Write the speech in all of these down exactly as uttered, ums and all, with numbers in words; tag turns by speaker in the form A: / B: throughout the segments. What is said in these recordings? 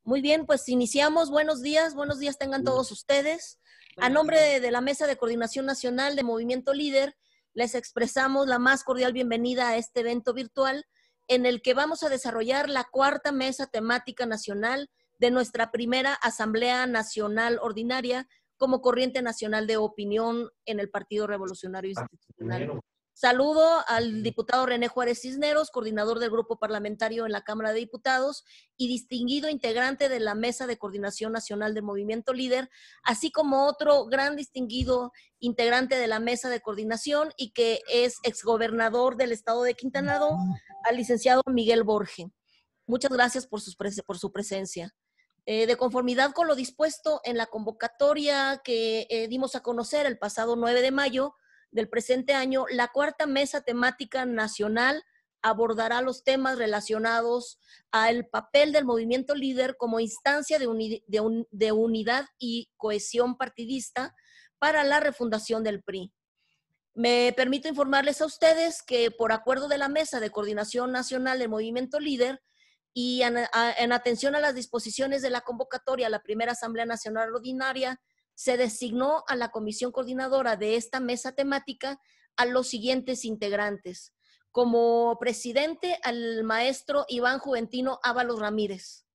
A: Muy bien, pues iniciamos. Buenos días, buenos días tengan todos ustedes. A nombre de, de la Mesa de Coordinación Nacional de Movimiento Líder, les expresamos la más cordial bienvenida a este evento virtual en el que vamos a desarrollar la cuarta mesa temática nacional de nuestra primera Asamblea Nacional Ordinaria como corriente nacional de opinión en el Partido Revolucionario Institucional. Saludo al diputado René Juárez Cisneros, coordinador del grupo parlamentario en la Cámara de Diputados y distinguido integrante de la Mesa de Coordinación Nacional de Movimiento Líder, así como otro gran distinguido integrante de la Mesa de Coordinación y que es exgobernador del estado de Quintana Roo, al licenciado Miguel Borge. Muchas gracias por, sus pres- por su presencia. Eh, de conformidad con lo dispuesto en la convocatoria que eh, dimos a conocer el pasado nueve de mayo, del presente año, la cuarta mesa temática nacional abordará los temas relacionados al papel del movimiento líder como instancia de, uni de, un de unidad y cohesión partidista para la refundación del P R I. Me permito informarles a ustedes que por acuerdo de la Mesa de Coordinación Nacional del Movimiento Líder y en, a, en atención a las disposiciones de la convocatoria a la primera Asamblea Nacional Ordinaria, se designó a la comisión coordinadora de esta mesa temática a los siguientes integrantes. Como presidente, al maestro Iván Juventino Ábalos Ramírez.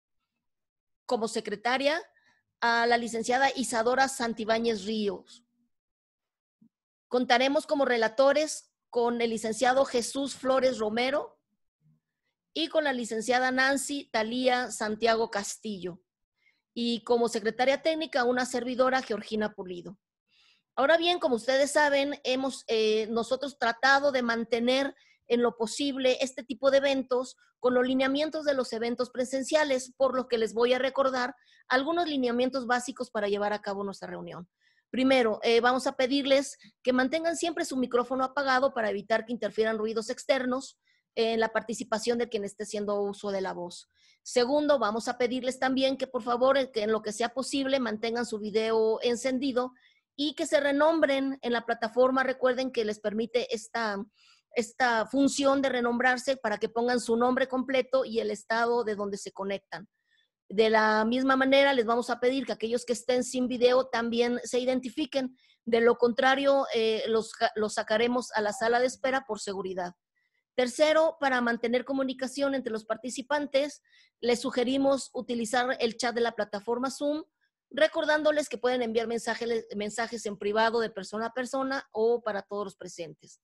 A: Como secretaria, a la licenciada Isadora Santibáñez Ríos. Contaremos como relatores con el licenciado Jesús Flores Romero y con la licenciada Nancy Talía Santiago Castillo. Y como secretaria técnica, una servidora, Georgina Pulido. Ahora bien, como ustedes saben, hemos eh, nosotros tratado de mantener en lo posible este tipo de eventos con los lineamientos de los eventos presenciales, por lo que les voy a recordar algunos lineamientos básicos para llevar a cabo nuestra reunión. Primero, eh, vamos a pedirles que mantengan siempre su micrófono apagado para evitar que interfieran ruidos externos en la participación de quien esté haciendo uso de la voz. Segundo, vamos a pedirles también que por favor, que en lo que sea posible, mantengan su video encendido y que se renombren en la plataforma. Recuerden que les permite esta, esta función de renombrarse para que pongan su nombre completo y el estado de donde se conectan. De la misma manera, les vamos a pedir que aquellos que estén sin video también se identifiquen. De lo contrario, eh, los, los sacaremos a la sala de espera por seguridad. Tercero, para mantener comunicación entre los participantes, les sugerimos utilizar el chat de la plataforma Zoom, recordándoles que pueden enviar mensajes, mensajes en privado de persona a persona o para todos los presentes.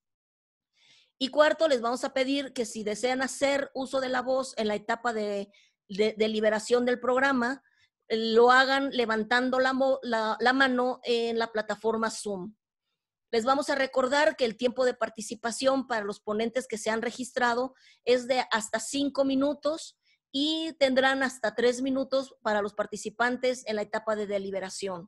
A: Y cuarto, les vamos a pedir que si desean hacer uso de la voz en la etapa de, de, de liberación del programa, lo hagan levantando la, la, la mano en la plataforma Zoom. Les vamos a recordar que el tiempo de participación para los ponentes que se han registrado es de hasta cinco minutos y tendrán hasta tres minutos para los participantes en la etapa de deliberación.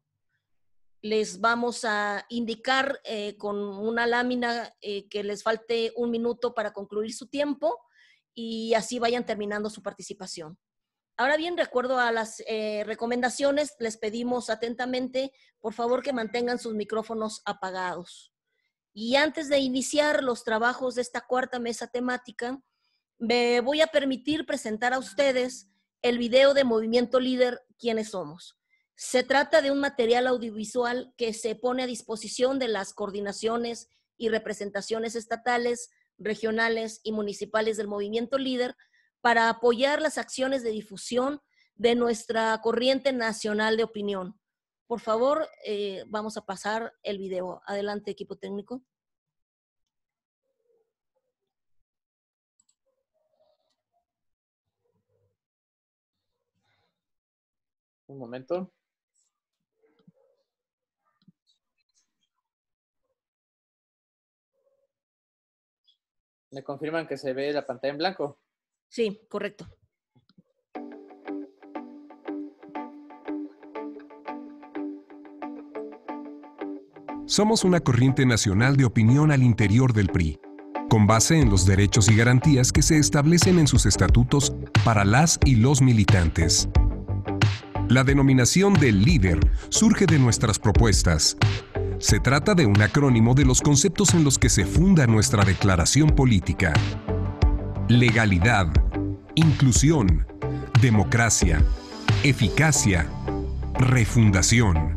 A: Les vamos a indicar eh, con una lámina eh, que les falte un minuto para concluir su tiempo y así vayan terminando su participación. Ahora bien, de acuerdo a las eh, recomendaciones, les pedimos atentamente, por favor, que mantengan sus micrófonos apagados. Y antes de iniciar los trabajos de esta cuarta mesa temática, me voy a permitir presentar a ustedes el video de Movimiento Líder, ¿Quiénes somos? Se trata de un material audiovisual que se pone a disposición de las coordinaciones y representaciones estatales, regionales y municipales del Movimiento Líder para apoyar las acciones de difusión de nuestra corriente nacional de opinión. Por favor, eh, vamos a pasar el video. Adelante, equipo técnico.
B: Un momento. ¿Me confirman que se ve la pantalla en blanco?
A: Sí, correcto.
C: Somos una corriente nacional de opinión al interior del P R I, con base en los derechos y garantías que se establecen en sus estatutos para las y los militantes. La denominación de líder surge de nuestras propuestas. Se trata de un acrónimo de los conceptos en los que se funda nuestra declaración política. Legalidad, inclusión, democracia, eficacia, refundación.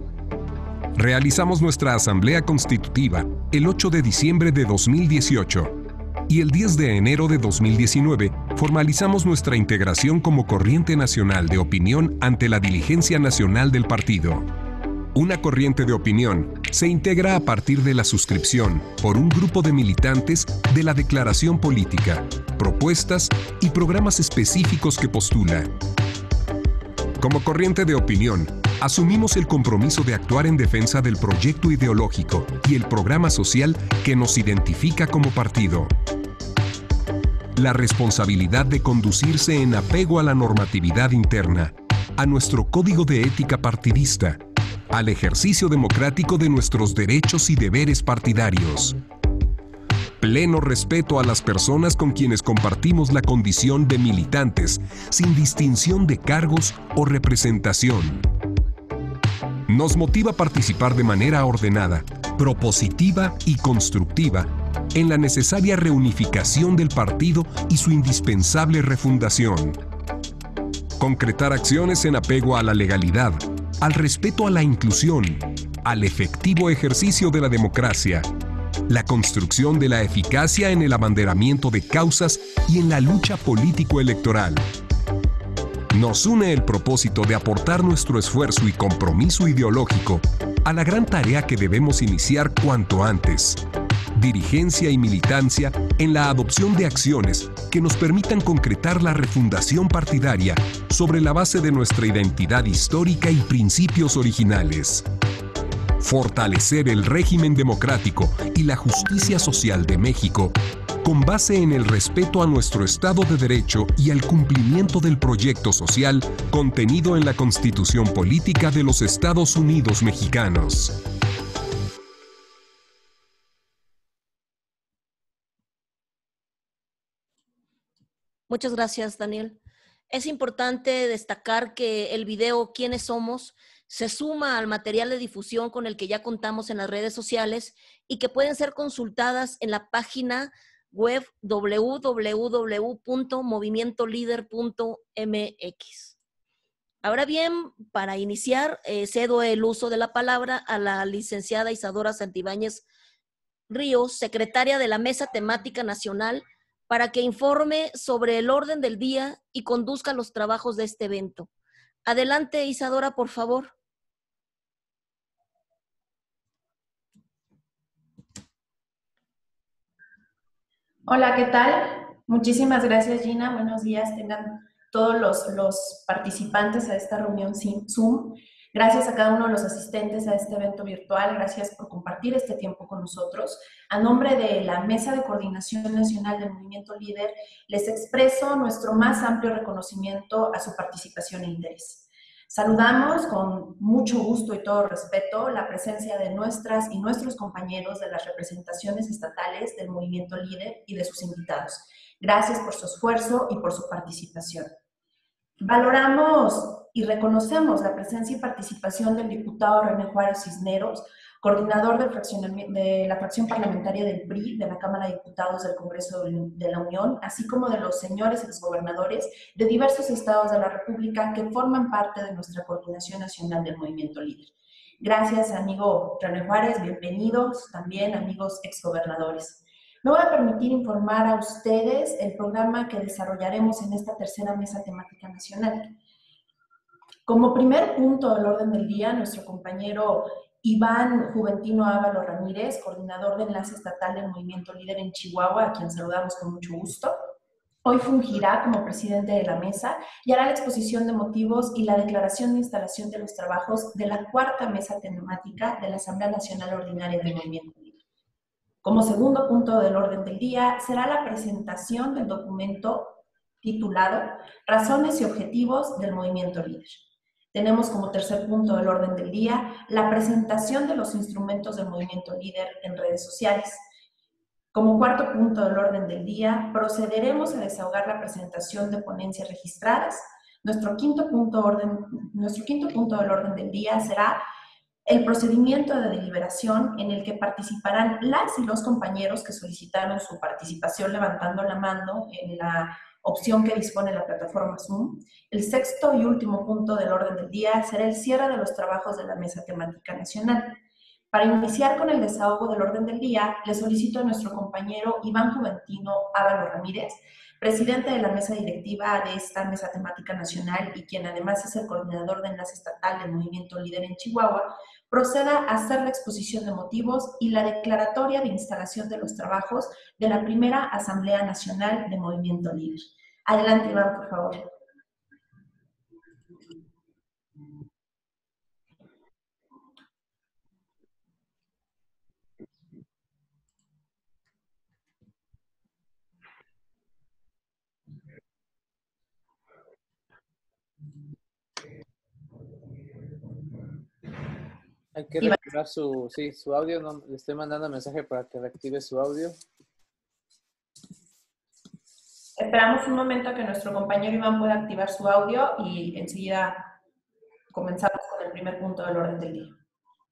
C: Realizamos nuestra Asamblea Constitutiva el ocho de diciembre de dos mil dieciocho y el diez de enero de dos mil diecinueve formalizamos nuestra integración como corriente nacional de opinión ante la diligencia nacional del partido. Una corriente de opinión se integra a partir de la suscripción por un grupo de militantes de la declaración política, propuestas y programas específicos que postula. Como corriente de opinión, asumimos el compromiso de actuar en defensa del proyecto ideológico y el programa social que nos identifica como partido. La responsabilidad de conducirse en apego a la normatividad interna, a nuestro código de ética partidista, al ejercicio democrático de nuestros derechos y deberes partidarios. Pleno respeto a las personas con quienes compartimos la condición de militantes, sin distinción de cargos o representación. Nos motiva a participar de manera ordenada, propositiva y constructiva en la necesaria reunificación del partido y su indispensable refundación. Concretar acciones en apego a la legalidad, al respeto a la inclusión, al efectivo ejercicio de la democracia, la construcción de la eficacia en el abanderamiento de causas y en la lucha político-electoral. Nos une el propósito de aportar nuestro esfuerzo y compromiso ideológico a la gran tarea que debemos iniciar cuanto antes: dirigencia y militancia en la adopción de acciones que nos permitan concretar la refundación partidaria sobre la base de nuestra identidad histórica y principios originales. Fortalecer el régimen democrático y la justicia social de México con base en el respeto a nuestro Estado de Derecho y al cumplimiento del proyecto social contenido en la Constitución Política de los Estados Unidos Mexicanos.
A: Muchas gracias, Daniel. Es importante destacar que el video ¿Quiénes somos? Se suma al material de difusión con el que ya contamos en las redes sociales y que pueden ser consultadas en la página web doble u doble u doble u punto movimiento líder punto m x. Ahora bien, para iniciar, eh, cedo el uso de la palabra a la licenciada Isadora Santibáñez Ríos, secretaria de la Mesa Temática Nacional, para que informe sobre el orden del día y conduzca los trabajos de este evento. Adelante, Isadora, por favor.
D: Hola, ¿qué tal? Muchísimas gracias, Gina. Buenos días, tengan todos los, los participantes a esta reunión Zoom. Gracias a cada uno de los asistentes a este evento virtual. Gracias por compartir este tiempo con nosotros. A nombre de la Mesa de Coordinación Nacional del Movimiento Líder, les expreso nuestro más amplio reconocimiento a su participación e interés. Saludamos con mucho gusto y todo respeto la presencia de nuestras y nuestros compañeros de las representaciones estatales del Movimiento Líder y de sus invitados. Gracias por su esfuerzo y por su participación. Valoramos y reconocemos la presencia y participación del diputado René Juárez Cisneros, coordinador de, de la fracción parlamentaria del P R I de la Cámara de Diputados del Congreso de la Unión, así como de los señores exgobernadores de diversos estados de la República que forman parte de nuestra Coordinación Nacional del Movimiento Líder. Gracias, amigo René Juárez, bienvenidos también, amigos exgobernadores. Me voy a permitir informar a ustedes el programa que desarrollaremos en esta tercera mesa temática nacional. Como primer punto del orden del día, nuestro compañero Iván Juventino Ávalo Ramírez, coordinador de enlace estatal del Movimiento Líder en Chihuahua, a quien saludamos con mucho gusto, hoy fungirá como presidente de la mesa y hará la exposición de motivos y la declaración de instalación de los trabajos de la cuarta mesa temática de la Asamblea Nacional Ordinaria del Movimiento Líder. Como segundo punto del orden del día será la presentación del documento titulado Razones y Objetivos del Movimiento Líder. Tenemos como tercer punto del orden del día la presentación de los instrumentos del Movimiento Líder en redes sociales. Como cuarto punto del orden del día, procederemos a desahogar la presentación de ponencias registradas. Nuestro quinto punto, orden, nuestro quinto punto del orden del día será el procedimiento de deliberación en el que participarán las y los compañeros que solicitaron su participación levantando la mano en la opción que dispone la plataforma Zoom. El sexto y último punto del orden del día será el cierre de los trabajos de la Mesa Temática Nacional. Para iniciar con el desahogo del orden del día, le solicito a nuestro compañero Iván Juventino Ávalo Ramírez, presidente de la mesa directiva de esta Mesa Temática Nacional y quien además es el coordinador de enlace estatal del Movimiento Líder en Chihuahua, proceda a hacer la exposición de motivos y la declaratoria de instalación de los trabajos de la primera Asamblea Nacional de Movimiento Líder. Adelante, Iván, por favor.
B: Hay que reactivar su, sí, su audio. No, le estoy mandando mensaje para que reactive su audio.
D: Esperamos un momento a que nuestro compañero Iván pueda activar su audio y enseguida comenzamos con el primer punto del orden del día.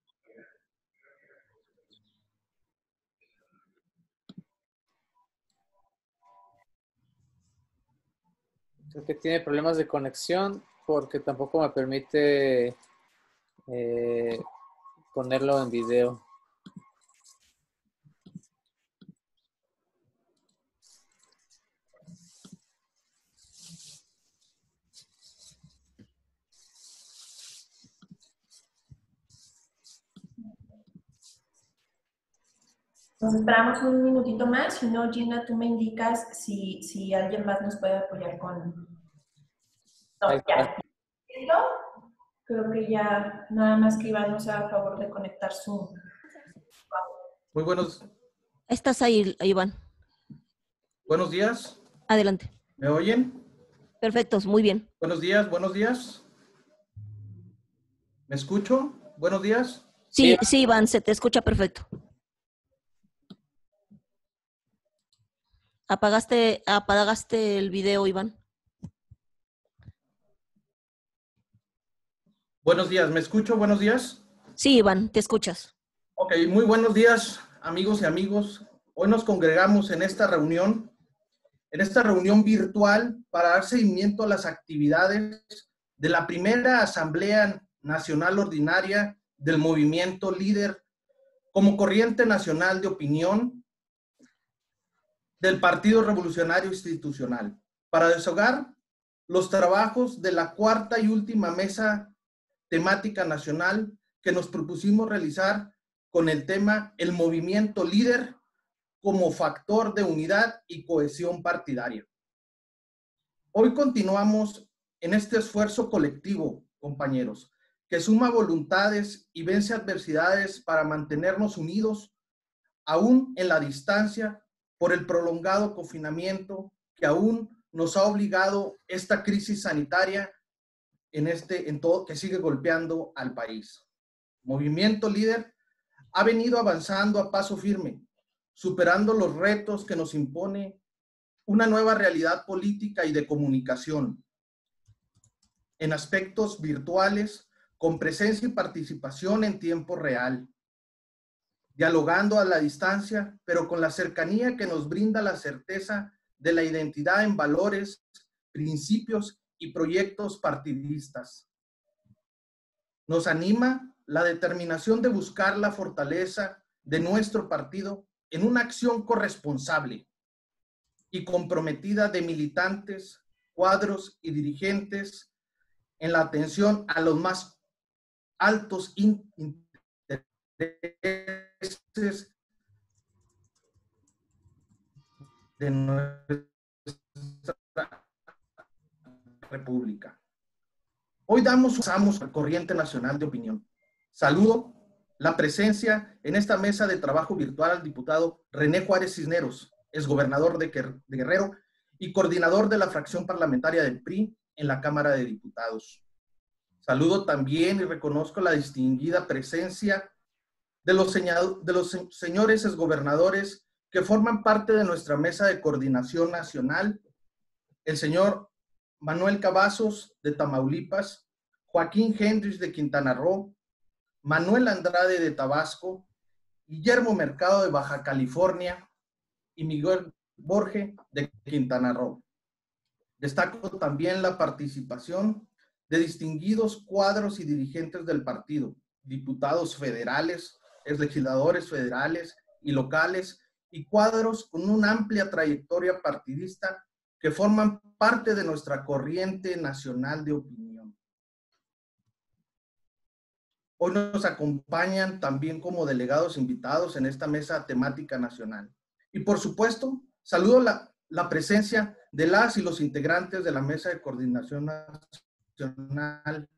B: Creo que tiene problemas de conexión porque tampoco me permite eh, ponerlo en video.
D: Nos esperamos un minutito más, si no, Gina, tú me indicas si, si alguien más nos puede apoyar con... No, ya. Creo que ya nada más que Iván nos haga favor de conectar su...
E: Muy buenos...
A: Estás ahí, Iván.
E: Buenos días.
A: Adelante.
E: ¿Me oyen?
A: Perfectos, muy bien.
E: Buenos días, buenos días. ¿Me escucho? Buenos días.
A: Sí, sí, Iván, se te escucha perfecto. Apagaste, apagaste el video, Iván.
E: Buenos días, ¿me escucho? Buenos días.
A: Sí, Iván, te escuchas.
E: Ok, muy buenos días, amigos y amigos. Hoy nos congregamos en esta reunión, en esta reunión virtual para dar seguimiento a las actividades de la primera Asamblea Nacional Ordinaria del Movimiento Líder como corriente nacional de opinión del Partido Revolucionario Institucional, para desahogar los trabajos de la cuarta y última mesa temática nacional que nos propusimos realizar con el tema El Movimiento Líder como factor de unidad y cohesión partidaria. Hoy continuamos en este esfuerzo colectivo, compañeros, que suma voluntades y vence adversidades para mantenernos unidos, aún en la distancia, por el prolongado confinamiento que aún nos ha obligado esta crisis sanitaria en este, en todo, que sigue golpeando al país. Movimiento Líder ha venido avanzando a paso firme, superando los retos que nos impone una nueva realidad política y de comunicación, en aspectos virtuales, con presencia y participación en tiempo real, dialogando a la distancia, pero con la cercanía que nos brinda la certeza de la identidad en valores, principios y proyectos partidistas. Nos anima la determinación de buscar la fortaleza de nuestro partido en una acción corresponsable y comprometida de militantes, cuadros y dirigentes en la atención a los más altos intereses de nuestra República. Hoy damos usamos al corriente nacional de opinión. Saludo la presencia en esta mesa de trabajo virtual al diputado René Juárez Cisneros, exgobernador de Guerrero y coordinador de la fracción parlamentaria del P R I en la Cámara de Diputados. Saludo también y reconozco la distinguida presencia de los, de los señores exgobernadores que forman parte de nuestra mesa de coordinación nacional, el señor Manuel Cavazos de Tamaulipas, Joaquín Hendrix de Quintana Roo, Manuel Andrade de Tabasco, Guillermo Mercado de Baja California y Miguel Borge de Quintana Roo. Destaco también la participación de distinguidos cuadros y dirigentes del partido, diputados federales, legisladores federales y locales, y cuadros con una amplia trayectoria partidista que forman parte de nuestra corriente nacional de opinión. Hoy nos acompañan también como delegados invitados en esta mesa temática nacional. Y por supuesto, saludo la, la presencia de las y los integrantes de la Mesa de Coordinación Nacional,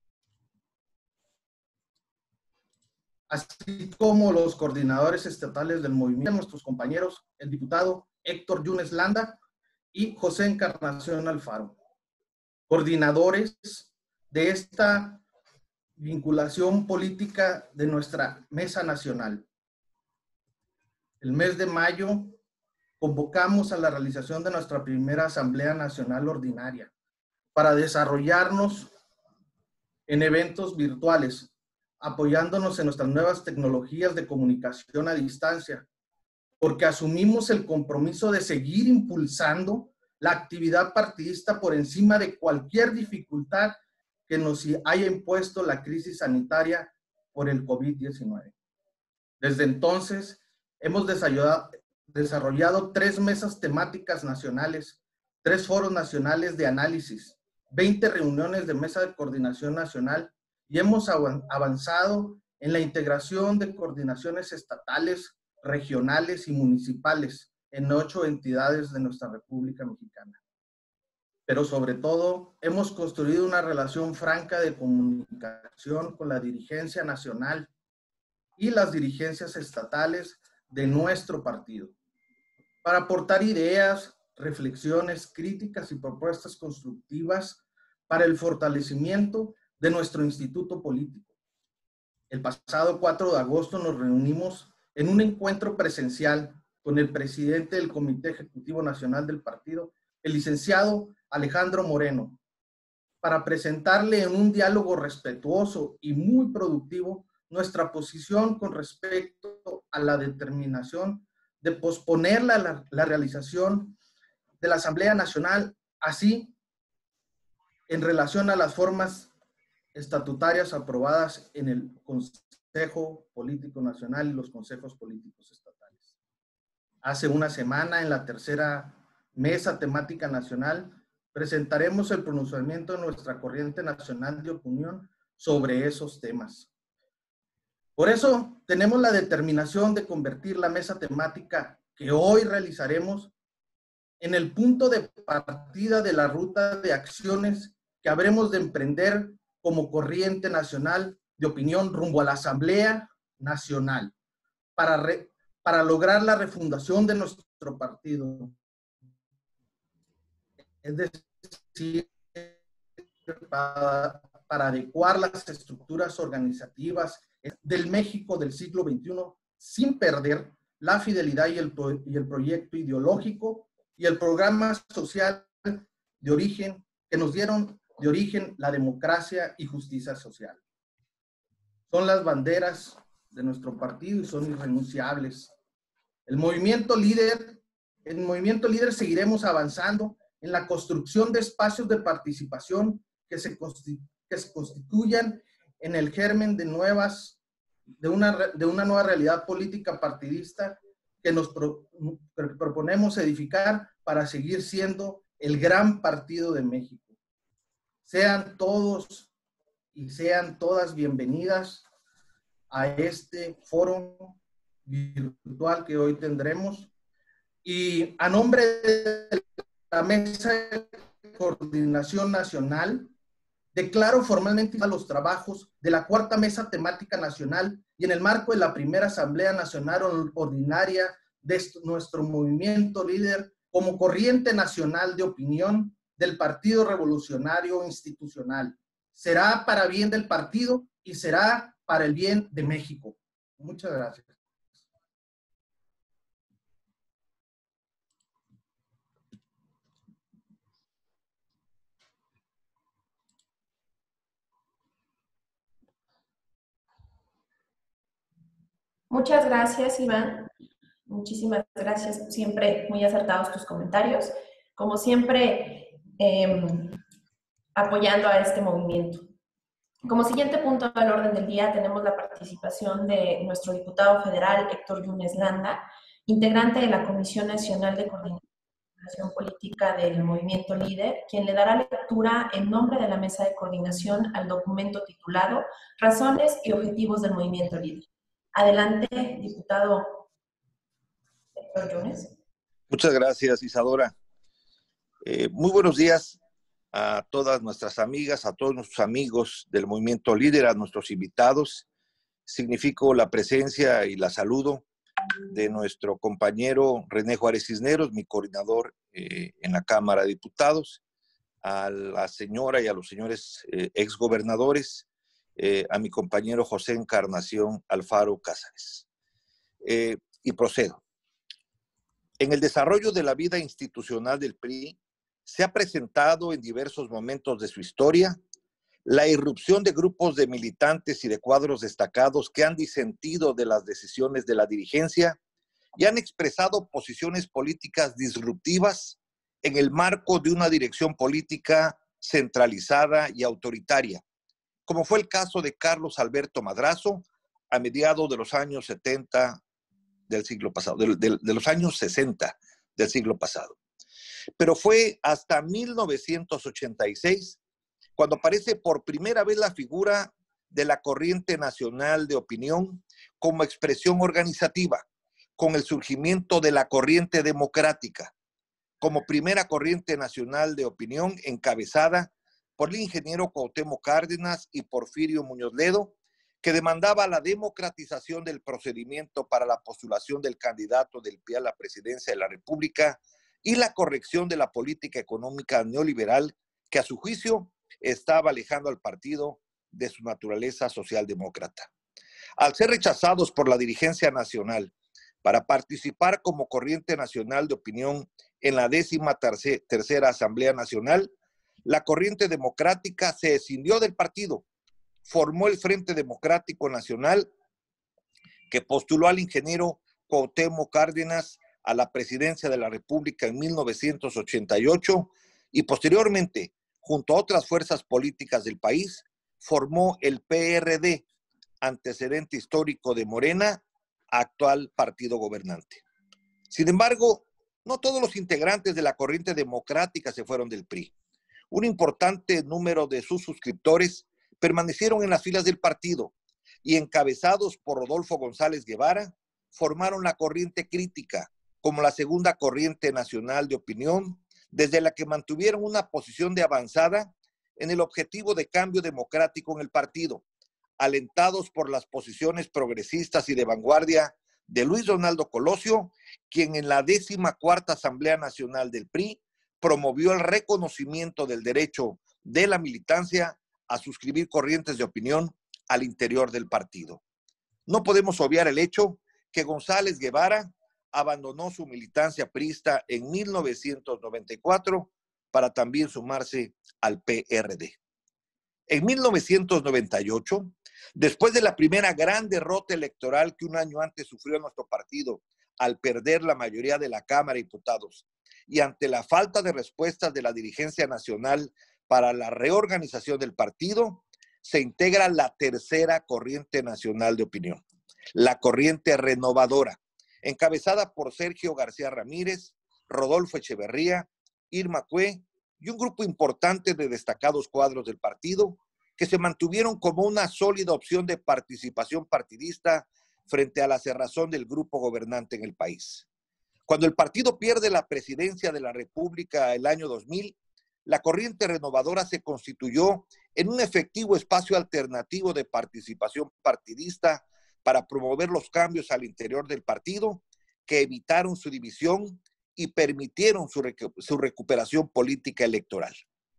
E: así como los coordinadores estatales del movimiento, nuestros compañeros, el diputado Héctor Yunes Landa y José Encarnación Alfaro, coordinadores de esta vinculación política de nuestra mesa nacional. El mes de mayo convocamos a la realización de nuestra primera Asamblea Nacional Ordinaria para desarrollarnos en eventos virtuales, apoyándonos en nuestras nuevas tecnologías de comunicación a distancia, porque asumimos el compromiso de seguir impulsando la actividad partidista por encima de cualquier dificultad que nos haya impuesto la crisis sanitaria por el COVID diecinueve. Desde entonces, hemos desarrollado, desarrollado tres mesas temáticas nacionales, tres foros nacionales de análisis, veinte reuniones de mesa de coordinación nacional y hemos avanzado en la integración de coordinaciones estatales, regionales y municipales en ocho entidades de nuestra República Mexicana. Pero sobre todo, hemos construido una relación franca de comunicación con la dirigencia nacional y las dirigencias estatales de nuestro partido, para aportar ideas, reflexiones, críticas y propuestas constructivas para el fortalecimiento de nuestro instituto político. El pasado cuatro de agosto nos reunimos en un encuentro presencial con el presidente del Comité Ejecutivo Nacional del partido, el licenciado Alejandro Moreno, para presentarle en un diálogo respetuoso y muy productivo nuestra posición con respecto a la determinación de posponer la, la, la realización de la Asamblea Nacional, así en relación a las formas estatutarias aprobadas en el Consejo Político Nacional y los consejos políticos estatales. Hace una semana, en la tercera mesa temática nacional, presentaremos el pronunciamiento de nuestra corriente nacional de opinión sobre esos temas. Por eso, tenemos la determinación de convertir la mesa temática que hoy realizaremos en el punto de partida de la ruta de acciones que habremos de emprender como corriente nacional de opinión rumbo a la Asamblea Nacional para, re, para lograr la refundación de nuestro partido. Es decir, para, para adecuar las estructuras organizativas del México del siglo veintiuno sin perder la fidelidad y el, y el proyecto ideológico y el programa social de origen que nos dieron de origen la democracia y justicia social. Son las banderas de nuestro partido y son irrenunciables. El movimiento líder, el movimiento líder seguiremos avanzando en la construcción de espacios de participación que se, que se constituyan en el germen de nuevas, de una, de una nueva realidad política partidista que nos pro, que proponemos edificar para seguir siendo el gran partido de México. Sean todos y sean todas bienvenidas a este foro virtual que hoy tendremos. Y a nombre de la Mesa de Coordinación Nacional, declaro formalmente a los trabajos de la Cuarta Mesa Temática Nacional y en el marco de la primera Asamblea Nacional Ordinaria de nuestro movimiento líder como corriente nacional de opinión del Partido Revolucionario Institucional. Será para bien del partido y será para el bien de México. Muchas gracias.
D: Muchas gracias, Iván. Muchísimas gracias. Siempre muy acertados tus comentarios. Como siempre, eh, apoyando a este movimiento. Como siguiente punto al orden del día tenemos la participación de nuestro diputado federal Héctor Yunes Landa, integrante de la Comisión Nacional de Coordinación Política del Movimiento Líder, quien le dará lectura en nombre de la Mesa de Coordinación al documento titulado Razones y Objetivos del Movimiento Líder. Adelante, diputado Héctor Yunes.
F: Muchas gracias, Isadora. Eh, muy buenos días a todas nuestras amigas, a todos nuestros amigos del Movimiento Líder, a nuestros invitados. Significo la presencia y la saludo de nuestro compañero René Juárez Cisneros, mi coordinador eh, en la Cámara de Diputados, a la señora y a los señores eh, exgobernadores, eh, a mi compañero José Encarnación Alfaro Cázares. Eh, y procedo. En el desarrollo de la vida institucional del P R I, se ha presentado en diversos momentos de su historia la irrupción de grupos de militantes y de cuadros destacados que han disentido de las decisiones de la dirigencia y han expresado posiciones políticas disruptivas en el marco de una dirección política centralizada y autoritaria, como fue el caso de Carlos Alberto Madrazo a mediados de los años setenta del siglo pasado, de, de, de los años sesenta del siglo pasado. Pero fue hasta mil novecientos ochenta y seis cuando aparece por primera vez la figura de la Corriente Nacional de Opinión como expresión organizativa, con el surgimiento de la Corriente Democrática, como primera corriente nacional de opinión encabezada por el ingeniero Cuauhtémoc Cárdenas y Porfirio Muñoz Ledo, que demandaba la democratización del procedimiento para la postulación del candidato del P R I a la presidencia de la República y la corrección de la política económica neoliberal que a su juicio estaba alejando al partido de su naturaleza socialdemócrata. Al ser rechazados por la dirigencia nacional para participar como corriente nacional de opinión en la décima terce- tercera Asamblea Nacional, la corriente democrática se escindió del partido, formó el Frente Democrático Nacional, que postuló al ingeniero Cuauhtémoc Cárdenas a la presidencia de la República en mil novecientos ochenta y ocho y posteriormente, junto a otras fuerzas políticas del país, formó el P R D, antecedente histórico de Morena, actual partido gobernante. Sin embargo, no todos los integrantes de la corriente democrática se fueron del P R I. Un importante número de sus suscriptores permanecieron en las filas del partido y, encabezados por Rodolfo González Guevara, formaron la corriente crítica como la segunda corriente nacional de opinión, desde la que mantuvieron una posición de avanzada en el objetivo de cambio democrático en el partido, alentados por las posiciones progresistas y de vanguardia de Luis Donaldo Colosio, quien en la décima cuarta Asamblea Nacional del P R I promovió el reconocimiento del derecho de la militancia a suscribir corrientes de opinión al interior del partido. No podemos obviar el hecho que González Guevara abandonó su militancia priista en mil novecientos noventa y cuatro para también sumarse al P R D. En mil novecientos noventa y ocho, después de la primera gran derrota electoral que un año antes sufrió nuestro partido al perder la mayoría de la Cámara de Diputados y ante la falta de respuestas de la dirigencia nacional para la reorganización del partido, se integra la tercera corriente nacional de opinión, la corriente renovadora, encabezada por Sergio García Ramírez, Rodolfo Echeverría, Irma Cue y un grupo importante de destacados cuadros del partido que se mantuvieron como una sólida opción de participación partidista frente a la cerrazón del grupo gobernante en el país. Cuando el partido pierde la presidencia de la República el año dos mil, la corriente renovadora se constituyó en un efectivo espacio alternativo de participación partidista para promover los cambios al interior del partido que evitaron su división y permitieron su, recu- su recuperación política electoral.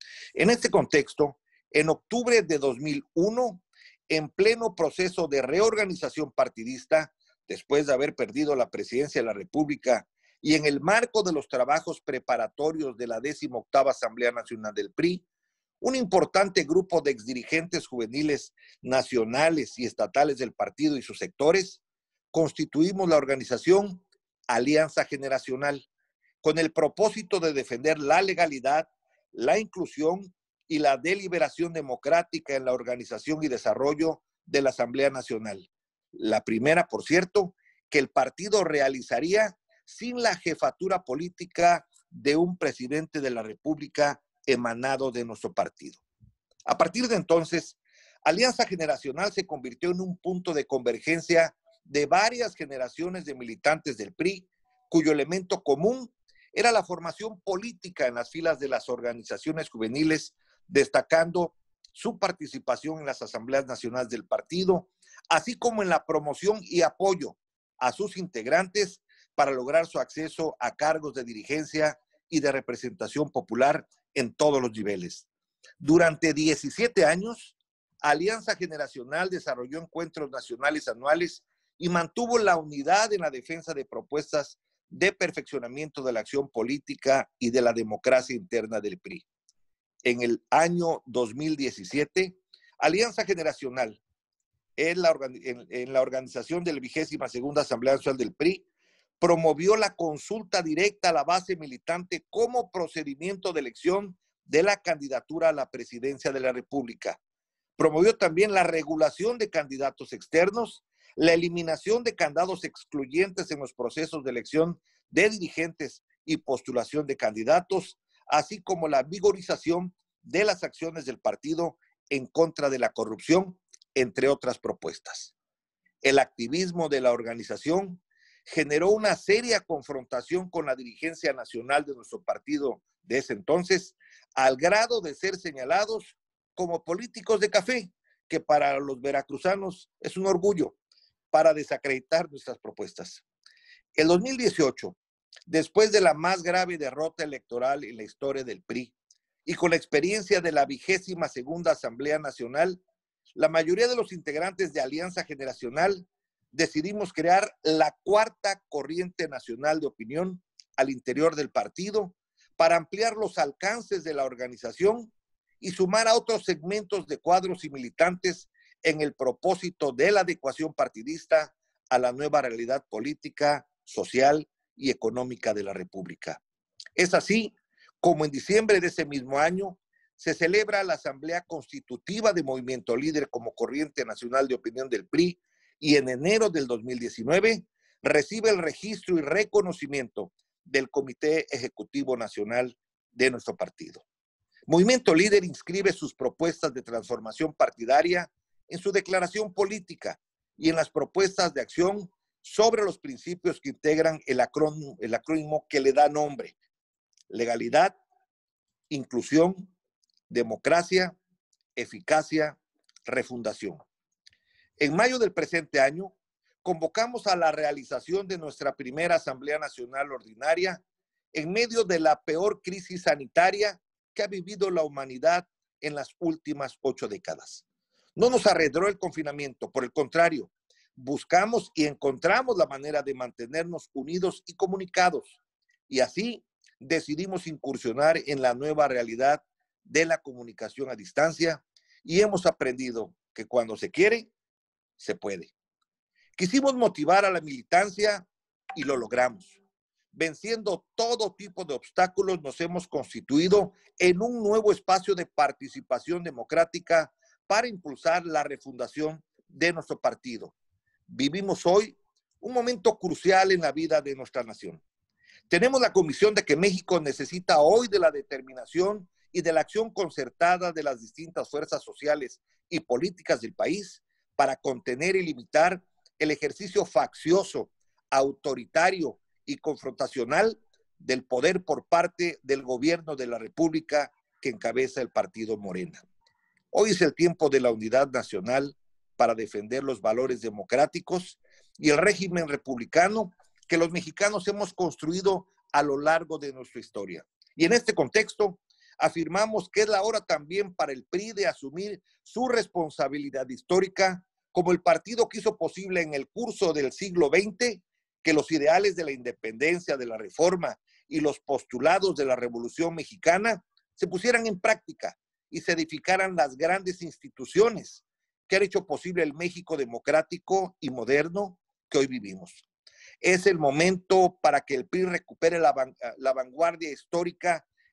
F: En este contexto, en octubre de dos mil uno, en pleno proceso de reorganización partidista, después de haber perdido la presidencia de la República y en el marco de los trabajos preparatorios de la décima octava Asamblea Nacional del P R I, un importante grupo de exdirigentes juveniles nacionales y estatales del partido y sus sectores constituimos la organización Alianza Generacional con el propósito de defender la legalidad, la inclusión y la deliberación democrática en la organización y desarrollo de la Asamblea Nacional. La primera, por cierto, que el partido realizaría sin la jefatura política de un presidente de la República emanado de nuestro partido. A partir de entonces, Alianza Generacional se convirtió en un punto de convergencia de varias generaciones de militantes del P R I, cuyo elemento común era la formación política en las filas de las organizaciones juveniles, destacando su participación en las asambleas nacionales del partido, así como en la promoción y apoyo a sus integrantes para lograr su acceso a cargos de dirigencia y de representación popular en todos los niveles. Durante diecisiete años, Alianza Generacional desarrolló encuentros nacionales anuales y mantuvo la unidad en la defensa de propuestas de perfeccionamiento de la acción política y de la democracia interna del P R I. En el año dos mil diecisiete, Alianza Generacional, en la, en, en la organización de la vigésima segunda Asamblea Nacional del P R I, promovió la consulta directa a la base militante como procedimiento de elección de la candidatura a la presidencia de la República. Promovió también la regulación de candidatos externos, la eliminación de candados excluyentes en los procesos de elección de dirigentes y postulación de candidatos, así como la vigorización de las acciones del partido en contra de la corrupción, entre otras propuestas. El activismo de la organización generó una seria confrontación con la dirigencia nacional de nuestro partido de ese entonces, al grado de ser señalados como políticos de café, que para los veracruzanos es un orgullo, para desacreditar nuestras propuestas. El dos mil dieciocho, después de la más grave derrota electoral en la historia del P R I y con la experiencia de la vigésima segunda Asamblea Nacional, la mayoría de los integrantes de Alianza Generacional decidimos crear la cuarta corriente nacional de opinión al interior del partido para ampliar los alcances de la organización y sumar a otros segmentos de cuadros y militantes en el propósito de la adecuación partidista a la nueva realidad política, social y económica de la República. Es así como en diciembre de ese mismo año se celebra la Asamblea Constitutiva de Movimiento Líder como corriente nacional de opinión del P R I y en enero del dos mil diecinueve recibe el registro y reconocimiento del Comité Ejecutivo Nacional de nuestro partido. Movimiento Líder inscribe sus propuestas de transformación partidaria en su declaración política y en las propuestas de acción sobre los principios que integran el acrónimo, el acrónimo que le da nombre: legalidad, inclusión, democracia, eficacia, refundación. En mayo del presente año, convocamos a la realización de nuestra primera Asamblea Nacional Ordinaria en medio de la peor crisis sanitaria que ha vivido la humanidad en las últimas ocho décadas. No nos arredró el confinamiento, por el contrario, buscamos y encontramos la manera de mantenernos unidos y comunicados, y así decidimos incursionar en la nueva realidad de la comunicación a distancia y hemos aprendido que cuando se quiere, se puede. Quisimos motivar a la militancia y lo logramos. Venciendo todo tipo de obstáculos, nos hemos constituido en un nuevo espacio de participación democrática para impulsar la refundación de nuestro partido. Vivimos hoy un momento crucial en la vida de nuestra nación. Tenemos la convicción de que México necesita hoy de la determinación y de la acción concertada de las distintas fuerzas sociales y políticas del país para contener y limitar el ejercicio faccioso, autoritario y confrontacional del poder por parte del gobierno de la República que encabeza el partido Morena. Hoy es el tiempo de la unidad nacional para defender los valores democráticos y el régimen republicano que los mexicanos hemos construido a lo largo de nuestra historia. Y en este contexto, afirmamos que es la hora también para el P R I de asumir su responsabilidad histórica como el partido que hizo posible en el curso del siglo veinte que los ideales de la independencia, de la reforma y los postulados de la Revolución Mexicana se pusieran en práctica y se edificaran las grandes instituciones que han hecho posible el México democrático y moderno que hoy vivimos. Es el momento para que el P R I recupere la, van, la vanguardia histórica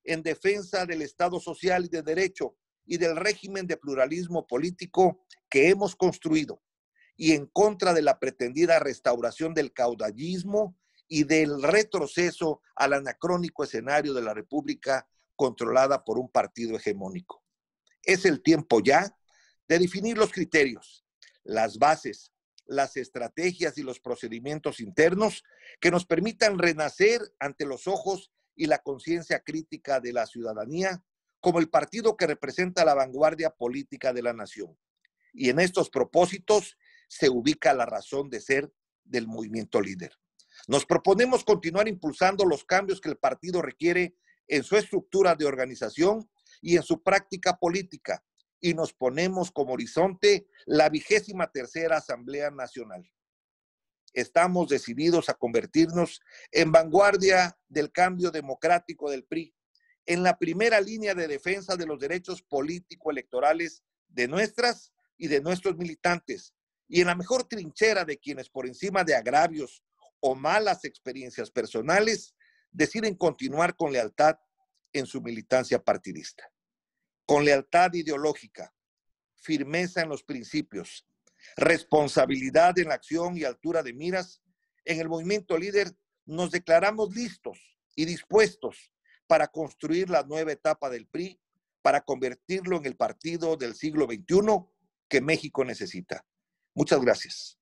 F: en defensa del Estado social y de derecho y del régimen de pluralismo político que hemos construido, y en contra de la pretendida restauración del caudillismo y del retroceso al anacrónico escenario de la República controlada por un partido hegemónico. Es el tiempo ya de definir los criterios, las bases, las estrategias y los procedimientos internos que nos permitan renacer ante los ojos y la conciencia crítica de la ciudadanía como el partido que representa la vanguardia política de la nación. Y en estos propósitos se ubica la razón de ser del Movimiento Líder. Nos proponemos continuar impulsando los cambios que el partido requiere en su estructura de organización y en su práctica política, y nos ponemos como horizonte la vigésima tercera Asamblea Nacional. Estamos decididos a convertirnos en vanguardia del cambio democrático del P R I, en la primera línea de defensa de los derechos político-electorales de nuestras y de nuestros militantes, y en la mejor trinchera de quienes, por encima de agravios o malas experiencias personales, deciden continuar con lealtad en su militancia partidista. Con lealtad ideológica, firmeza en los principios, responsabilidad en la acción y altura de miras, en el Movimiento Líder nos declaramos listos y dispuestos para construir la nueva etapa del P R I, para convertirlo en el partido del siglo veintiuno que México necesita. Muchas gracias.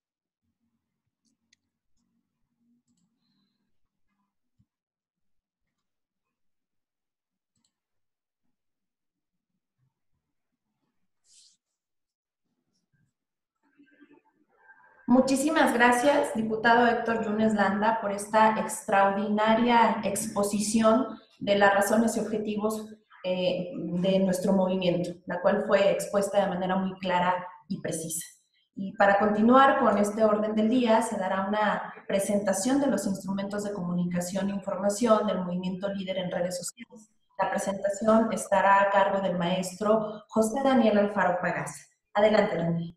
D: Muchísimas gracias, diputado Héctor Yunes Landa, por esta extraordinaria exposición de las razones y objetivos eh, de nuestro movimiento, la cual fue expuesta de manera muy clara y precisa. Y para continuar con este orden del día, se dará una presentación de los instrumentos de comunicación e información del Movimiento Líder en redes sociales. La presentación estará a cargo del maestro José Daniel Alfaro Pagasa. Adelante, Daniel.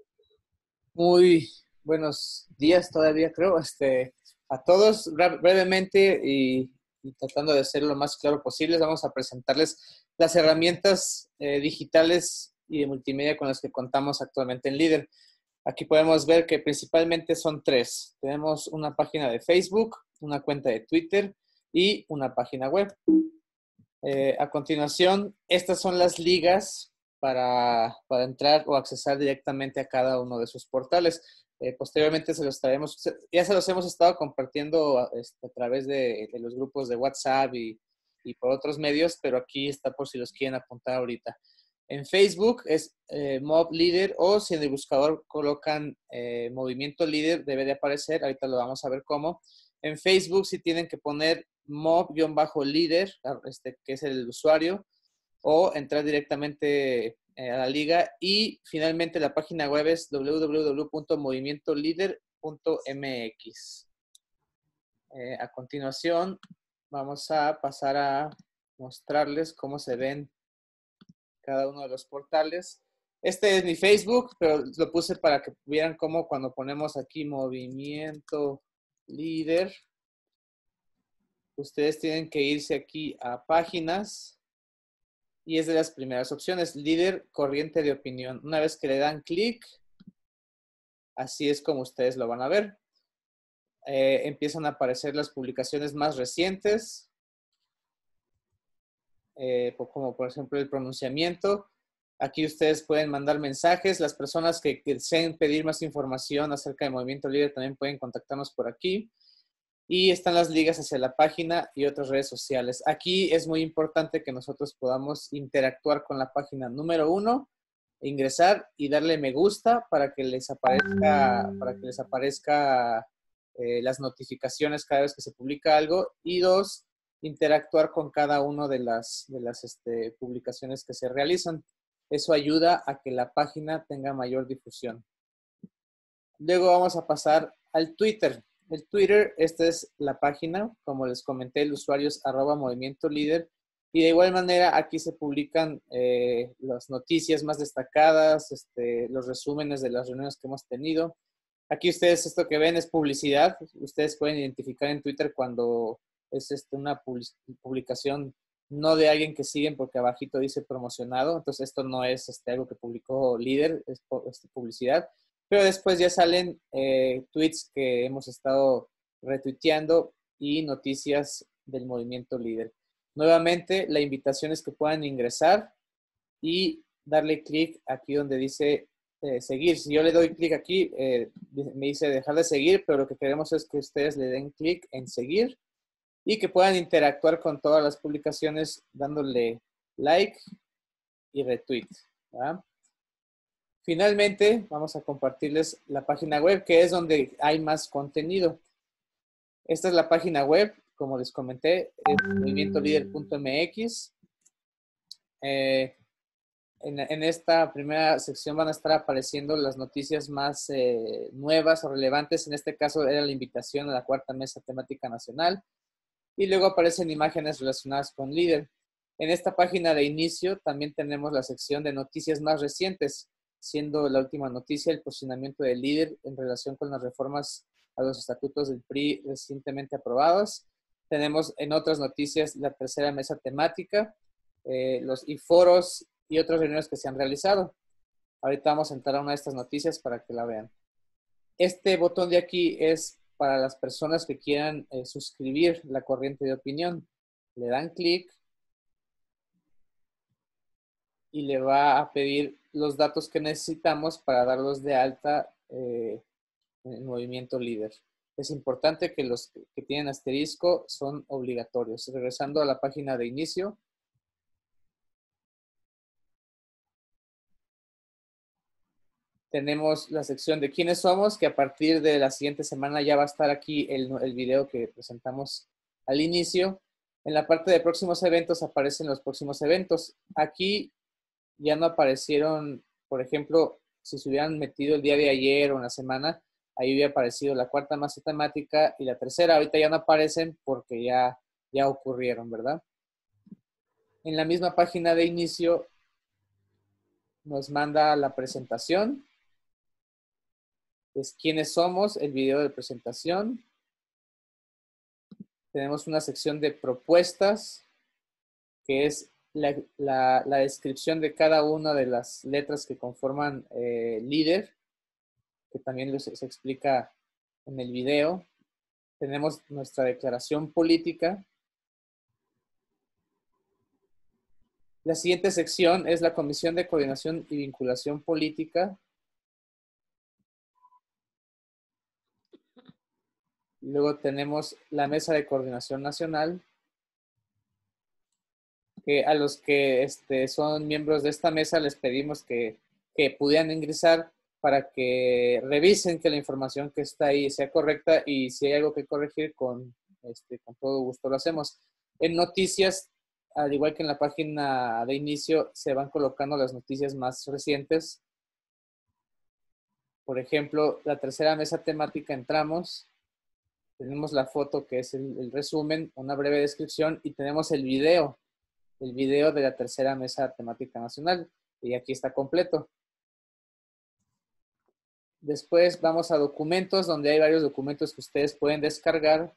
B: Muy buenos días todavía, creo, este, a todos. Brevemente y, y tratando de ser lo más claro posible, vamos a presentarles las herramientas eh, digitales y de multimedia con las que contamos actualmente en Líder. Aquí podemos ver que principalmente son tres. Tenemos una página de Facebook, una cuenta de Twitter y una página web. Eh, a continuación, estas son las ligas Para, para entrar o accesar directamente a cada uno de sus portales. Eh, posteriormente se los traemos, ya se los hemos estado compartiendo este, a través de, de los grupos de WhatsApp y, y por otros medios, pero aquí está por si los quieren apuntar ahorita. En Facebook es eh, Mob Líder, o si en el buscador colocan eh, Movimiento Líder, debe de aparecer, ahorita lo vamos a ver cómo. En Facebook sí tienen que poner Mob-Líder, este, que es el usuario, o entrar directamente a la liga. Y finalmente la página web es doble u doble u doble u punto movimiento líder punto m x. Eh, a continuación vamos a pasar a mostrarles cómo se ven cada uno de los portales. Este es mi Facebook, pero lo puse para que vieran cómo cuando ponemos aquí Movimiento Líder, ustedes tienen que irse aquí a páginas. Y es de las primeras opciones, Líder Corriente de Opinión. Una vez que le dan clic, así es como ustedes lo van a ver. Eh, empiezan a aparecer las publicaciones más recientes, eh, como por ejemplo el pronunciamiento. Aquí ustedes pueden mandar mensajes. Las personas que, que deseen pedir más información acerca del Movimiento Líder también pueden contactarnos por aquí. Y están las ligas hacia la página y otras redes sociales. Aquí es muy importante que nosotros podamos interactuar con la página. Número uno, ingresar y darle me gusta para que les aparezca, para que les aparezca eh, las notificaciones cada vez que se publica algo. Y dos, interactuar con cada una de las, de las este, publicaciones que se realizan. Eso ayuda a que la página tenga mayor difusión. Luego vamos a pasar al Twitter. El Twitter, esta es la página, como les comenté, el usuario es arroba Movimiento Líder, y de igual manera aquí se publican eh, las noticias más destacadas, este, los resúmenes de las reuniones que hemos tenido. Aquí ustedes esto que ven es publicidad. Ustedes pueden identificar en Twitter cuando es este, una publicación no de alguien que siguen porque abajito dice promocionado. Entonces esto no es este, algo que publicó Líder, es, es publicidad. Pero después ya salen eh, tweets que hemos estado retuiteando y noticias del movimiento Líder. Nuevamente, la invitación es que puedan ingresar y darle clic aquí donde dice eh, seguir. Si yo le doy clic aquí, eh, me dice dejar de seguir, pero lo que queremos es que ustedes le den clic en seguir y que puedan interactuar con todas las publicaciones dándole like y retweet, ¿verdad? Finalmente, vamos a compartirles la página web, que es donde hay más contenido. Esta es la página web, como les comenté, es movimiento líder punto m x. Eh, en, en esta primera sección van a estar apareciendo las noticias más eh, nuevas o relevantes. En este caso era la invitación a la cuarta mesa temática nacional. Y luego aparecen imágenes relacionadas con Líder. En esta página de inicio también tenemos la sección de noticias más recientes, siendo la última noticia el posicionamiento del Líder en relación con las reformas a los estatutos del P R I recientemente aprobados. Tenemos en otras noticias la tercera mesa temática, eh, los y foros y otras reuniones que se han realizado. Ahorita vamos a entrar a una de estas noticias para que la vean. Este botón de aquí es para las personas que quieran eh, suscribir la corriente de opinión. Le dan clic y le va a pedir los datos que necesitamos para darlos de alta eh, en el movimiento Líder. Es importante que los que tienen asterisco son obligatorios. Regresando a la página de inicio. Tenemos la sección de quiénes somos, que a partir de la siguiente semana ya va a estar aquí el, el video que presentamos al inicio. En la parte de próximos eventos aparecen los próximos eventos. Aquí ya no aparecieron, por ejemplo, si se hubieran metido el día de ayer o en la semana, ahí hubiera aparecido la cuarta mesa temática y la tercera. Ahorita ya no aparecen porque ya, ya ocurrieron, ¿verdad? En la misma página de inicio nos manda la presentación. Es quiénes somos, el video de presentación. Tenemos una sección de propuestas, que es la, la, la descripción de cada una de las letras que conforman eh, Líder, que también les, se explica en el video. Tenemos nuestra declaración política. La siguiente sección es la Comisión de Coordinación y Vinculación Política. Luego tenemos la Mesa de Coordinación Nacional, que a los que este, son miembros de esta mesa les pedimos que, que pudieran ingresar para que revisen que la información que está ahí sea correcta y si hay algo que corregir, con, este, con todo gusto lo hacemos. En noticias, al igual que en la página de inicio, se van colocando las noticias más recientes. Por ejemplo, la tercera mesa temática entramos. Tenemos la foto que es el, el resumen, una breve descripción y tenemos el video, el video de la tercera mesa temática nacional y aquí está completo. Después vamos a documentos, donde hay varios documentos que ustedes pueden descargar.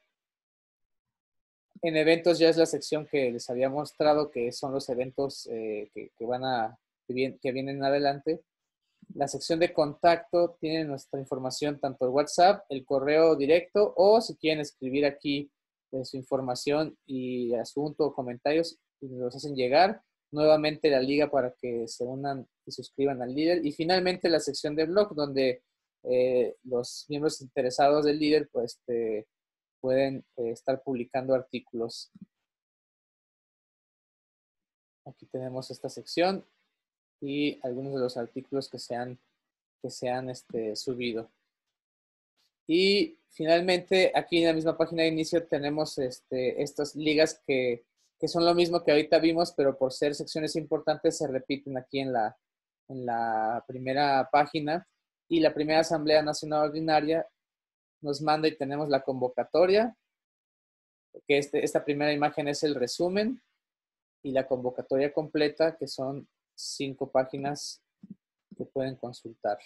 B: En eventos ya es la sección que les había mostrado, que son los eventos eh, que, que, van a, que, vienen, que vienen adelante. La sección de contacto tiene nuestra información, tanto el WhatsApp, el correo directo, o si quieren escribir aquí eh, su información y asunto o comentarios, y nos los hacen llegar. Nuevamente la liga para que se unan y suscriban al Líder. Y finalmente la sección de blog, donde eh, los miembros interesados del Líder pues, este, pueden eh, estar publicando artículos. Aquí tenemos esta sección y algunos de los artículos que se han, que se han este, subido. Y finalmente, aquí en la misma página de inicio tenemos este, estas ligas que, que son lo mismo que ahorita vimos, pero por ser secciones importantes se repiten aquí en la, en la primera página. Y la primera Asamblea Nacional Ordinaria nos manda y tenemos la convocatoria, que este, esta primera imagen es el resumen, y la convocatoria completa, que son cinco páginas que pueden consultar.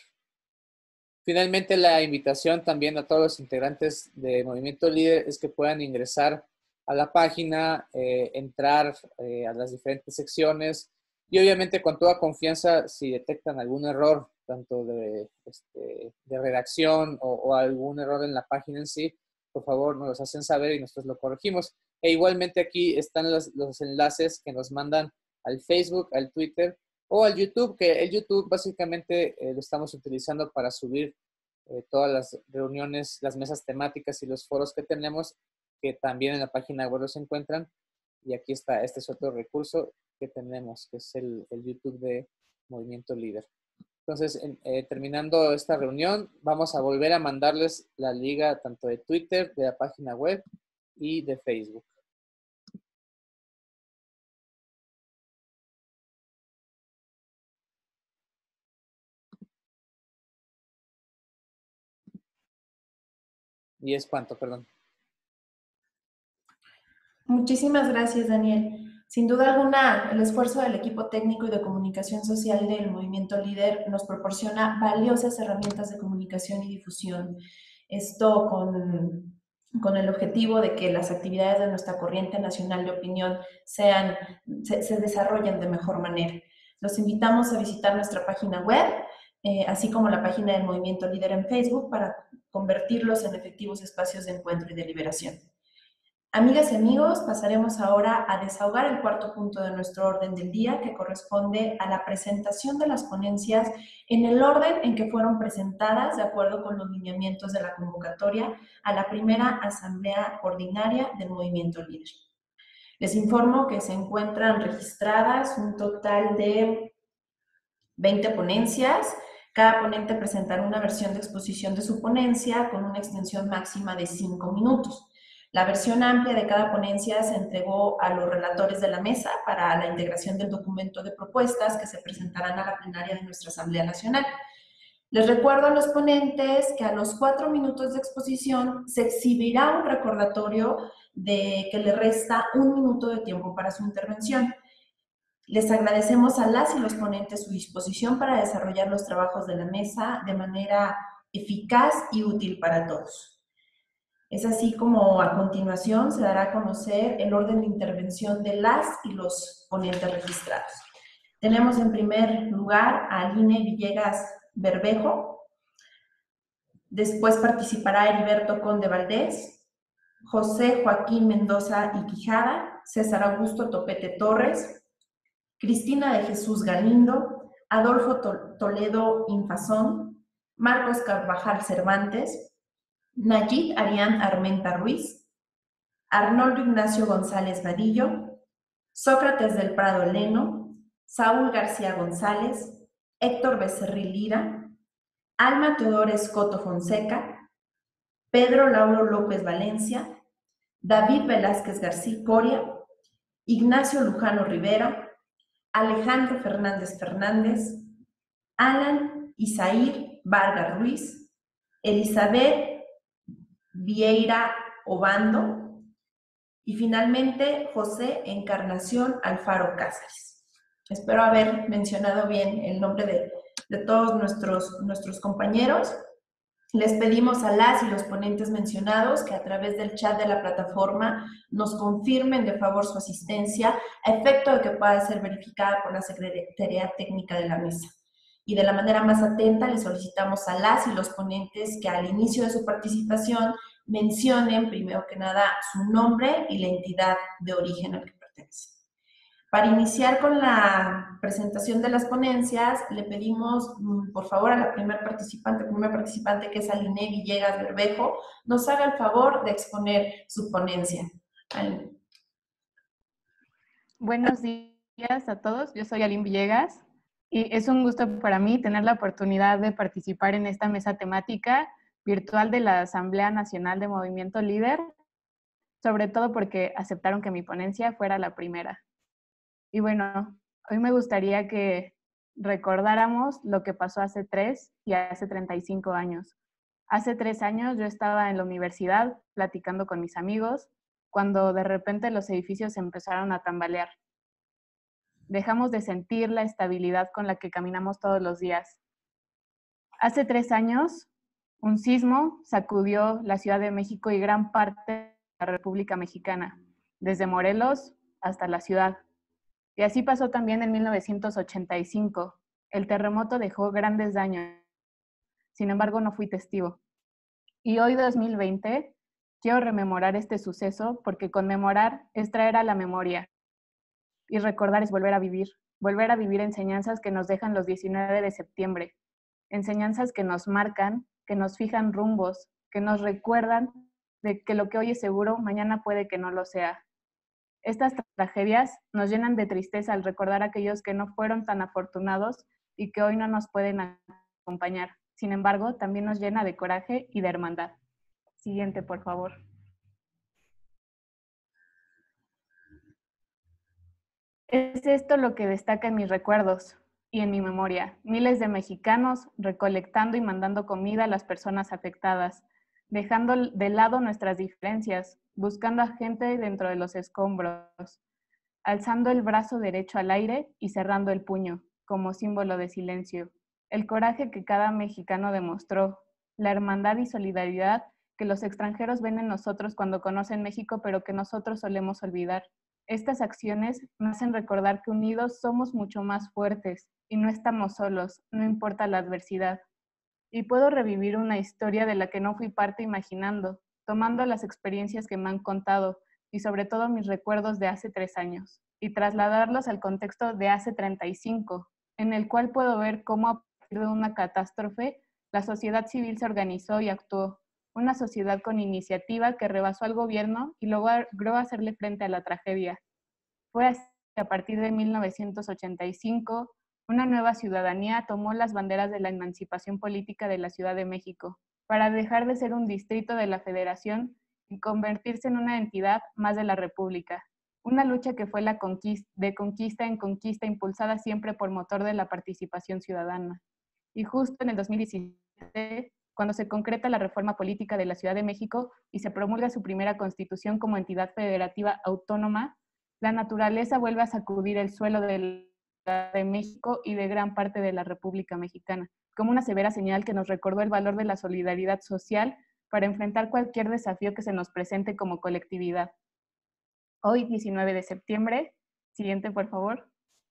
B: Finalmente, la invitación también a todos los integrantes de Movimiento Líder es que puedan ingresar a la página, eh, entrar eh, a las diferentes secciones y obviamente con toda confianza si detectan algún error, tanto de, este, de redacción o, o algún error en la página en sí, por favor nos los hacen saber y nosotros lo corregimos. E igualmente aquí están los, los enlaces que nos mandan al Facebook, al Twitter o al YouTube, que el YouTube básicamente eh, lo estamos utilizando para subir eh, todas las reuniones, las mesas temáticas y los foros que tenemos, que también en la página web los encuentran. Y aquí está, este es otro recurso que tenemos, que es el, el YouTube de Movimiento Líder. Entonces, eh, terminando esta reunión, vamos a volver a mandarles la liga tanto de Twitter, de la página web y de Facebook. Y es cuánto, perdón.
D: Muchísimas gracias, Daniel. Sin duda alguna, el esfuerzo del equipo técnico y de comunicación social del Movimiento Líder nos proporciona valiosas herramientas de comunicación y difusión. Esto con, con el objetivo de que las actividades de nuestra corriente nacional de opinión sean, se, se desarrollen de mejor manera. Los invitamos a visitar nuestra página web, eh, así como la página del Movimiento Líder en Facebook, para convertirlos en efectivos espacios de encuentro y deliberación. Amigas y amigos, pasaremos ahora a desahogar el cuarto punto de nuestro orden del día, que corresponde a la presentación de las ponencias en el orden en que fueron presentadas, de acuerdo con los lineamientos de la convocatoria, a la primera asamblea ordinaria del Movimiento Líder. Les informo que se encuentran registradas un total de veinte ponencias. Cada ponente presentará una versión de exposición de su ponencia con una extensión máxima de cinco minutos. La versión amplia de cada ponencia se entregó a los relatores de la mesa para la integración del documento de propuestas que se presentarán a la plenaria de nuestra Asamblea Nacional. Les recuerdo a los ponentes que a los cuatro minutos de exposición se exhibirá un recordatorio de que le resta un minuto de tiempo para su intervención. Les agradecemos a las y los ponentes su disposición para desarrollar los trabajos de la mesa de manera eficaz y útil para todos. Es así como a continuación se dará a conocer el orden de intervención de las y los ponentes registrados. Tenemos en primer lugar a Aline Villegas Berbejo, después participará Heriberto Conde Valdés, José Joaquín Mendoza y Quijada, César Augusto Topete Torres, Cristina de Jesús Galindo, Adolfo Toledo Infazón, Marcos Carvajal Cervantes, Nayit Arián Armenta Ruiz, Arnoldo Ignacio González Vadillo, Sócrates del Prado Leno, Saúl García González, Héctor Becerril Lira, Alma Teodoro Escoto Fonseca, Pedro Lauro López Valencia, David Velázquez García Coria, Ignacio Lujano Rivera, Alejandro Fernández Fernández, Alan Isair Vargas Ruiz, Elizabeth Vieira Obando y finalmente José Encarnación Alfaro Cáceres. Espero haber mencionado bien el nombre de, de todos nuestros, nuestros compañeros. Les pedimos a las y los ponentes mencionados que a través del chat de la plataforma nos confirmen de favor su asistencia a efecto de que pueda ser verificada por la Secretaría Técnica de la Mesa. Y de la manera más atenta les solicitamos a las y los ponentes que al inicio de su participación mencionen primero que nada su nombre y la entidad de origen al que pertenecen. Para iniciar con la presentación de las ponencias, le pedimos por favor a la primera participante, primer participante que es Aline Villegas Berbejo, nos haga el favor de exponer su ponencia. Aline.
G: Buenos días a todos, yo soy Aline Villegas. Y es un gusto para mí tener la oportunidad de participar en esta mesa temática virtual de la Asamblea Nacional de Movimiento Líder, sobre todo porque aceptaron que mi ponencia fuera la primera. Y bueno, hoy me gustaría que recordáramos lo que pasó hace tres y hace treinta y cinco años. Hace tres años yo estaba en la universidad platicando con mis amigos cuando de repente los edificios empezaron a tambalear. Dejamos de sentir la estabilidad con la que caminamos todos los días. Hace tres años, un sismo sacudió la Ciudad de México y gran parte de la República Mexicana. desde Morelos hasta la ciudad. Y así pasó también en mil novecientos ochenta y cinco. El terremoto dejó grandes daños. Sin embargo, no fui testigo. Y hoy, dos mil veinte, quiero rememorar este suceso porque conmemorar es traer a la memoria. Y recordar es volver a vivir. Volver a vivir enseñanzas que nos dejan los diecinueve de septiembre. Enseñanzas que nos marcan, que nos fijan rumbos, que nos recuerdan de que lo que hoy es seguro, mañana puede que no lo sea. Estas tragedias nos llenan de tristeza al recordar a aquellos que no fueron tan afortunados y que hoy no nos pueden acompañar. Sin embargo, también nos llena de coraje y de hermandad. Siguiente, por favor. Es esto lo que destaca en mis recuerdos y en mi memoria. Miles de mexicanos recolectando y mandando comida a las personas afectadas, dejando de lado nuestras diferencias, buscando a gente dentro de los escombros, alzando el brazo derecho al aire y cerrando el puño, como símbolo de silencio. El coraje que cada mexicano demostró, la hermandad y solidaridad que los extranjeros ven en nosotros cuando conocen México, pero que nosotros solemos olvidar. Estas acciones me hacen recordar que unidos somos mucho más fuertes y no estamos solos, no importa la adversidad. Y puedo revivir una historia de la que no fui parte imaginando, tomando las experiencias que me han contado y sobre todo mis recuerdos de hace tres años, y trasladarlos al contexto de hace treinta y cinco, en el cual puedo ver cómo a partir de una catástrofe la sociedad civil se organizó y actuó, una sociedad con iniciativa que rebasó al gobierno y logró hacerle frente a la tragedia. Fue así que a partir de mil novecientos ochenta y cinco, una nueva ciudadanía tomó las banderas de la emancipación política de la Ciudad de México, para dejar de ser un distrito de la Federación y convertirse en una entidad más de la República. Una lucha que fue la conquista, de conquista en conquista, impulsada siempre por motor de la participación ciudadana. Y justo en el dos mil diecisiete, cuando se concreta la reforma política de la Ciudad de México y se promulga su primera constitución como entidad federativa autónoma, la naturaleza vuelve a sacudir el suelo de de México y de gran parte de la República Mexicana, como una severa señal que nos recordó el valor de la solidaridad social para enfrentar cualquier desafío que se nos presente como colectividad. Hoy, diecinueve de septiembre, siguiente por favor.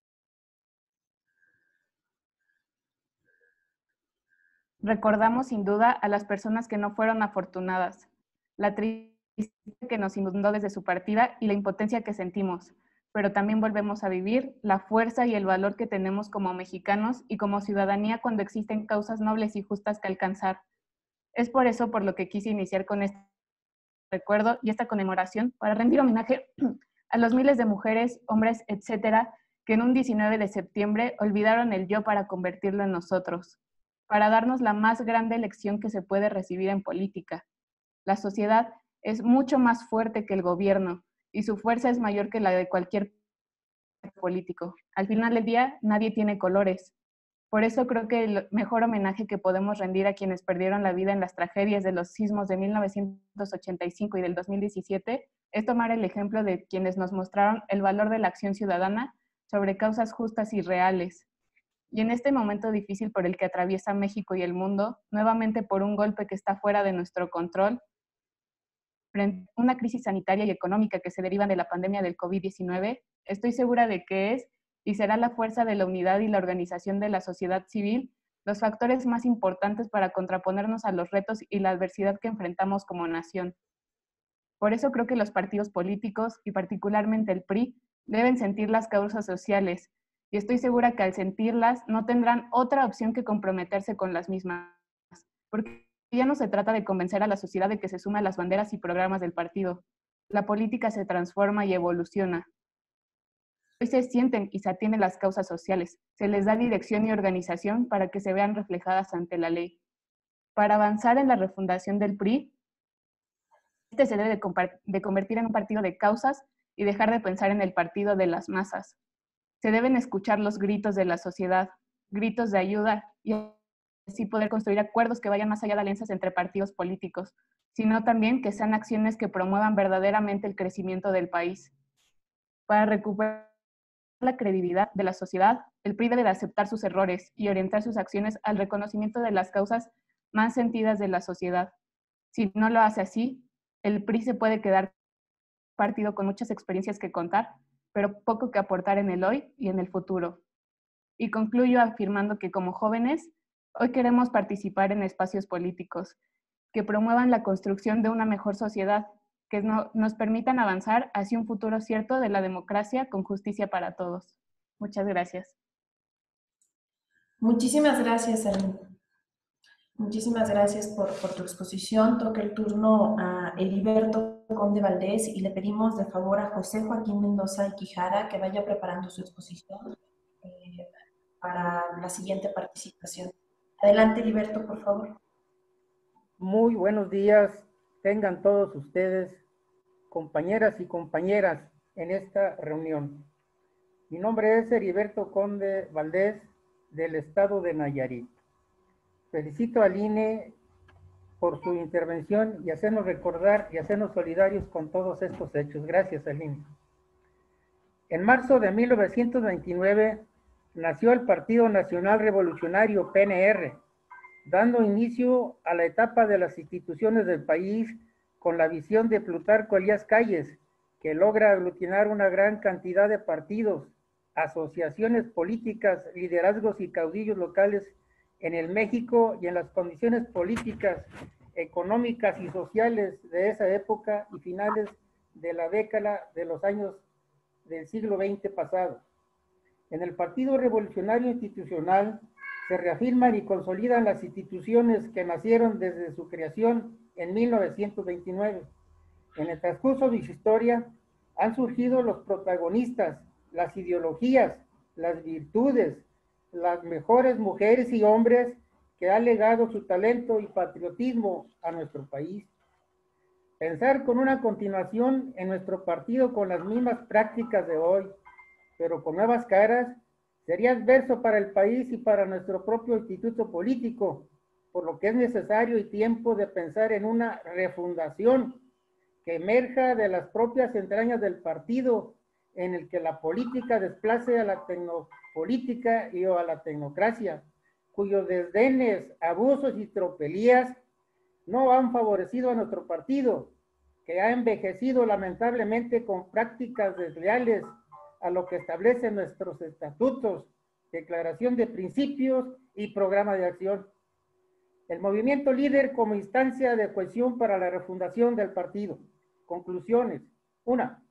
G: Recordamos sin duda a las personas que no fueron afortunadas, la tristeza que nos inundó desde su partida y la impotencia que sentimos, pero también volvemos a vivir la fuerza y el valor que tenemos como mexicanos y como ciudadanía cuando existen causas nobles y justas que alcanzar. Es por eso por lo que quise iniciar con este recuerdo y esta conmemoración para rendir homenaje a los miles de mujeres, hombres, etcétera, que en un diecinueve de septiembre olvidaron el yo para convertirlo en nosotros, para darnos la más grande lección que se puede recibir en política. La sociedad es mucho más fuerte que el gobierno, y su fuerza es mayor que la de cualquier político. Al final del día, nadie tiene colores. Por eso creo que el mejor homenaje que podemos rendir a quienes perdieron la vida en las tragedias de los sismos de mil novecientos ochenta y cinco y del dos mil diecisiete es tomar el ejemplo de quienes nos mostraron el valor de la acción ciudadana sobre causas justas y reales. Y en este momento difícil por el que atraviesa México y el mundo, nuevamente por un golpe que está fuera de nuestro control, frente a una crisis sanitaria y económica que se deriva de la pandemia del COVID diecinueve, estoy segura de que es y será la fuerza de la unidad y la organización de la sociedad civil los factores más importantes para contraponernos a los retos y la adversidad que enfrentamos como nación. Por eso creo que los partidos políticos, y particularmente el P R I, deben sentir las causas sociales, y estoy segura que al sentirlas no tendrán otra opción que comprometerse con las mismas, porque ya no se trata de convencer a la sociedad de que se sume a las banderas y programas del partido. La política se transforma y evoluciona. Hoy se sienten y se atienden las causas sociales, se les da dirección y organización para que se vean reflejadas ante la ley. Para avanzar en la refundación del P R I, este se debe de, de convertir en un partido de causas y dejar de pensar en el partido de las masas. Se deben escuchar los gritos de la sociedad, gritos de ayuda, y así poder construir acuerdos que vayan más allá de alianzas entre partidos políticos, sino también que sean acciones que promuevan verdaderamente el crecimiento del país. Para recuperar la credibilidad de la sociedad, el P R I debe de aceptar sus errores y orientar sus acciones al reconocimiento de las causas más sentidas de la sociedad. Si no lo hace así, el P R I se puede quedar partido con muchas experiencias que contar, pero poco que aportar en el hoy y en el futuro. Y concluyo afirmando que como jóvenes, hoy queremos participar en espacios políticos que promuevan la construcción de una mejor sociedad, que no, nos permitan avanzar hacia un futuro cierto de la democracia con justicia para todos. Muchas gracias.
D: Muchísimas gracias, Aline. Muchísimas gracias por, por tu exposición. Toca el turno a Heriberto Conde Valdés y le pedimos de favor a José Joaquín Mendoza y Quijada que vaya preparando su exposición eh, para la siguiente participación. Adelante, Heriberto, por favor.
H: Muy buenos días, tengan todos ustedes, compañeras y compañeras, en esta reunión. Mi nombre es Heriberto Conde Valdés, del estado de Nayarit. Felicito al I N E por su intervención y hacernos recordar y hacernos solidarios con todos estos hechos. Gracias al I N E. En marzo de mil novecientos veintinueve nació el Partido Nacional Revolucionario, P N R, dando inicio a la etapa de las instituciones del país con la visión de Plutarco Elías Calles, que logra aglutinar una gran cantidad de partidos, asociaciones políticas, liderazgos y caudillos locales en el México y en las condiciones políticas, económicas y sociales de esa época y finales de la década de los años del siglo veinte pasado. En el Partido Revolucionario Institucional se reafirman y consolidan las instituciones que nacieron desde su creación en mil novecientos veintinueve. En el transcurso de su historia han surgido los protagonistas, las ideologías, las virtudes, las mejores mujeres y hombres que han legado su talento y patriotismo a nuestro país. Pensar con una continuación en nuestro partido con las mismas prácticas de hoy, pero con nuevas caras, sería adverso para el país y para nuestro propio instituto político, por lo que es necesario y tiempo de pensar en una refundación que emerja de las propias entrañas del partido, en el que la política desplace a la tecnopolítica y o a la tecnocracia, cuyos desdenes, abusos y tropelías no han favorecido a nuestro partido, que ha envejecido lamentablemente con prácticas desleales a lo que establecen nuestros estatutos, declaración de principios y programa de acción. El movimiento líder como instancia de cohesión para la refundación del partido. Conclusiones. Una,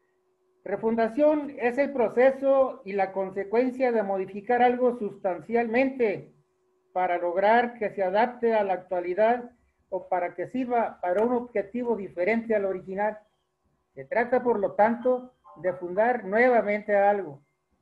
H: refundación es el proceso y la consecuencia de modificar algo sustancialmente para lograr que se adapte a la actualidad o para que sirva para un objetivo diferente al original. Se trata, por lo tanto, de fundar nuevamente algo.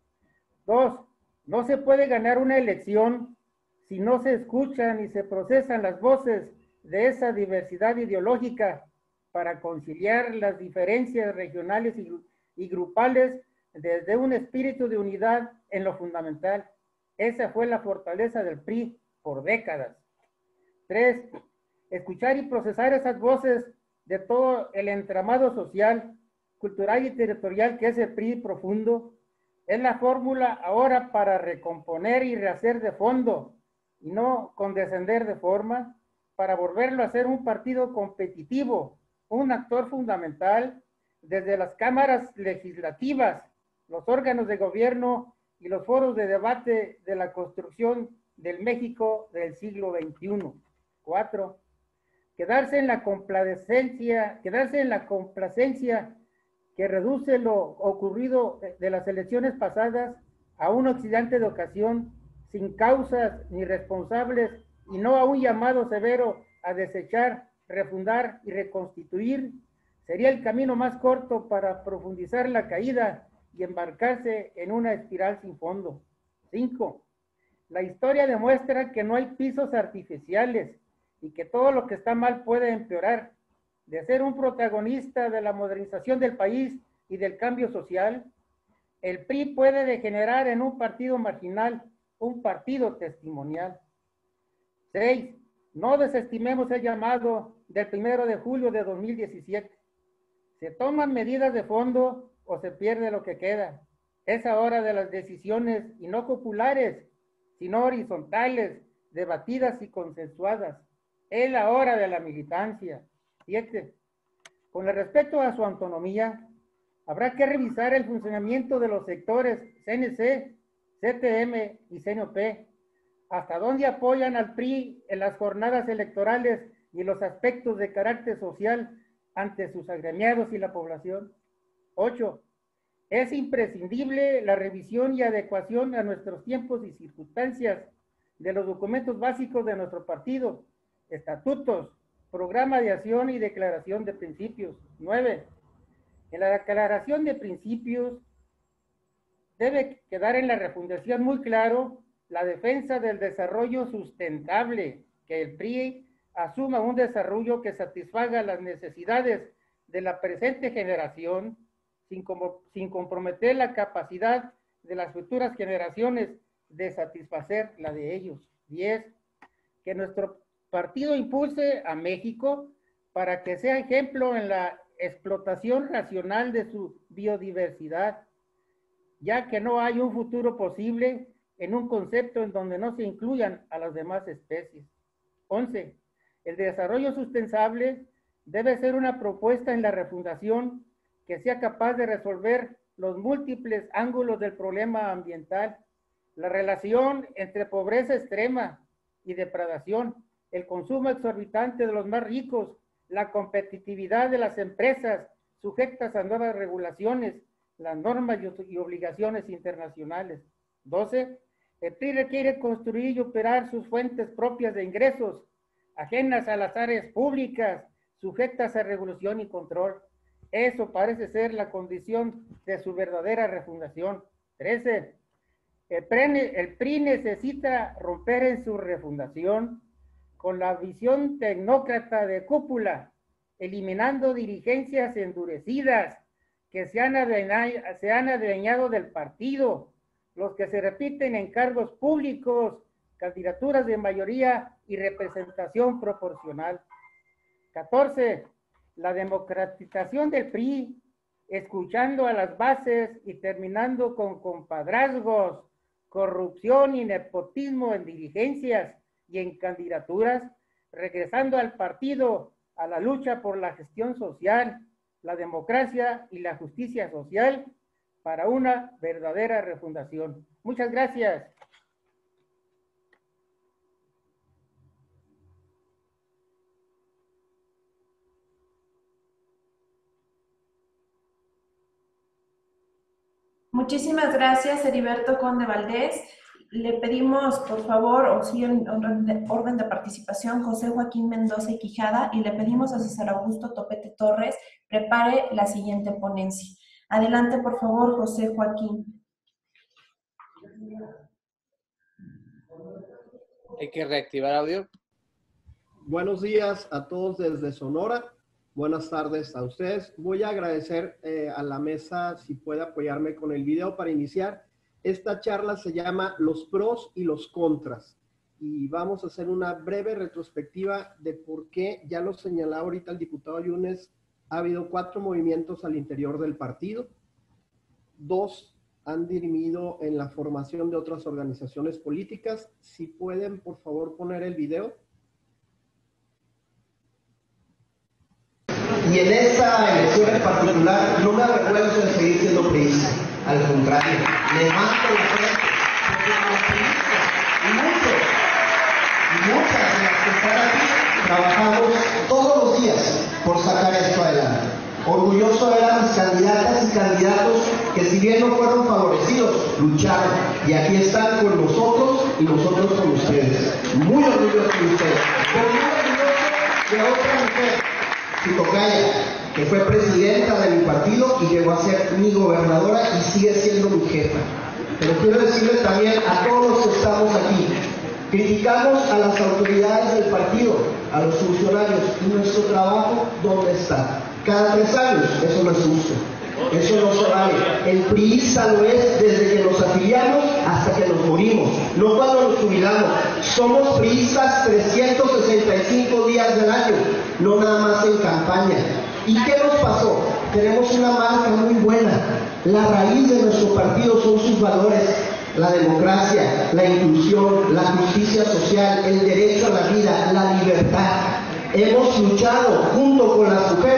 H: Dos, no se puede ganar una elección si no se escuchan y se procesan las voces de esa diversidad ideológica para conciliar las diferencias regionales y, y grupales desde un espíritu de unidad en lo fundamental. Esa fue la fortaleza del P R I por décadas. Tres, escuchar y procesar esas voces de todo el entramado social, cultural y territorial que es el P R I profundo, es la fórmula ahora para recomponer y rehacer de fondo y no condescender de forma, para volverlo a ser un partido competitivo, un actor fundamental desde las cámaras legislativas, los órganos de gobierno y los foros de debate de la construcción del México del siglo veintiuno. Cuatro, quedarse en la complacencia, quedarse en la complacencia que reduce lo ocurrido de las elecciones pasadas a un accidente de ocasión, sin causas ni responsables, y no a un llamado severo a desechar, refundar y reconstituir, sería el camino más corto para profundizar la caída y embarcarse en una espiral sin fondo. Cinco, la historia demuestra que no hay pisos artificiales y que todo lo que está mal puede empeorar. De ser un protagonista de la modernización del país y del cambio social, el P R I puede degenerar en un partido marginal, un partido testimonial. Seis, no desestimemos el llamado del primero de julio de dos mil diecisiete. Se toman medidas de fondo o se pierde lo que queda. Es hora de las decisiones, y no populares, sino horizontales, debatidas y consensuadas. Es la hora de la militancia. Siete, Con el respecto a su autonomía, habrá que revisar el funcionamiento de los sectores C N C, C T M y C N O P, hasta dónde apoyan al P R I en las jornadas electorales y los aspectos de carácter social ante sus agremiados y la población. Ocho. Es imprescindible la revisión y adecuación a nuestros tiempos y circunstancias de los documentos básicos de nuestro partido, estatutos, programa de acción y declaración de principios. Nueve. En la declaración de principios debe quedar en la refundación muy claro la defensa del desarrollo sustentable, que el P R I asuma un desarrollo que satisfaga las necesidades de la presente generación sin, como, sin comprometer la capacidad de las futuras generaciones de satisfacer la de ellos. Diez. Que nuestro partido impulse a México para que sea ejemplo en la explotación racional de su biodiversidad, ya que no hay un futuro posible en un concepto en donde no se incluyan a las demás especies. Once. El desarrollo sustentable debe ser una propuesta en la refundación que sea capaz de resolver los múltiples ángulos del problema ambiental, la relación entre pobreza extrema y depredación, el consumo exorbitante de los más ricos, la competitividad de las empresas sujetas a nuevas regulaciones, las normas y obligaciones internacionales. doce. El P R I requiere construir y operar sus fuentes propias de ingresos, ajenas a las áreas públicas, sujetas a regulación y control. Eso parece ser la condición de su verdadera refundación. trece. El P R I necesita romper en su refundación con la visión tecnócrata de cúpula, eliminando dirigencias endurecidas que se han adueñado, se han adueñado del partido, los que se repiten en cargos públicos, candidaturas de mayoría y representación proporcional. catorce. La democratización del P R I, escuchando a las bases y terminando con compadrazgos, corrupción y nepotismo en dirigencias y en candidaturas, regresando al partido a la lucha por la gestión social, la democracia y la justicia social para una verdadera refundación. Muchas gracias.
D: Muchísimas gracias, Heriberto Conde Valdés. Le pedimos, por favor, o sí, en orden de participación, José Joaquín Mendoza y Quijada, y le pedimos a César Augusto Topete Torres prepare la siguiente ponencia. Adelante, por favor, José Joaquín.
B: Hay que reactivar audio.
I: Buenos días a todos desde Sonora. Buenas tardes a ustedes. Voy a agradecer eh, a la mesa si puede apoyarme con el video para iniciar. Esta charla se llama Los pros y los contras. Y vamos a hacer una breve retrospectiva de por qué, ya lo señalaba ahorita el diputado Yunes, ha habido cuatro movimientos al interior del partido. Dos han dirimido en la formación de otras organizaciones políticas. Si pueden, por favor, poner el video.
J: Y en esta elección en particular no me avergüenzo de seguir siendo priista, al contrario, levanto la frente, porque los priistas, y muchos, y muchas de las que están aquí, trabajamos todos los días por sacar esto adelante. Orgulloso de las candidatas y candidatos que, si bien no fueron favorecidos, lucharon, y aquí están con nosotros y nosotros con ustedes. Muy orgulloso de ustedes, pero muy orgulloso de otra mujer, Tocaya, que fue presidenta de mi partido y llegó a ser mi gobernadora y sigue siendo mi jefa. Pero quiero decirles también a todos los que estamos aquí, criticamos a las autoridades del partido, a los funcionarios, y nuestro trabajo, ¿dónde está? Cada tres años, eso no es justo, eso no se vale. El priista lo es desde que nos afiliamos hasta que nos morimos, no cuando nos jubilamos. Somos priistas trescientos sesenta y cinco días del año, no nada más en campaña. ¿Y qué nos pasó? Tenemos una marca muy buena. La raíz de nuestro partido son sus valores: la democracia, la inclusión, la justicia social, el derecho a la vida, la libertad. Hemos luchado junto con las mujeres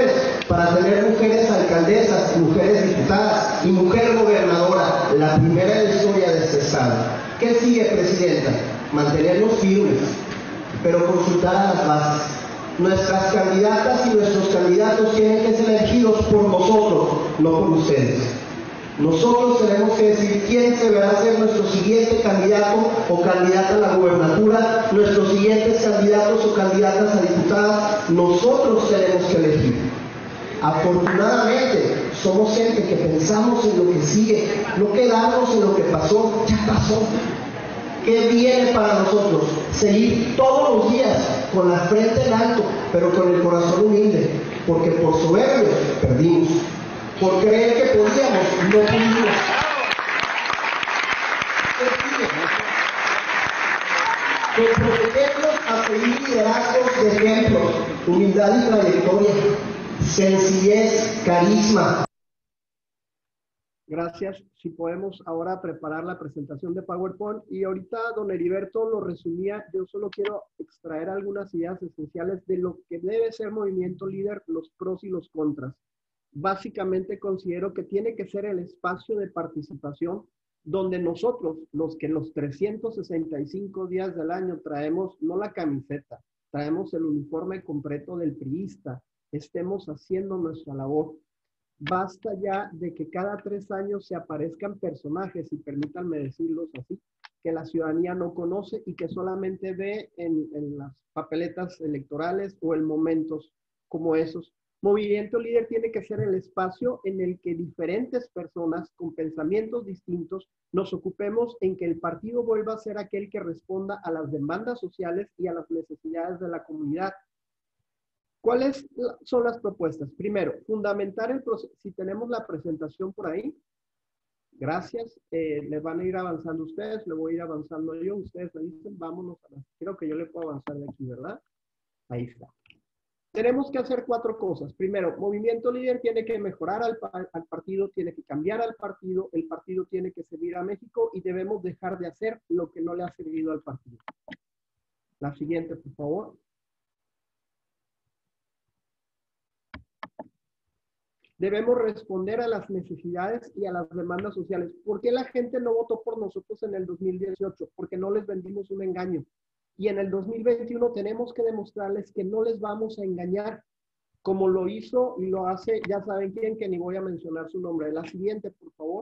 J: para tener mujeres alcaldesas, mujeres diputadas y mujer gobernadora, la primera en la historia de este estado. ¿Qué sigue, Presidenta? Mantenernos firmes, pero consultar a las bases. Nuestras candidatas y nuestros candidatos tienen que ser elegidos por nosotros, no por ustedes. Nosotros tenemos que decir quién se verá ser nuestro siguiente candidato o candidata a la gubernatura, nuestros siguientes candidatos o candidatas a diputadas. Nosotros tenemos que elegir. Afortunadamente, somos gente que pensamos en lo que sigue, no quedarnos en lo que pasó, ya pasó. ¿Qué viene para nosotros? Seguir todos los días con la frente en alto, pero con el corazón humilde, porque por soberbios perdimos. Por creer que podíamos, no pudimos. Comprometernos a seguir liderazgos de ejemplo, humildad y trayectoria, sencillez, carisma.
I: Gracias. Si podemos ahora preparar la presentación de PowerPoint. Y ahorita don Heriberto lo resumía. Yo solo quiero extraer algunas ideas esenciales de lo que debe ser Movimiento Líder, los pros y los contras. Básicamente considero que tiene que ser el espacio de participación donde nosotros, los que los trescientos sesenta y cinco días del año traemos, no la camiseta, traemos el uniforme completo del priista, estemos haciendo nuestra labor. Basta ya de que cada tres años se aparezcan personajes, y permítanme decirlos así, que la ciudadanía no conoce y que solamente ve en, en las papeletas electorales o en momentos como esos. Movimiento Líder tiene que ser el espacio en el que diferentes personas con pensamientos distintos nos ocupemos en que el partido vuelva a ser aquel que responda a las demandas sociales y a las necesidades de la comunidad. ¿Cuáles son las propuestas? Primero, fundamentar el proceso. Si tenemos la presentación por ahí, gracias. Eh, le van a ir avanzando ustedes, le voy a ir avanzando yo. Ustedes me dicen, vámonos a la... Creo que yo le puedo avanzar de aquí, ¿verdad? Ahí está. Tenemos que hacer cuatro cosas. Primero, Movimiento Líder tiene que mejorar al, al partido, tiene que cambiar al partido, el partido tiene que servir a México y debemos dejar de hacer lo que no le ha servido al partido. La siguiente, por favor. Debemos responder a las necesidades y a las demandas sociales. ¿Por qué la gente no votó por nosotros en el dos mil dieciocho? Porque no les vendimos un engaño. Y en el dos mil veintiuno tenemos que demostrarles que no les vamos a engañar, como lo hizo y lo hace, ya saben quién, que ni voy a mencionar su nombre. La siguiente, por favor.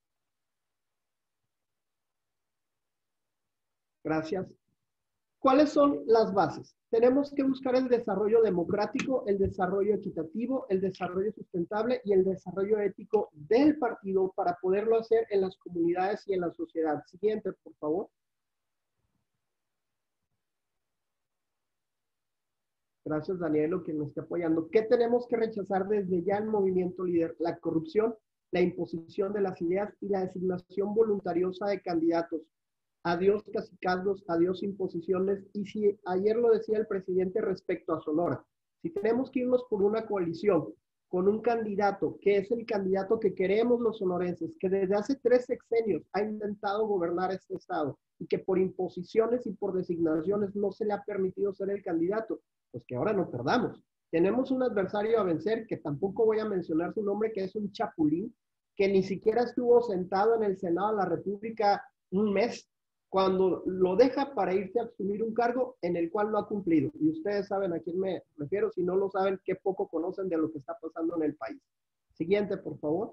I: Gracias. ¿Cuáles son las bases? Tenemos que buscar el desarrollo democrático, el desarrollo equitativo, el desarrollo sustentable y el desarrollo ético del partido para poderlo hacer en las comunidades y en la sociedad. Siguiente, por favor. Gracias, Danielo, que nos está apoyando. ¿Qué tenemos que rechazar desde ya en Movimiento Líder? La corrupción, la imposición de las ideas y la designación voluntariosa de candidatos. Adiós cacicazgos, adiós imposiciones. Y si ayer lo decía el presidente respecto a Sonora, si tenemos que irnos por una coalición con un candidato que es el candidato que queremos los sonorenses, que desde hace tres sexenios ha intentado gobernar este estado y que por imposiciones y por designaciones no se le ha permitido ser el candidato, pues que ahora no perdamos. Tenemos un adversario a vencer, que tampoco voy a mencionar su nombre, que es un chapulín, que ni siquiera estuvo sentado en el Senado de la República un mes, cuando lo deja para irse a asumir un cargo en el cual no ha cumplido. Y ustedes saben a quién me refiero, si no lo saben, qué poco conocen de lo que está pasando en el país. Siguiente, por favor.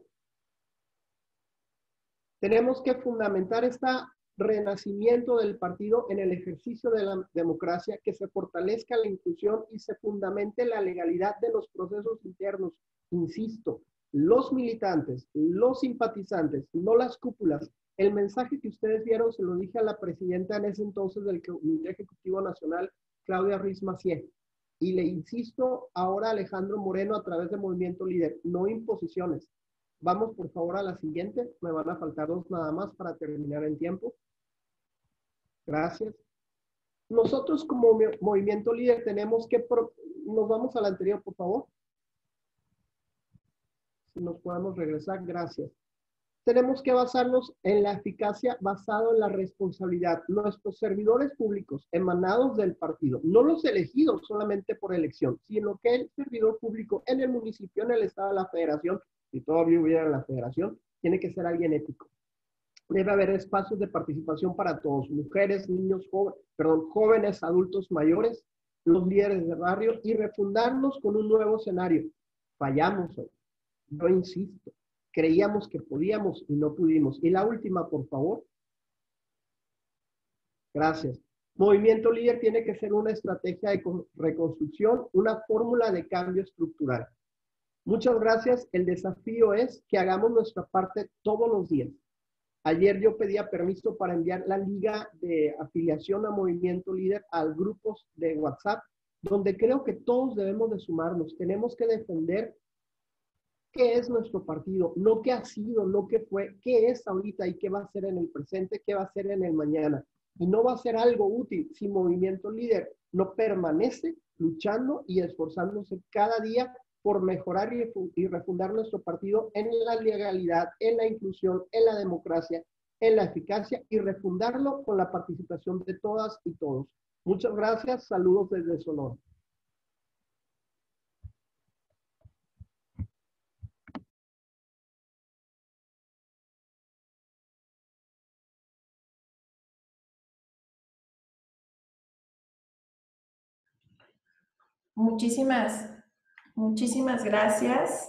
I: Tenemos que fundamentar este renacimiento del partido en el ejercicio de la democracia, que se fortalezca la inclusión y se fundamente la legalidad de los procesos internos. Insisto, los militantes, los simpatizantes, no las cúpulas. El mensaje que ustedes vieron se lo dije a la presidenta en ese entonces del Comité Ejecutivo Nacional, Claudia Ruiz Massieu. Y le insisto ahora a Alejandro Moreno a través de Movimiento Líder, no imposiciones. Vamos por favor a la siguiente, me van a faltar dos nada más para terminar en tiempo. Gracias. Nosotros como Movimiento Líder tenemos que, pro... nos vamos a la anterior por favor. Si nos podemos regresar, gracias. tenemos que basarnos en la eficacia basado en la responsabilidad. Nuestros servidores públicos emanados del partido, no los elegidos solamente por elección, sino que el servidor público en el municipio, en el estado, de la federación, si todavía hubiera la federación, tiene que ser alguien ético. Debe haber espacios de participación para todos, mujeres, niños, jóvenes, perdón, jóvenes, adultos mayores, los líderes de barrio, y refundarnos con un nuevo escenario. Fallamos hoy. Yo insisto, creíamos que podíamos y no pudimos. Y la última, por favor. Gracias. Movimiento Líder tiene que ser una estrategia de reconstrucción, una fórmula de cambio estructural. Muchas gracias. El desafío es que hagamos nuestra parte todos los días. Ayer yo pedía permiso para enviar la liga de afiliación a Movimiento Líder a grupos de WhatsApp, donde creo que todos debemos de sumarnos. Tenemos que defender qué es nuestro partido, no qué ha sido, no qué fue, qué es ahorita y qué va a ser en el presente, qué va a ser en el mañana. Y no va a ser algo útil si Movimiento Líder no permanece luchando y esforzándose cada día por mejorar y refundar nuestro partido en la legalidad, en la inclusión, en la democracia, en la eficacia, y refundarlo con la participación de todas y todos. Muchas gracias. Saludos desde Sonora.
D: Muchísimas, muchísimas gracias.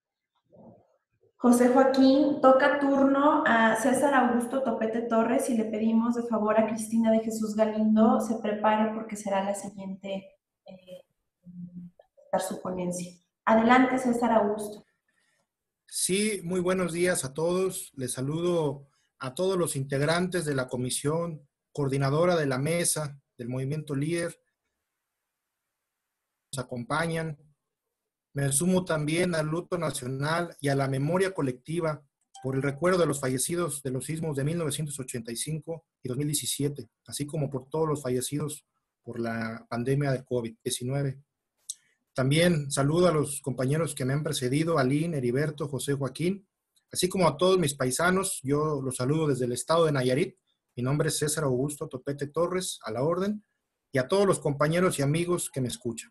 D: José Joaquín, toca turno a César Augusto Topete Torres y le pedimos de favor a Cristina de Jesús Galindo se prepare porque será la siguiente eh, dar su ponencia. Adelante, César Augusto.
E: Sí, muy buenos días a todos. Les saludo a todos los integrantes de la comisión coordinadora de la mesa del Movimiento Líder. Nos acompañan. Me sumo también al luto nacional y a la memoria colectiva por el recuerdo de los fallecidos de los sismos de mil novecientos ochenta y cinco y dos mil diecisiete, así como por todos los fallecidos por la pandemia de COVID diecinueve. También saludo a los compañeros que me han precedido, Aline, Heriberto, José Joaquín, así como a todos mis paisanos. Yo los saludo desde el estado de Nayarit. Mi nombre es César Augusto Topete Torres, a la orden, y a todos los compañeros y amigos que me escuchan.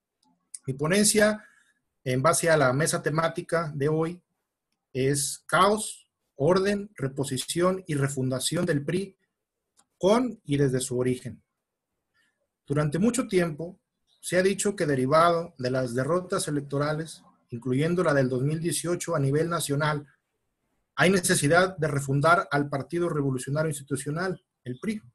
E: Mi ponencia, en base a la mesa temática de hoy, es caos, orden, reposición y refundación del P R I con y desde su origen. Durante mucho tiempo se ha dicho que derivado de las derrotas electorales, incluyendo la del dos mil dieciocho a nivel nacional, hay necesidad de refundar al Partido Revolucionario Institucional, el P R I.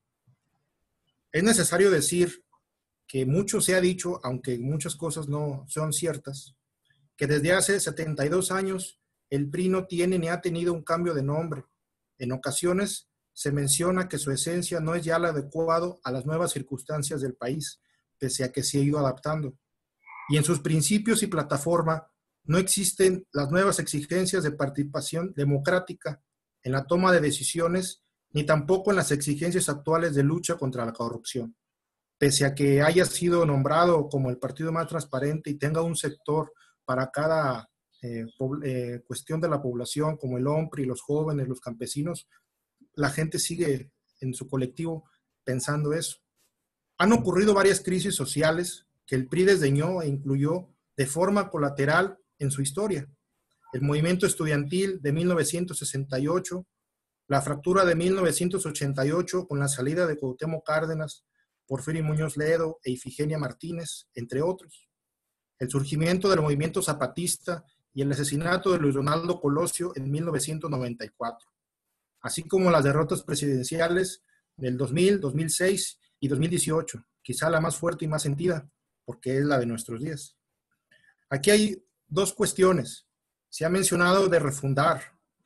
E: Es necesario decir que mucho se ha dicho, aunque muchas cosas no son ciertas, que desde hace setenta y dos años el P R I no tiene ni ha tenido un cambio de nombre. En ocasiones se menciona que su esencia no es ya la adecuada a las nuevas circunstancias del país, pese a que se ha ido adaptando. Y en sus principios y plataforma no existen las nuevas exigencias de participación democrática en la toma de decisiones, ni tampoco en las exigencias actuales de lucha contra la corrupción. Pese a que haya sido nombrado como el partido más transparente y tenga un sector para cada eh, eh, cuestión de la población, como el hombre y los jóvenes, los campesinos, la gente sigue en su colectivo pensando eso. Han ocurrido varias crisis sociales que el P R I desdeñó e incluyó de forma colateral en su historia. El movimiento estudiantil de mil novecientos sesenta y ocho, la fractura de mil novecientos ochenta y ocho con la salida de Cuauhtémoc Cárdenas, Porfirio Muñoz Ledo e Ifigenia Martínez, entre otros. El surgimiento del movimiento zapatista y el asesinato de Luis Donaldo Colosio en mil novecientos noventa y cuatro, así como las derrotas presidenciales del dos mil, dos mil seis y dos mil dieciocho, quizá la más fuerte y más sentida, porque es la de nuestros días. Aquí hay dos cuestiones. Se ha mencionado de refundar.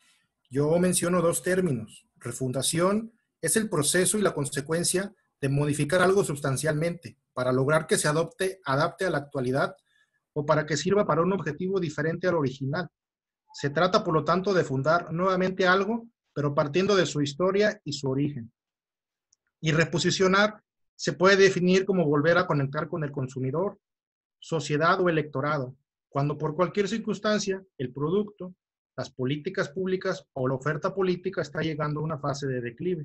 E: Yo menciono dos términos. Refundación es el proceso y la consecuencia de modificar algo sustancialmente para lograr que se adopte, adapte a la actualidad o para que sirva para un objetivo diferente al original. Se trata, por lo tanto, de fundar nuevamente algo, pero partiendo de su historia y su origen. Y reposicionar se puede definir como volver a conectar con el consumidor, sociedad o electorado, cuando por cualquier circunstancia el producto,
K: las políticas públicas o la oferta política está llegando a una fase de declive.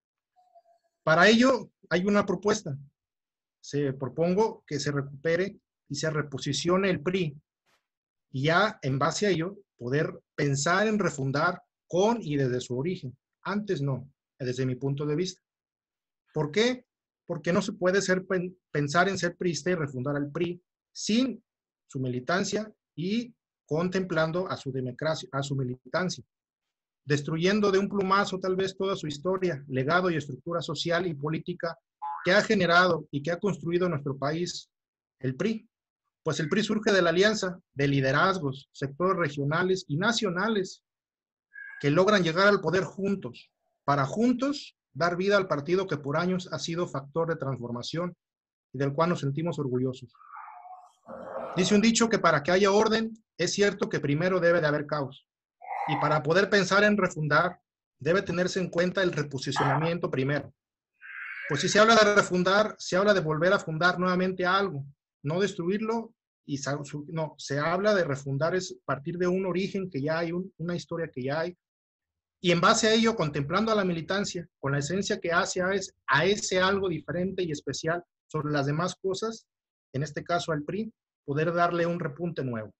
K: Para ello hay una propuesta. Se propongo que se recupere y se reposicione el P R I y ya en base a ello poder pensar en refundar con y desde su origen. Antes no, desde mi punto de vista. ¿Por qué? Porque no se puede ser, pensar en ser priista y refundar al P R I sin su militancia y contemplando a su democracia, a su militancia, destruyendo de un plumazo tal vez toda su historia, legado y estructura social y política que ha generado y que ha construido nuestro país, el P R I. Pues el P R I surge de la alianza de liderazgos, sectores regionales y nacionales que logran llegar al poder juntos, para juntos dar vida al partido que por años ha sido factor de transformación y del cual nos sentimos orgullosos. Dice un dicho que para que haya orden, es cierto que primero debe de haber caos. Y para poder pensar en refundar, debe tenerse en cuenta el reposicionamiento primero. Pues si se habla de refundar, se habla de volver a fundar nuevamente algo, no destruirlo, y no, se habla de refundar es partir de un origen que ya hay, un, una historia que ya hay, y en base a ello, contemplando a la militancia, con la esencia que hace a ese, a ese algo diferente y especial sobre las demás cosas, en este caso al P R I, poder darle un repunte nuevo.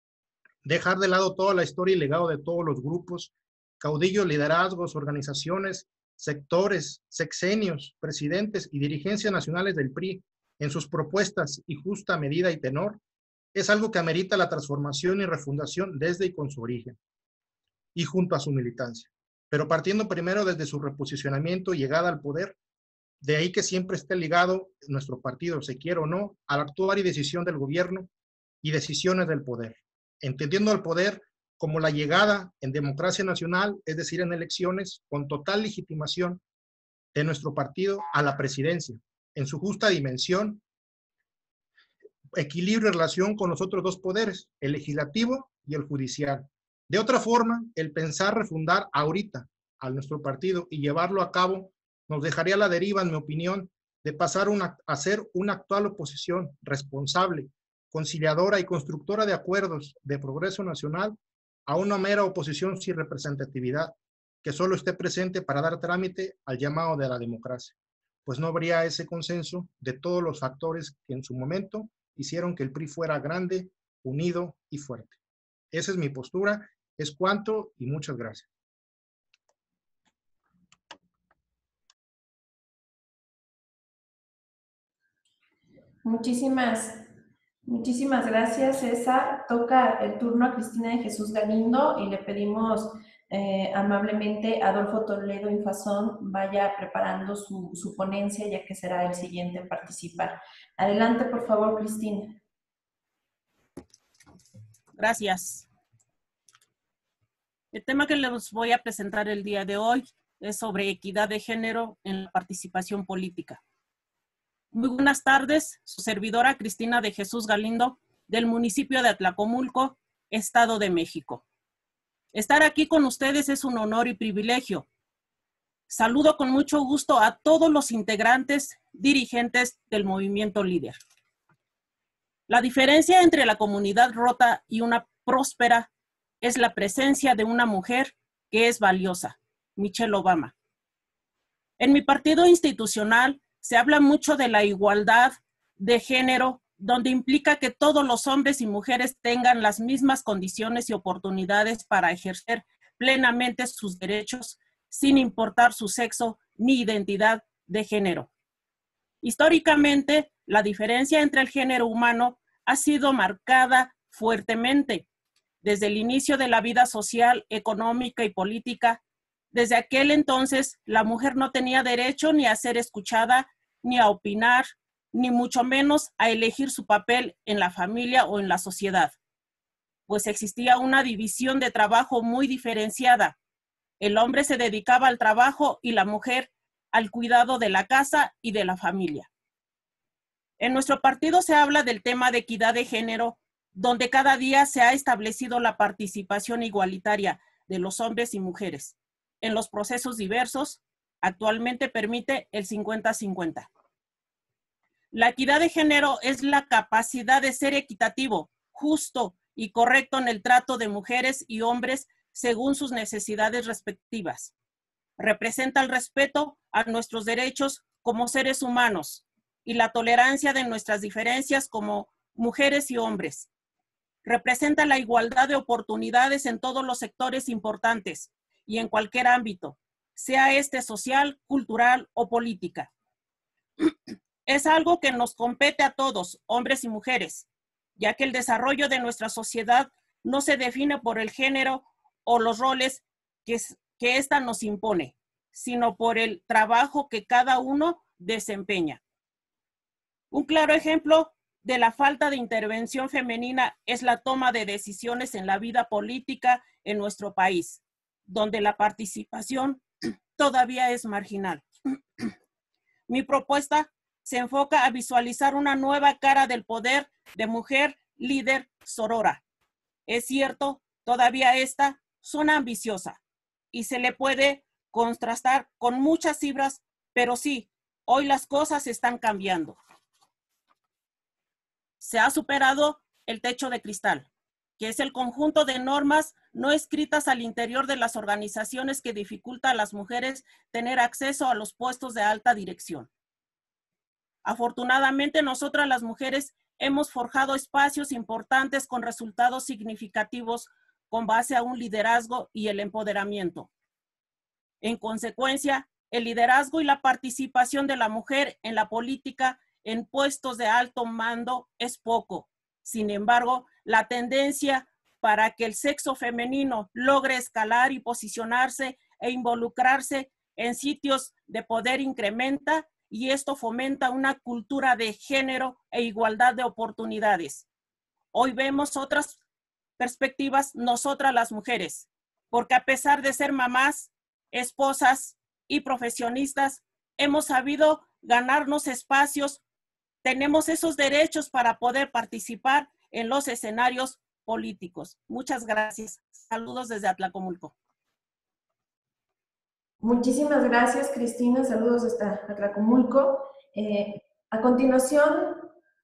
K: Dejar de lado toda la historia y legado de todos los grupos, caudillos, liderazgos, organizaciones, sectores, sexenios, presidentes y dirigencias nacionales del P R I en sus propuestas y justa medida y tenor, es algo que amerita la transformación y refundación desde y con su origen y junto a su militancia, pero partiendo primero desde su reposicionamiento y llegada al poder. De ahí que siempre esté ligado nuestro partido, se quiera o no, al actuar y decisión del gobierno y decisiones del poder, entendiendo al poder como la llegada en democracia nacional, es decir, en elecciones, con total legitimación de nuestro partido a la presidencia, en su justa dimensión, equilibrio y relación con los otros dos poderes, el legislativo y el judicial. De otra forma, el pensar refundar ahorita a nuestro partido y llevarlo a cabo nos dejaría a la deriva, en mi opinión, de pasar una, a ser una actual oposición responsable, conciliadora y constructora de acuerdos de progreso nacional a una mera oposición sin representatividad, que solo esté presente para dar trámite al llamado de la democracia, pues no habría ese consenso de todos los factores que en su momento hicieron que el P R I fuera grande, unido y fuerte. Esa es mi postura, es cuanto y muchas gracias.
D: Muchísimas, muchísimas gracias, César. Toca el turno a Cristina de Jesús Galindo y le pedimos eh, amablemente a Adolfo Toledo Infazón vaya preparando su, su ponencia, ya que será el siguiente en participar. Adelante, por favor, Cristina.
L: Gracias. El tema que les voy a presentar el día de hoy es sobre equidad de género en la participación política. Muy buenas tardes, su servidora Cristina de Jesús Galindo, del municipio de Atlacomulco, Estado de México. Estar aquí con ustedes es un honor y privilegio. Saludo con mucho gusto a todos los integrantes, dirigentes del movimiento líder. La diferencia entre la comunidad rota y una próspera es la presencia de una mujer que es valiosa, Michelle Obama. En mi partido institucional se habla mucho de la igualdad de género, donde implica que todos los hombres y mujeres tengan las mismas condiciones y oportunidades para ejercer plenamente sus derechos, sin importar su sexo ni identidad de género. Históricamente, la diferencia entre el género humano ha sido marcada fuertemente desde el inicio de la vida social, económica y política. Desde aquel entonces, la mujer no tenía derecho ni a ser escuchada, ni a opinar, ni mucho menos a elegir su papel en la familia o en la sociedad, pues existía una división de trabajo muy diferenciada. El hombre se dedicaba al trabajo y la mujer al cuidado de la casa y de la familia. En nuestro partido se habla del tema de equidad de género, donde cada día se ha establecido la participación igualitaria de los hombres y mujeres en los procesos diversos. Actualmente permite el cincuenta cincuenta. La equidad de género es la capacidad de ser equitativo, justo y correcto en el trato de mujeres y hombres según sus necesidades respectivas. Representa el respeto a nuestros derechos como seres humanos y la tolerancia de nuestras diferencias como mujeres y hombres. Representa la igualdad de oportunidades en todos los sectores importantes y en cualquier ámbito, sea este social, cultural o política. Es algo que nos compete a todos, hombres y mujeres, ya que el desarrollo de nuestra sociedad no se define por el género o los roles que, que ésta nos impone, sino por el trabajo que cada uno desempeña. Un claro ejemplo de la falta de intervención femenina es la toma de decisiones en la vida política en nuestro país, donde la participación todavía es marginal. Mi propuesta se enfoca a visualizar una nueva cara del poder de mujer líder sorora. Es cierto, todavía esta suena ambiciosa y se le puede contrastar con muchas cifras, pero sí, hoy las cosas están cambiando. Se ha superado el techo de cristal, que es el conjunto de normas no escritas al interior de las organizaciones que dificulta a las mujeres tener acceso a los puestos de alta dirección. Afortunadamente, nosotras las mujeres hemos forjado espacios importantes con resultados significativos con base a un liderazgo y el empoderamiento. En consecuencia, el liderazgo y la participación de la mujer en la política en puestos de alto mando es poco. Sin embargo, la tendencia para que el sexo femenino logre escalar y posicionarse e involucrarse en sitios de poder incrementa, y esto fomenta una cultura de género e igualdad de oportunidades. Hoy vemos otras perspectivas nosotras las mujeres, porque a pesar de ser mamás, esposas y profesionistas, hemos sabido ganarnos espacios, tenemos esos derechos para poder participar en los escenarios políticos. Muchas gracias. Saludos desde Atlacomulco.
D: Muchísimas gracias, Cristina. Saludos desde Atlacomulco. Eh, a continuación,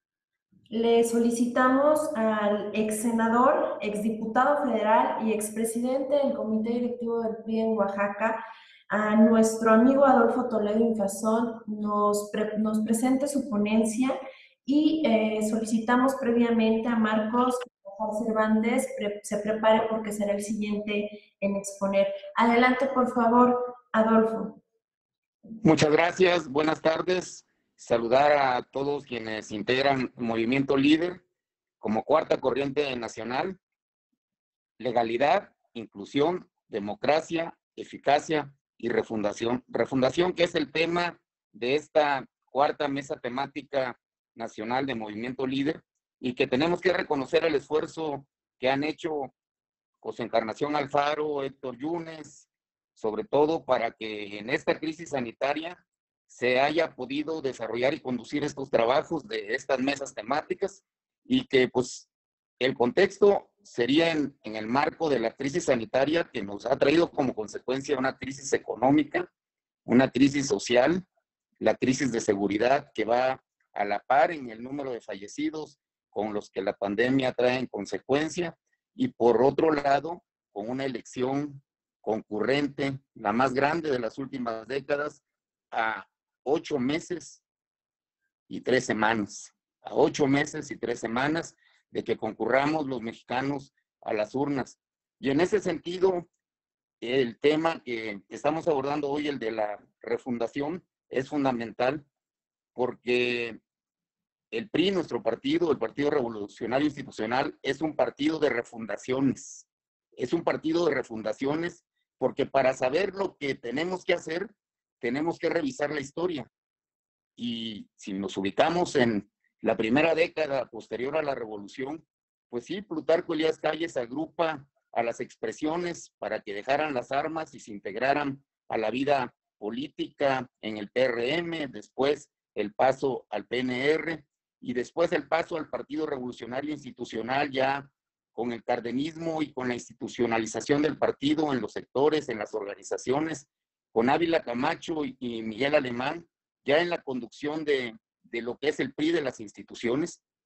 D: le solicitamos al ex senador, ex diputado federal y expresidente del Comité Directivo del P R I en Oaxaca, a nuestro amigo Adolfo Toledo Infazón, nos, pre nos presente su ponencia, y eh, solicitamos previamente a Marcos Cervantes pre se prepare porque será el siguiente en exponer. Adelante, por favor, Adolfo.
M: Muchas gracias, buenas tardes. Saludar a todos quienes integran Movimiento Líder como cuarta corriente nacional. Legalidad, inclusión, democracia, eficacia y refundación. Refundación, que es el tema de esta cuarta mesa temática nacional de Movimiento Líder, y que tenemos que reconocer el esfuerzo que han hecho José Encarnación Alfaro, Héctor Yunes, sobre todo para que en esta crisis sanitaria se haya podido desarrollar y conducir estos trabajos de estas mesas temáticas, y que pues el contexto sería en, en el marco de la crisis sanitaria que nos ha traído como consecuencia una crisis económica, una crisis social, la crisis de seguridad que va a la par en el número de fallecidos con los que la pandemia trae en consecuencia, y por otro lado, con una elección concurrente, la más grande de las últimas décadas, a ocho meses y tres semanas, a ocho meses y tres semanas de que concurramos los mexicanos a las urnas. Y en ese sentido, el tema que estamos abordando hoy, el de la refundación, es fundamental porque el P R I, nuestro partido, el Partido Revolucionario Institucional, es un partido de refundaciones. Es un partido de refundaciones porque para saber lo que tenemos que hacer, tenemos que revisar la historia. Y si nos ubicamos en la primera década posterior a la Revolución, pues sí, Plutarco Elías Calles agrupa a las expresiones para que dejaran las armas y se integraran a la vida política en el P R M, después el paso al P N R y después el paso al Partido Revolucionario Institucional, ya con el cardenismo y con la institucionalización del partido en los sectores, en las organizaciones, con Ávila Camacho y, y Miguel Alemán, ya en la conducción de, de lo que es el P R I de las instituciones.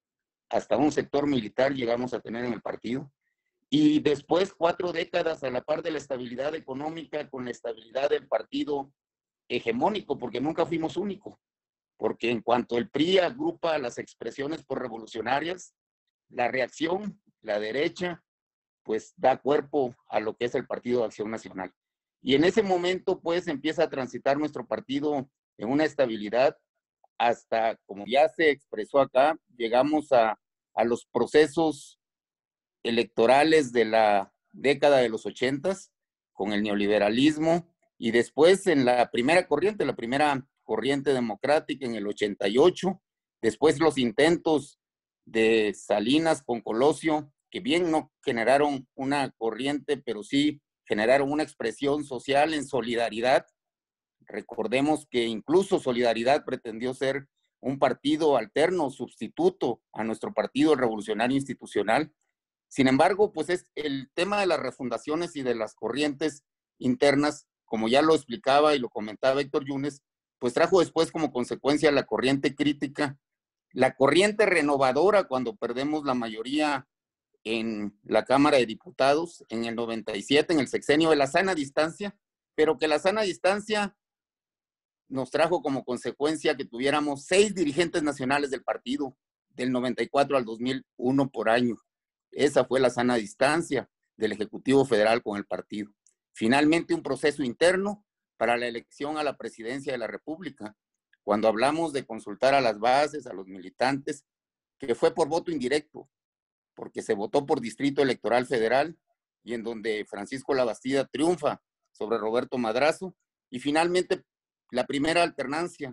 M: hasta un sector militar llegamos a tener en el partido. Y después cuatro décadas a la par de la estabilidad económica con la estabilidad del partido hegemónico, porque nunca fuimos únicos. Porque en cuanto el P R I agrupa las expresiones por revolucionarias, la reacción, la derecha, pues da cuerpo a lo que es el Partido de Acción Nacional. Y en ese momento, pues, empieza a transitar nuestro partido en una estabilidad hasta, como ya se expresó acá, llegamos a, a los procesos electorales de la década de los ochentas, con el neoliberalismo, y después en la primera corriente, la primera corriente democrática en el ochenta y ocho, después los intentos de Salinas con Colosio, que bien no generaron una corriente, pero sí generaron una expresión social en solidaridad. Recordemos que incluso Solidaridad pretendió ser un partido alterno, sustituto a nuestro Partido Revolucionario Institucional. Sin embargo, pues es el tema de las refundaciones y de las corrientes internas, como ya lo explicaba y lo comentaba Héctor Yunes, pues trajo después como consecuencia la corriente crítica, la corriente renovadora cuando perdemos la mayoría en la Cámara de Diputados en el noventa y siete, en el sexenio de la sana distancia, pero que la sana distancia nos trajo como consecuencia que tuviéramos seis dirigentes nacionales del partido, del noventa y cuatro al dos mil uno por año. Esa fue la sana distancia del Ejecutivo Federal con el partido. Finalmente, un proceso interno para la elección a la presidencia de la República. Cuando hablamos de consultar a las bases, a los militantes, que fue por voto indirecto, porque se votó por distrito electoral federal y en donde Francisco Labastida triunfa sobre Roberto Madrazo, y finalmente la primera alternancia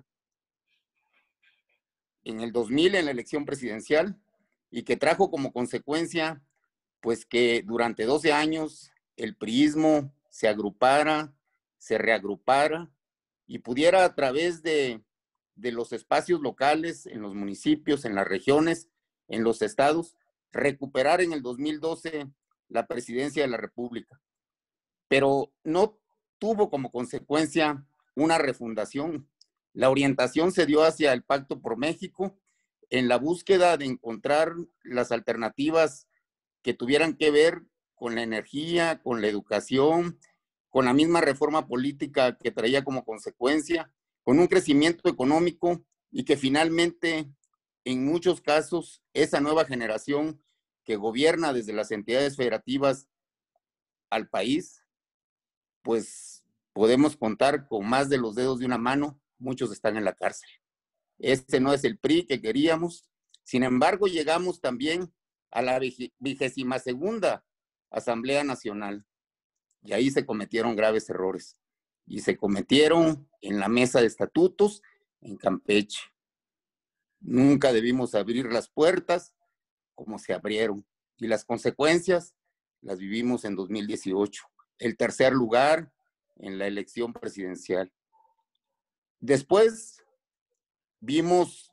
M: en el dos mil en la elección presidencial, y que trajo como consecuencia pues que durante doce años el priismo se agrupara, se reagrupara y pudiera a través de, de los espacios locales, en los municipios, en las regiones, en los estados, recuperar en el dos mil doce la presidencia de la República. Pero no tuvo como consecuencia una refundación. La orientación se dio hacia el Pacto por México en la búsqueda de encontrar las alternativas que tuvieran que ver con la energía, con la educación, con la misma reforma política que traía como consecuencia, con un crecimiento económico y que finalmente, en muchos casos, esa nueva generación que gobierna desde las entidades federativas al país, pues podemos contar con más de los dedos de una mano, muchos están en la cárcel. Este no es el P R I que queríamos. Sin embargo, llegamos también a la vigésima segunda Asamblea Nacional y ahí se cometieron graves errores y se cometieron en la mesa de estatutos en Campeche. Nunca debimos abrir las puertas como se abrieron y las consecuencias las vivimos en dos mil dieciocho. El tercer lugar en la elección presidencial. Después vimos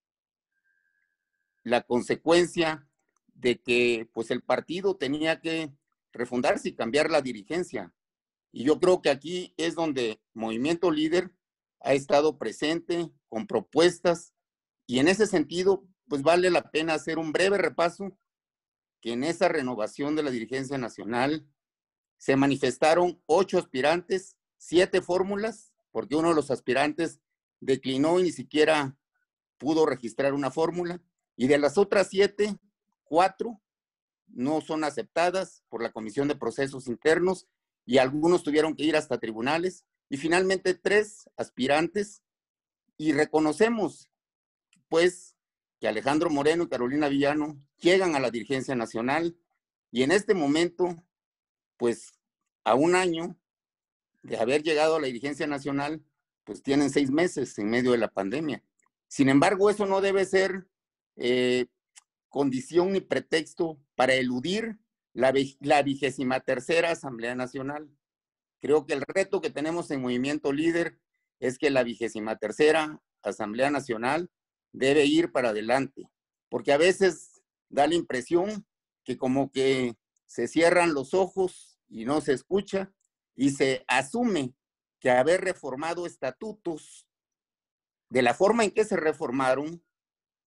M: la consecuencia de que pues el partido tenía que refundarse y cambiar la dirigencia. Y yo creo que aquí es donde Movimiento Líder ha estado presente con propuestas y en ese sentido pues vale la pena hacer un breve repaso que en esa renovación de la dirigencia nacional se manifestaron ocho aspirantes, siete fórmulas, porque uno de los aspirantes declinó y ni siquiera pudo registrar una fórmula, y de las otras siete, cuatro no son aceptadas por la Comisión de Procesos Internos y algunos tuvieron que ir hasta tribunales, y finalmente tres aspirantes, y reconocemos pues que Alejandro Moreno y Carolina Villano llegan a la dirigencia nacional, y en este momento, pues a un año de haber llegado a la dirigencia nacional, pues tienen seis meses en medio de la pandemia. Sin embargo, eso no debe ser eh, condición ni pretexto para eludir la, la vigésima tercera Asamblea Nacional. Creo que el reto que tenemos en Movimiento Líder es que la vigésima tercera Asamblea Nacional debe ir para adelante, porque a veces da la impresión que como que se cierran los ojos y no se escucha y se asume que haber reformado estatutos de la forma en que se reformaron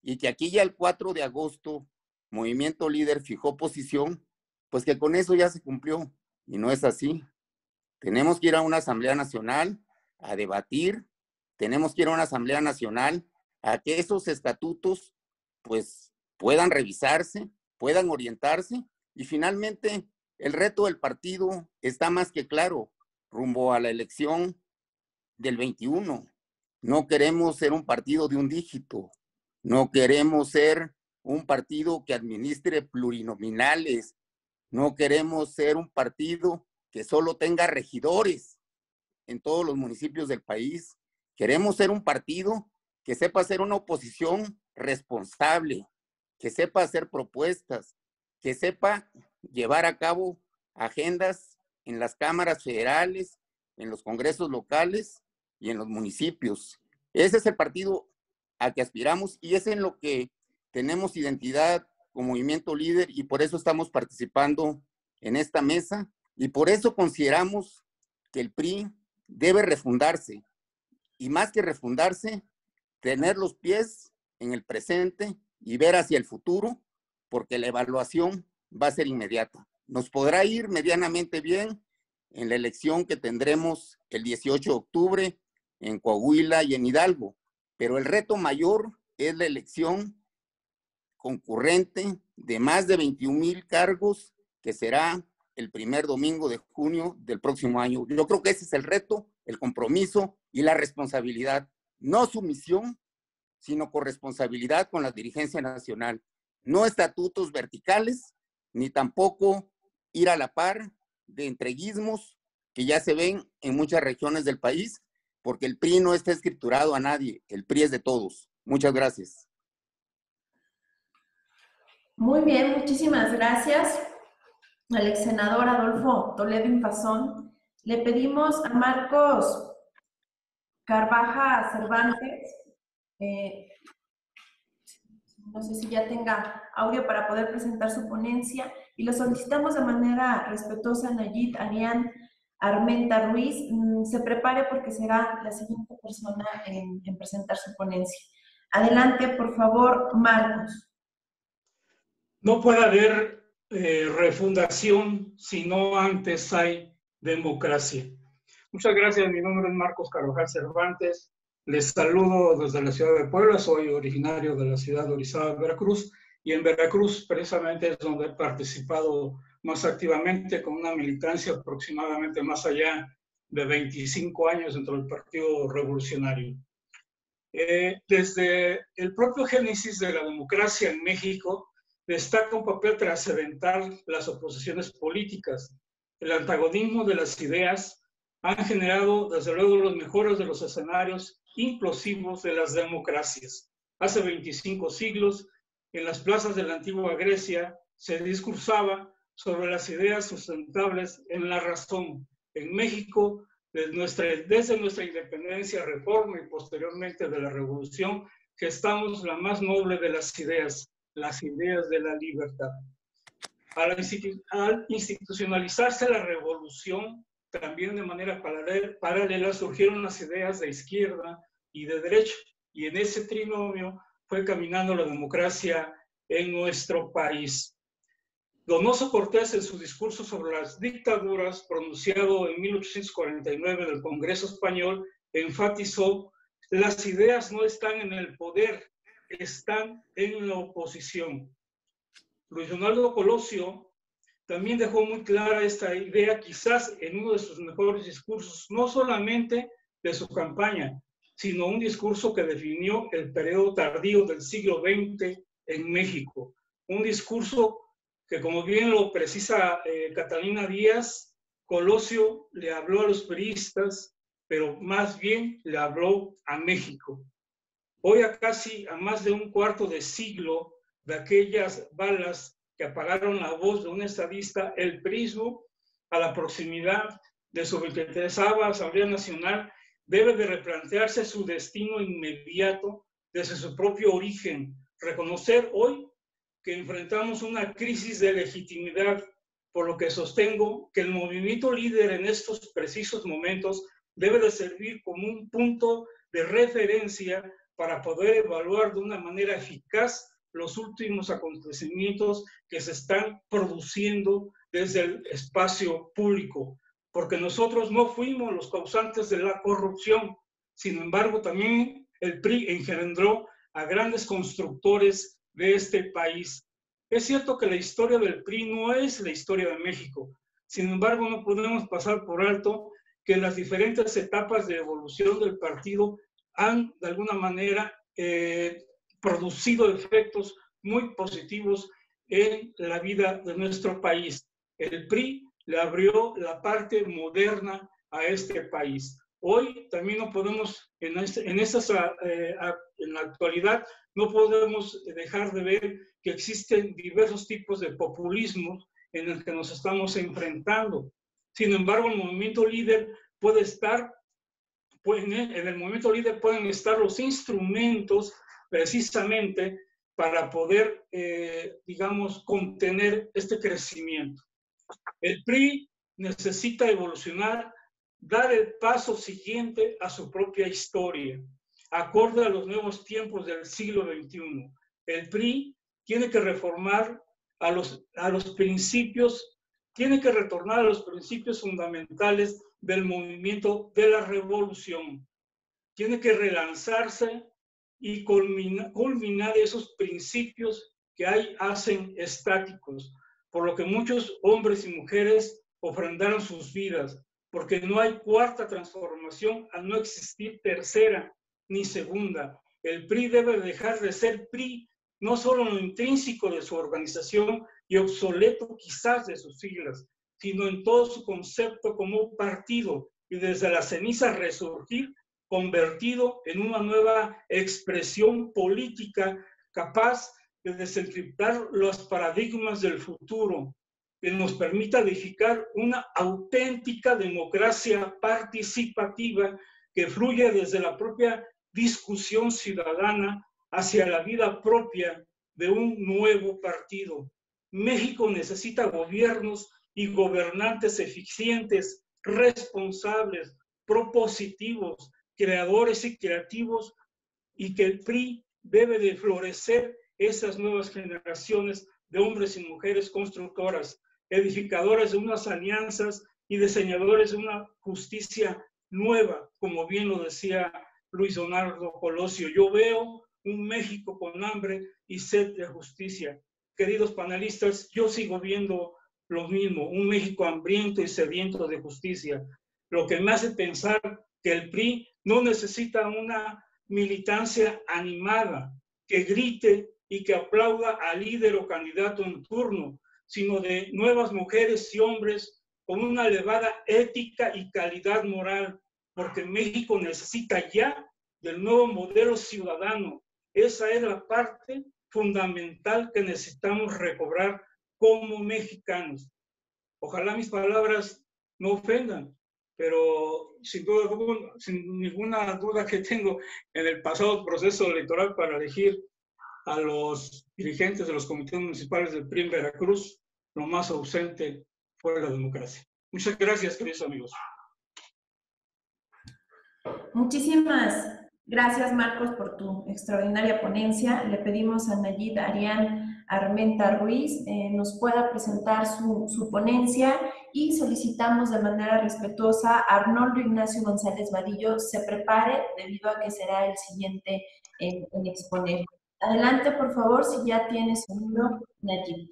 M: y que aquí ya el cuatro de agosto Movimiento Líder fijó posición, pues que con eso ya se cumplió. Y no es así. Tenemos que ir a una Asamblea Nacional a debatir, tenemos que ir a una Asamblea Nacional a que esos estatutos pues puedan revisarse, puedan orientarse, y finalmente el reto del partido está más que claro rumbo a la elección del veintiuno. No queremos ser un partido de un dígito, no queremos ser un partido que administre plurinominales, no queremos ser un partido que solo tenga regidores en todos los municipios del país. Queremos ser un partido que sepa hacer una oposición responsable, que sepa hacer propuestas, que sepa llevar a cabo agendas en las cámaras federales, en los congresos locales y en los municipios. Ese es el partido a que aspiramos y es en lo que tenemos identidad como Movimiento Líder, y por eso estamos participando en esta mesa, y por eso consideramos que el P R I debe refundarse, y más que refundarse, tener los pies en el presente y ver hacia el futuro, porque la evaluación va a ser inmediata. Nos podrá ir medianamente bien en la elección que tendremos el dieciocho de octubre en Coahuila y en Hidalgo, pero el reto mayor es la elección concurrente de más de veintiún mil cargos, que será el primer domingo de junio del próximo año. Yo creo que ese es el reto, el compromiso y la responsabilidad. No sumisión, sino corresponsabilidad con la dirigencia nacional. No estatutos verticales, ni tampoco ir a la par de entreguismos que ya se ven en muchas regiones del país, porque el P R I no está escriturado a nadie, el P R I es de todos. Muchas gracias.
D: Muy bien, muchísimas gracias al ex senador Adolfo Toledo Infazón. Le pedimos a Marcos Carvaja Cervantes, eh, no sé si ya tenga audio para poder presentar su ponencia, y lo solicitamos de manera respetuosa a Nayit Arián Armenta Ruiz, mmm, se prepare porque será la siguiente persona en, en presentar su ponencia. Adelante, por favor, Marcos.
N: No puede haber eh, refundación si no antes hay democracia. Muchas gracias, mi nombre es Marcos Carvajal Cervantes. Les saludo desde la ciudad de Puebla, soy originario de la ciudad de Orizaba, Veracruz, y en Veracruz precisamente es donde he participado más activamente con una militancia aproximadamente más allá de veinticinco años dentro del Partido Revolucionario. Eh, desde el propio génesis de la democracia en México, destaca un papel trascendental las oposiciones políticas. El antagonismo de las ideas han generado, desde luego, los mejores de los escenarios implosivos de las democracias. Hace veinticinco siglos, en las plazas de la antigua Grecia, se discursaba sobre las ideas sustentables en la razón. En México, desde nuestra, desde nuestra independencia, reforma y posteriormente de la revolución, gestamos la más noble de las ideas, las ideas de la libertad. Al, institu al institucionalizarse la revolución, también de manera paralela surgieron las ideas de izquierda y de derecha, y en ese trinomio fue caminando la democracia en nuestro país. Donoso Cortés, en su discurso sobre las dictaduras, pronunciado en mil ochocientos cuarenta y nueve en el Congreso Español, enfatizó: las ideas no están en el poder, están en la oposición. Luis Donaldo Colosio también dejó muy clara esta idea, quizás en uno de sus mejores discursos, no solamente de su campaña, sino un discurso que definió el periodo tardío del siglo veinte en México. Un discurso que, como bien lo precisa eh, Catalina Díaz, Colosio le habló a los priistas, pero más bien le habló a México. Hoy, a casi a más de un cuarto de siglo de aquellas balas que apagaron la voz de un estadista, el prismo, a la proximidad de su vigésima Asamblea Nacional, debe de replantearse su destino inmediato desde su propio origen. Reconocer hoy que enfrentamos una crisis de legitimidad, por lo que sostengo que el movimiento líder en estos precisos momentos debe de servir como un punto de referencia para poder evaluar de una manera eficaz los últimos acontecimientos que se están produciendo desde el espacio público, porque nosotros no fuimos los causantes de la corrupción. Sin embargo, también el P R I engendró a grandes constructores de este país. Es cierto que la historia del P R I no es la historia de México. Sin embargo, no podemos pasar por alto que las diferentes etapas de evolución del partido han, de alguna manera, eh, producido efectos muy positivos en la vida de nuestro país. El P R I le abrió la parte moderna a este país. Hoy también no podemos, en, este, en, estas, eh, en la actualidad, no podemos dejar de ver que existen diversos tipos de populismo en el que nos estamos enfrentando. Sin embargo, el movimiento líder puede estar, pues, en el movimiento líder pueden estar los instrumentos precisamente para poder, eh, digamos, contener este crecimiento. El P R I necesita evolucionar, dar el paso siguiente a su propia historia, acorde a los nuevos tiempos del siglo veintiuno. El P R I tiene que reformar a los, a los principios, tiene que retornar a los principios fundamentales del movimiento de la revolución. Tiene que relanzarse y culminar, culminar esos principios que hay hacen estáticos, por lo que muchos hombres y mujeres ofrendaron sus vidas, porque no hay cuarta transformación al no existir tercera ni segunda. El P R I debe dejar de ser P R I, no solo en lo intrínseco de su organización y obsoleto quizás de sus siglas, sino en todo su concepto como partido, y desde las cenizas resurgir convertido en una nueva expresión política capaz de desencriptar los paradigmas del futuro, que nos permita edificar una auténtica democracia participativa que fluye desde la propia discusión ciudadana hacia la vida propia de un nuevo partido. México necesita gobiernos y gobernantes eficientes, responsables, propositivos, creadores y creativos, y que el P R I debe de florecer esas nuevas generaciones de hombres y mujeres constructoras, edificadores de unas alianzas y diseñadores de una justicia nueva, como bien lo decía Luis Donaldo Colosio. Yo veo un México con hambre y sed de justicia. Queridos panelistas, yo sigo viendo lo mismo, un México hambriento y sediento de justicia, lo que me hace pensar que el P R I no necesita una militancia animada, que grite y que aplauda al líder o candidato en turno, sino de nuevas mujeres y hombres con una elevada ética y calidad moral, porque México necesita ya del nuevo modelo ciudadano. Esa es la parte fundamental que necesitamos recobrar como mexicanos. Ojalá mis palabras no ofendan, pero sin duda, sin ninguna duda que tengo, en el pasado proceso electoral para elegir a los dirigentes de los comités municipales del P R I en Veracruz, lo más ausente fue la democracia. Muchas gracias, queridos amigos.
D: Muchísimas gracias, Marcos, por tu extraordinaria ponencia. Le pedimos a Nayib Arián Armenta Ruiz eh, nos pueda presentar su, su ponencia, y solicitamos de manera respetuosa a Arnoldo Ignacio González Vadillo se prepare, debido a que será el siguiente en, en exponer. Adelante, por favor, si ya tiene sonido, Nayib.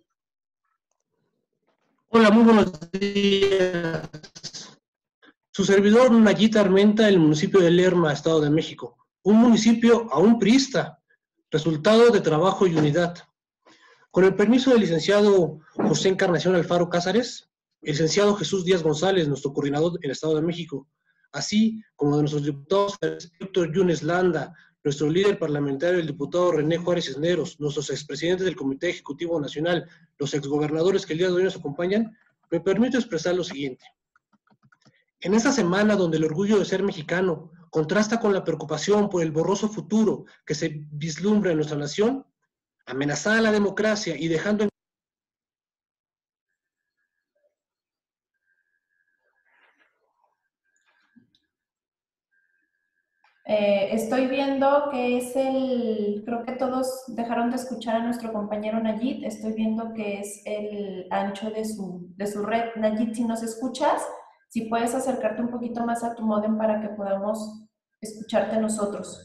O: Hola, muy buenos días. Su servidor Nayib Armenta, del municipio de Lerma, Estado de México. Un municipio aún priista, resultado de trabajo y unidad. Con el permiso del licenciado José Encarnación Alfaro Cázares, el licenciado Jesús Díaz González, nuestro coordinador en el Estado de México, así como de nuestros diputados, Héctor Yunes Landa, nuestro líder parlamentario, el diputado René Juárez Cisneros, nuestros expresidentes del Comité Ejecutivo Nacional, los exgobernadores que el día de hoy nos acompañan, me permito expresar lo siguiente. En esta semana donde el orgullo de ser mexicano contrasta con la preocupación por el borroso futuro que se vislumbra en nuestra nación, amenazada la democracia y dejando en
D: Eh, estoy viendo que es el, creo que todos dejaron de escuchar a nuestro compañero Nayit, estoy viendo que es el ancho de su, de su red. Nayit, si nos escuchas, si puedes acercarte un poquito más a tu módem para que podamos escucharte nosotros.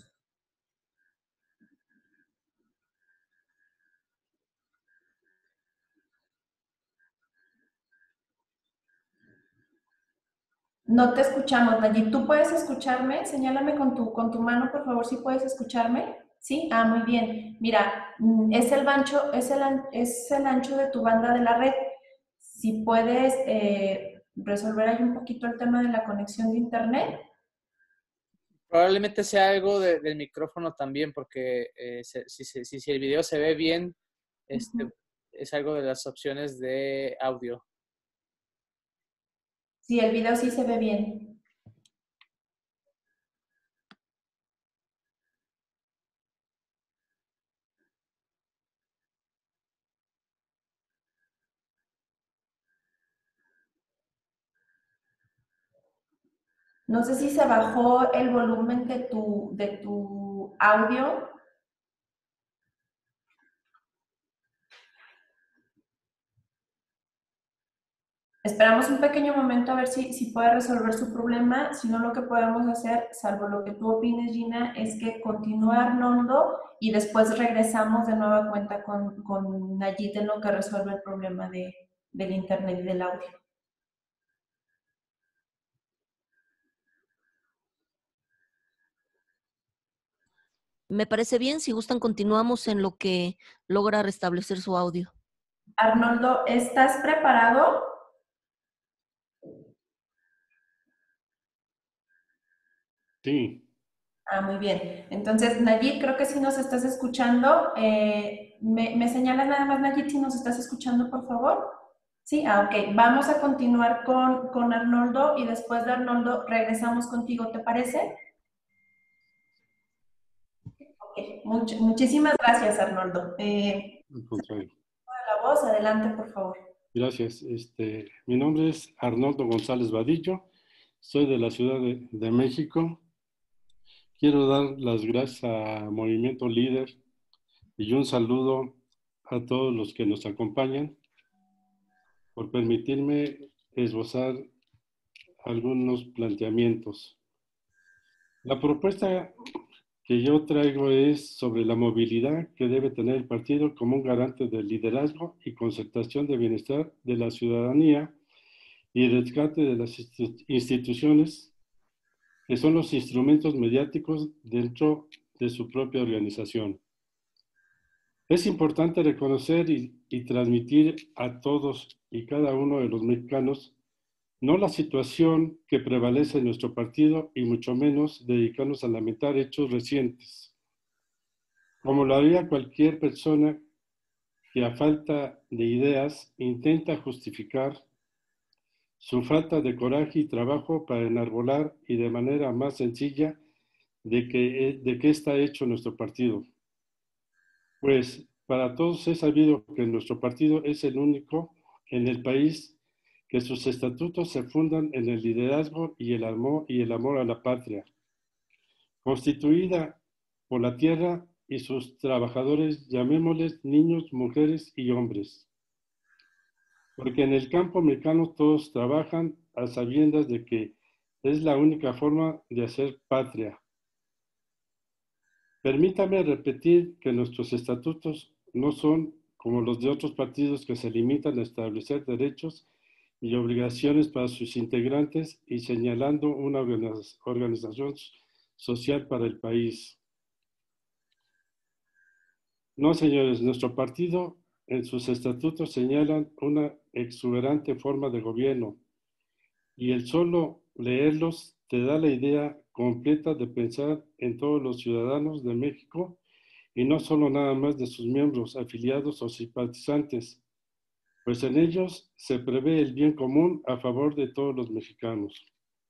D: No te escuchamos, Nayit. ¿Tú puedes escucharme? Señálame con tu, con tu mano, por favor, si puedes escucharme. ¿Sí? Ah, muy bien. Mira, es el ancho, es el, es el ancho de tu banda de la red. Si puedes eh, resolver ahí un poquito el tema de la conexión de internet.
B: Probablemente sea algo de, del micrófono también, porque eh, si, si, si, si el video se ve bien, este, uh-huh. es algo de las opciones de audio.
D: Sí, el video sí se ve bien. No sé si se bajó el volumen de tu, de tu audio. Esperamos un pequeño momento a ver si, si puede resolver su problema. Si no, lo que podemos hacer, salvo lo que tú opines, Gina, es que continúe Arnoldo y después regresamos de nueva cuenta con, con Nayit en lo que resuelve el problema de, del internet y del audio.
A: Me parece bien, si gustan continuamos en lo que logra restablecer su audio.
D: Arnoldo, ¿estás preparado?
P: Sí.
D: Ah, muy bien. Entonces, Nayit, creo que si nos estás escuchando, eh, me, me señalas nada más, Nayit, si nos estás escuchando, por favor. Sí, ah, ok. Vamos a continuar con, con Arnoldo y después de Arnoldo regresamos contigo, ¿te parece? Ok, Much, muchísimas gracias, Arnoldo. Eh,
P: Al contrario.
D: La voz, adelante, por favor.
P: Gracias. Este, mi nombre es Arnoldo González Vadillo, soy de la Ciudad de, de México. Quiero dar las gracias a Movimiento Líder y un saludo a todos los que nos acompañan por permitirme esbozar algunos planteamientos. La propuesta que yo traigo es sobre la movilidad que debe tener el partido como un garante del liderazgo y concertación de bienestar de la ciudadanía y rescate de las instituciones que son los instrumentos mediáticos dentro de su propia organización. Es importante reconocer y, y transmitir a todos y cada uno de los mexicanos no la situación que prevalece en nuestro partido y mucho menos dedicarnos a lamentar hechos recientes, como lo haría cualquier persona que a falta de ideas intenta justificar su falta de coraje y trabajo para enarbolar y de manera más sencilla de que, de qué está hecho nuestro partido. Pues para todos es sabido que nuestro partido es el único en el país que sus estatutos se fundan en el liderazgo y el amor, y el amor a la patria, constituida por la tierra y sus trabajadores, llamémosles niños, mujeres y hombres. Porque en el campo mexicano todos trabajan a sabiendas de que es la única forma de hacer patria. Permítame repetir que nuestros estatutos no son como los de otros partidos que se limitan a establecer derechos y obligaciones para sus integrantes y señalando una organización social para el país. No, señores, nuestro partido en sus estatutos señalan una exuberante forma de gobierno y el solo leerlos te da la idea completa de pensar en todos los ciudadanos de México y no solo nada más de sus miembros, afiliados o simpatizantes, pues en ellos se prevé el bien común a favor de todos los mexicanos.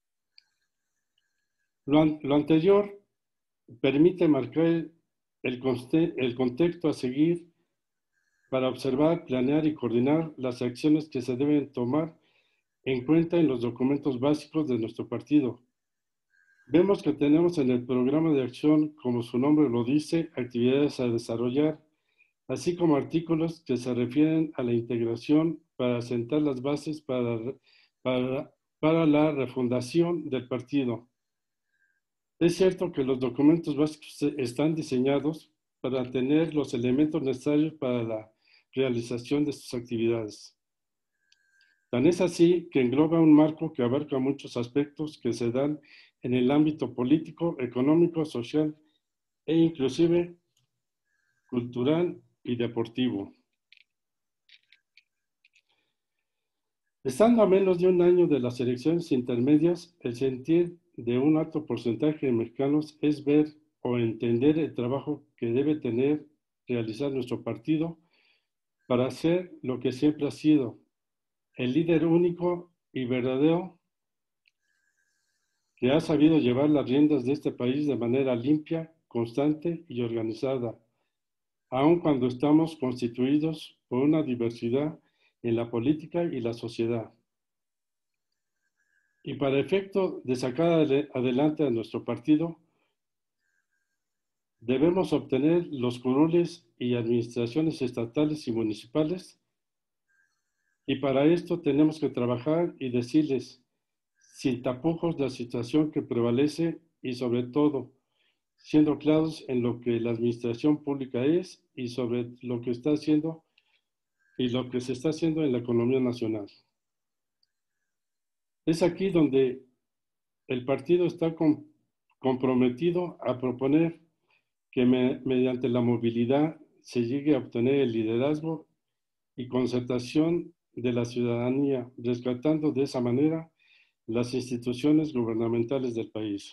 P: Lo, an lo anterior permite marcar el, el contexto a seguir para observar, planear y coordinar las acciones que se deben tomar en cuenta en los documentos básicos de nuestro partido, Vemos que tenemos en el programa de acción, como su nombre lo dice, actividades a desarrollar, así como artículos que se refieren a la integración para sentar las bases para, para, para la refundación del partido. Es cierto que los documentos básicos están diseñados para tener los elementos necesarios para la realización de sus actividades. Tan es así que engloba un marco que abarca muchos aspectos que se dan en el ámbito político, económico, social e inclusive cultural y deportivo. Estando a menos de un año de las elecciones intermedias, el sentir de un alto porcentaje de mexicanos es ver o entender el trabajo que debe tener, realizar nuestro partido para hacer lo que siempre ha sido, el líder único y verdadero que ha sabido llevar las riendas de este país de manera limpia, constante y organizada, aun cuando estamos constituidos por una diversidad en la política y la sociedad. Y para efecto de sacar adelante a nuestro partido, debemos obtener los curules y administraciones estatales y municipales, y para esto tenemos que trabajar y decirles sin tapujos la situación que prevalece y sobre todo siendo claros en lo que la administración pública es y sobre lo que está haciendo y lo que se está haciendo en la economía nacional. Es aquí donde el partido está com- comprometido a proponer que me, mediante la movilidad se llegue a obtener el liderazgo y concertación de la ciudadanía, rescatando de esa manera las instituciones gubernamentales del país.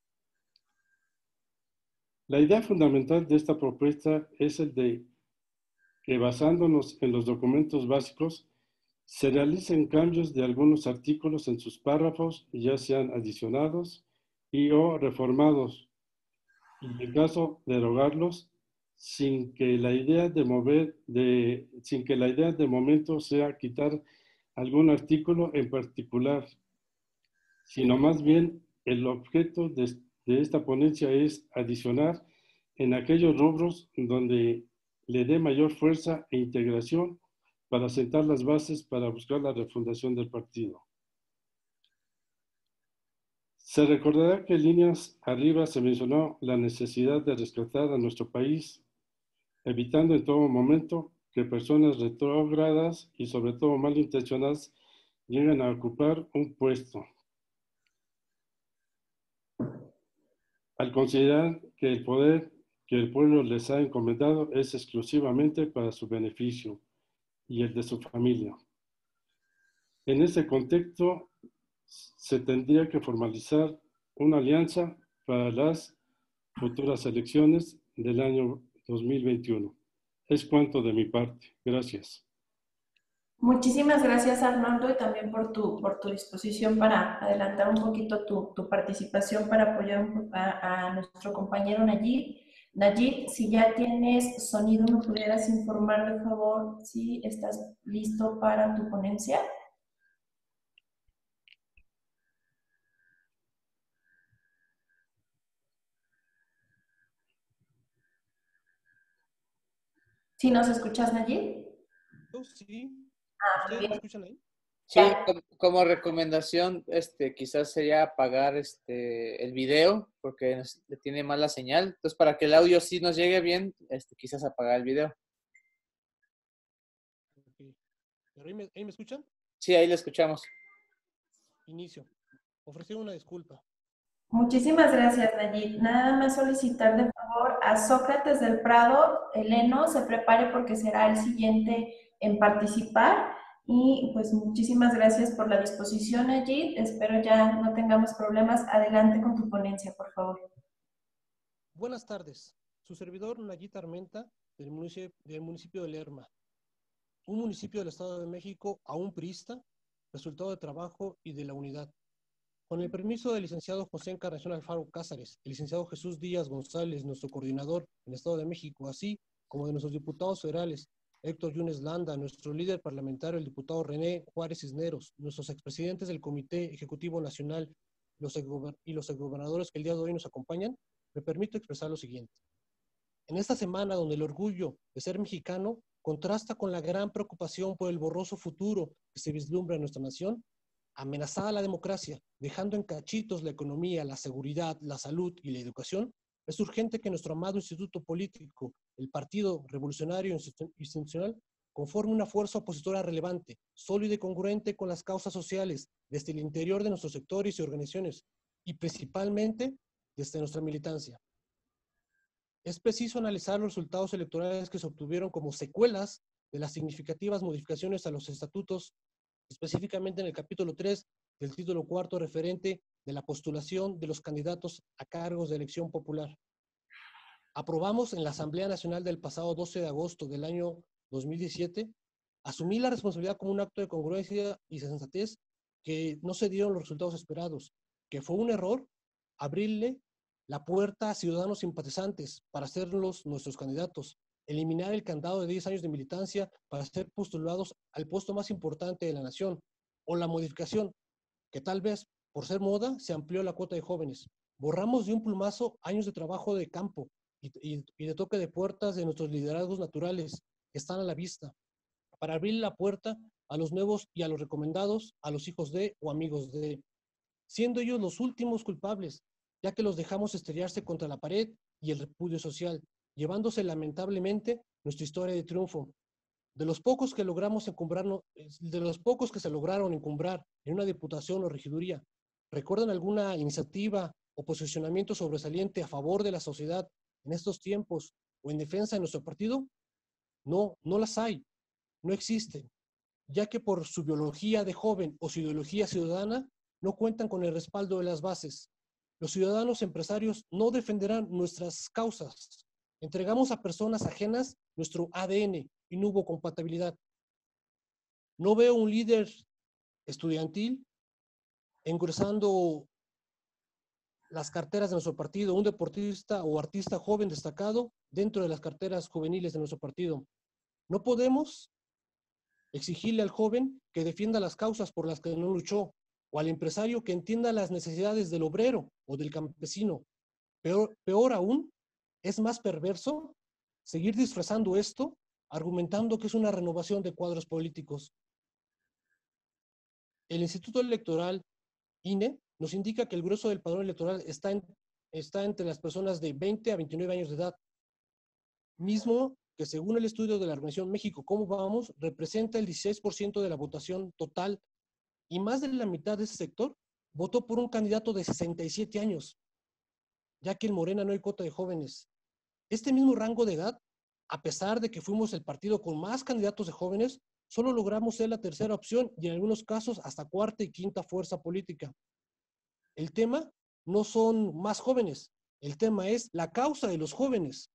P: La idea fundamental de esta propuesta es el de que, basándonos en los documentos básicos, se realicen cambios de algunos artículos en sus párrafos, ya sean adicionados y o reformados, y en el caso derogarlos, sin que la idea de mover, de, sin que la idea de momento sea quitar algún artículo en particular, sino más bien el objeto de, de esta ponencia es adicionar en aquellos rubros donde le dé mayor fuerza e integración para sentar las bases para buscar la refundación del partido. Se recordará que en líneas arriba se mencionó la necesidad de rescatar a nuestro país, evitando en todo momento que personas retrógradas y sobre todo malintencionadas lleguen a ocupar un puesto. Al considerar que el poder que el pueblo les ha encomendado es exclusivamente para su beneficio y el de su familia. En este contexto, se tendría que formalizar una alianza para las futuras elecciones del año dos mil veintiuno. Es cuanto de mi parte. Gracias.
D: Muchísimas gracias, Arnoldo, y también por tu, por tu disposición para adelantar un poquito tu, tu participación para apoyar a, a nuestro compañero Nayib. Nayib, si ya tienes sonido, ¿me pudieras informar, de favor, si estás listo para tu ponencia? ¿Sí nos escuchas, Nayib?
I: Yo sí.
D: Ah,
I: ¿Ustedes
D: bien.
I: me escuchan ahí?
B: Sí, como, como recomendación, este, quizás sería apagar este, el video porque nos- tiene mala señal. Entonces, para que el audio sí nos llegue bien, este, quizás apagar el video.
I: Ok. ¿Pero ahí me, ahí me escuchan?
B: Sí, ahí lo escuchamos.
I: Inicio. Ofrecer una disculpa.
D: Muchísimas gracias, Nayib. Nada más solicitar de favor a Sócrates del Prado, Eleno, se prepare porque será el siguiente en participar. Y pues muchísimas gracias por la disposición, Nayib. Espero ya no tengamos problemas. Adelante con tu ponencia, por favor.
I: Buenas tardes. Su servidor Nayib Armenta, del municipio, del municipio de Lerma. Un municipio del Estado de México aún priista, resultado de trabajo y de la unidad. Con el permiso del licenciado José Encarnación Alfaro Cázares, el licenciado Jesús Díaz González, nuestro coordinador en el Estado de México, así como de nuestros diputados federales, Héctor Yunes Landa, nuestro líder parlamentario, el diputado René Juárez Cisneros, nuestros expresidentes del Comité Ejecutivo Nacional,
O: los y los exgobernadores que el día de hoy nos acompañan, me permito expresar lo siguiente. En esta semana donde el orgullo de ser mexicano contrasta con la gran preocupación por el borroso futuro que se vislumbra en nuestra nación, amenazada la democracia, dejando en cachitos la economía, la seguridad, la salud y la educación, es urgente que nuestro amado instituto político, el Partido Revolucionario Institucional, conforme una fuerza opositora relevante, sólida y congruente con las causas sociales desde el interior de nuestros sectores y organizaciones, y principalmente desde nuestra militancia. Es preciso analizar los resultados electorales que se obtuvieron como secuelas de las significativas modificaciones a los estatutos, específicamente en el capítulo tres del título cuarto referente de la postulación de los candidatos a cargos de elección popular. Aprobamos en la Asamblea Nacional del pasado doce de agosto del año dos mil diecisiete, asumir la responsabilidad como un acto de congruencia y sensatez que no se dieron los resultados esperados, que fue un error abrirle la puerta a ciudadanos simpatizantes para hacerlos nuestros candidatos, eliminar el candado de diez años de militancia para ser postulados al puesto más importante de la nación, o la modificación, que tal vez por ser moda se amplió la cuota de jóvenes. Borramos de un plumazo años de trabajo de campo y, y, y de toque de puertas de nuestros liderazgos naturales que están a la vista, para abrir la puerta a los nuevos y a los recomendados, a los hijos de o amigos de, siendo ellos los últimos culpables, ya que los dejamos estrellarse contra la pared y el repudio social, llevándose lamentablemente nuestra historia de triunfo. De los pocos que logramos encumbrarnos, de los pocos que se lograron encumbrar en una diputación o regiduría, ¿recuerdan alguna iniciativa o posicionamiento sobresaliente a favor de la sociedad en estos tiempos o en defensa de nuestro partido? No, no las hay, no existen, ya que por su biología de joven o su ideología ciudadana no cuentan con el respaldo de las bases. Los ciudadanos empresarios no defenderán nuestras causas. Entregamos a personas ajenas nuestro A D N y no hubo compatibilidad. No veo un líder estudiantil engrosando las carteras de nuestro partido, un deportista o artista joven destacado dentro de las carteras juveniles de nuestro partido. No podemos exigirle al joven que defienda las causas por las que no luchó, o al empresario que entienda las necesidades del obrero o del campesino. Peor, peor aún, es más perverso seguir disfrazando esto, argumentando que es una renovación de cuadros políticos. El Instituto Electoral, I N E, nos indica que el grueso del padrón electoral está, en, está entre las personas de veinte a veintinueve años de edad, mismo que según el estudio de la Organización México ¿Cómo Vamos?, representa el dieciséis por ciento de la votación total, y más de la mitad de ese sector votó por un candidato de sesenta y siete años, ya que en Morena no hay cuota de jóvenes. Este mismo rango de edad, a pesar de que fuimos el partido con más candidatos de jóvenes, solo logramos ser la tercera opción y en algunos casos hasta cuarta y quinta fuerza política. El tema no son más jóvenes, el tema es la causa de los jóvenes.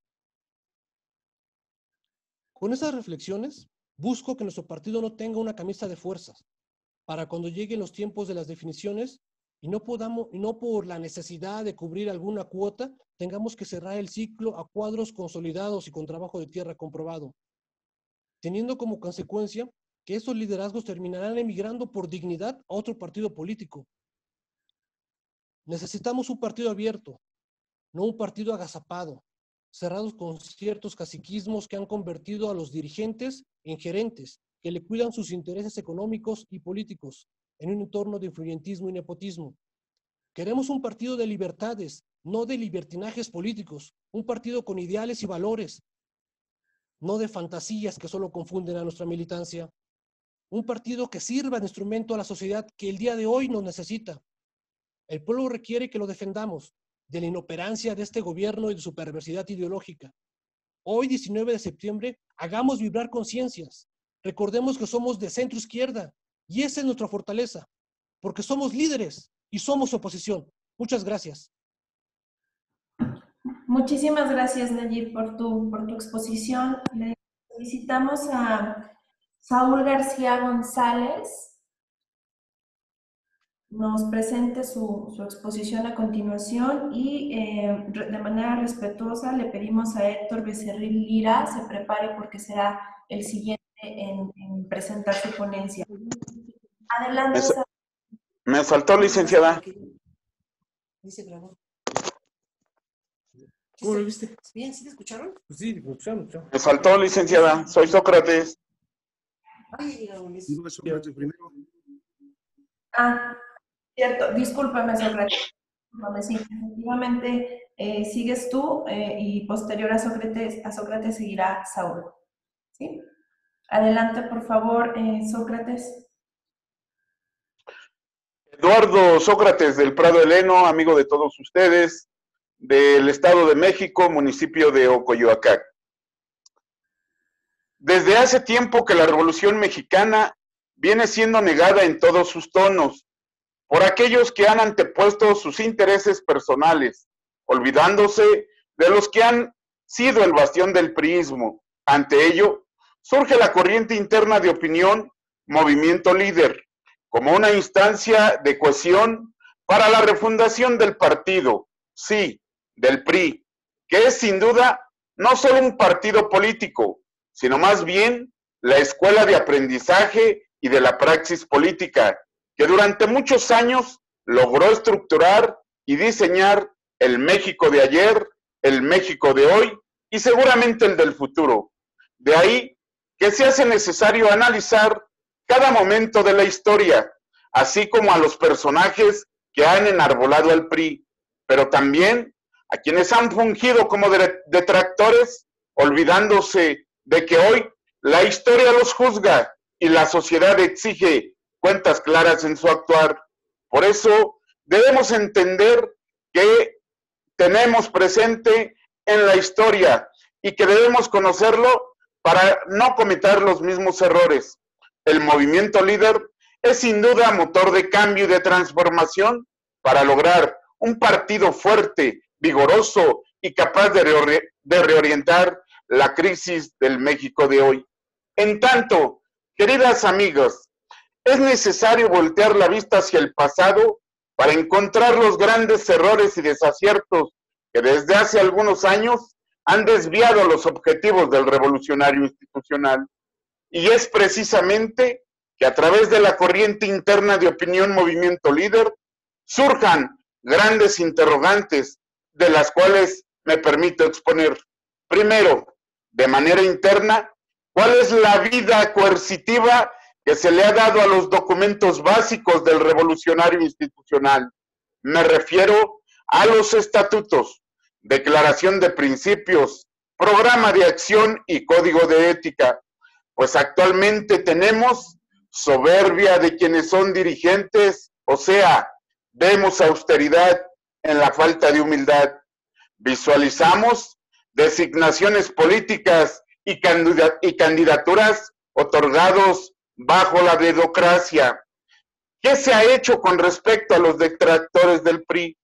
O: Con esas reflexiones, busco que nuestro partido no tenga una camisa de fuerzas, para cuando lleguen los tiempos de las definiciones y no podamos, y no por la necesidad de cubrir alguna cuota, tengamos que cerrar el ciclo a cuadros consolidados y con trabajo de tierra comprobado, teniendo como consecuencia que estos liderazgos terminarán emigrando por dignidad a otro partido político. Necesitamos un partido abierto, no un partido agazapado, cerrados con ciertos caciquismos que han convertido a los dirigentes en gerentes, que le cuidan sus intereses económicos y políticos en un entorno de influyentismo y nepotismo. Queremos un partido de libertades, no de libertinajes políticos, un partido con ideales y valores, no de fantasías que solo confunden a nuestra militancia, un partido que sirva de instrumento a la sociedad que el día de hoy nos necesita. El pueblo requiere que lo defendamos de la inoperancia de este gobierno y de su perversidad ideológica. Hoy, diecinueve de septiembre, hagamos vibrar conciencias. Recordemos que somos de centro izquierda y esa es nuestra fortaleza, porque somos líderes y somos oposición. Muchas gracias.
D: Muchísimas gracias, Nayib, por tu, por tu exposición. Le solicitamos a Saúl García González nos presente su, su exposición a continuación y eh, de manera respetuosa le pedimos a Héctor Becerril Lira se prepare porque será el siguiente en, en presentar su ponencia. Adelante.
Q: Me, me faltó, licenciada. Dice grabó.
O: ¿Cómo lo viste?
Q: Bien, ¿sí te escucharon?
O: Pues sí, me escucharon.
R: Me faltó, licenciada. Soy Sócrates.
Q: Ay, Raúl.
O: Sócrates primero.
D: Ah, cierto. Discúlpame, Sócrates. Discúlpame, sí. Efectivamente, eh, sigues tú eh, y posterior a Sócrates, a Sócrates seguirá Saúl. ¿Sí? Adelante, por favor, eh, Sócrates.
R: Eduardo Sócrates del Prado Heleno, amigo de todos ustedes, del Estado de México, municipio de Ocoyoacán. Desde hace tiempo que la Revolución Mexicana viene siendo negada en todos sus tonos por aquellos que han antepuesto sus intereses personales, olvidándose de los que han sido el bastión del priismo. Ante ello, surge la corriente interna de opinión Movimiento Líder, como una instancia de cohesión para la refundación del partido, sí, del P R I, que es sin duda no solo un partido político, sino más bien la escuela de aprendizaje y de la praxis política, que durante muchos años logró estructurar y diseñar el México de ayer, el México de hoy y seguramente el del futuro. De ahí que se hace necesario analizar cada momento de la historia, así como a los personajes que han enarbolado al P R I, pero también a quienes han fungido como detractores, olvidándose de que hoy la historia los juzga y la sociedad exige cuentas claras en su actuar. Por eso debemos entender que tenemos presente en la historia y que debemos conocerlo para no cometer los mismos errores. El movimiento líder es sin duda motor de cambio y de transformación para lograr un partido fuerte, vigoroso y capaz de, reori de reorientar la crisis del México de hoy. En tanto, queridas amigas, es necesario voltear la vista hacia el pasado para encontrar los grandes errores y desaciertos que desde hace algunos años han desviado los objetivos del revolucionario institucional. Y es precisamente que a través de la corriente interna de opinión Movimiento Líder surjan grandes interrogantes, de las cuales me permito exponer. Primero, de manera interna, ¿cuál es la vida coercitiva que se le ha dado a los documentos básicos del revolucionario institucional? Me refiero a los estatutos, declaración de principios, programa de acción y código de ética. Pues actualmente tenemos soberbia de quienes son dirigentes, o sea, vemos austeridad en la falta de humildad. Visualizamos designaciones políticas y candidaturas otorgados bajo la dedocracia. ¿Qué se ha hecho con respecto a los detractores del P R I?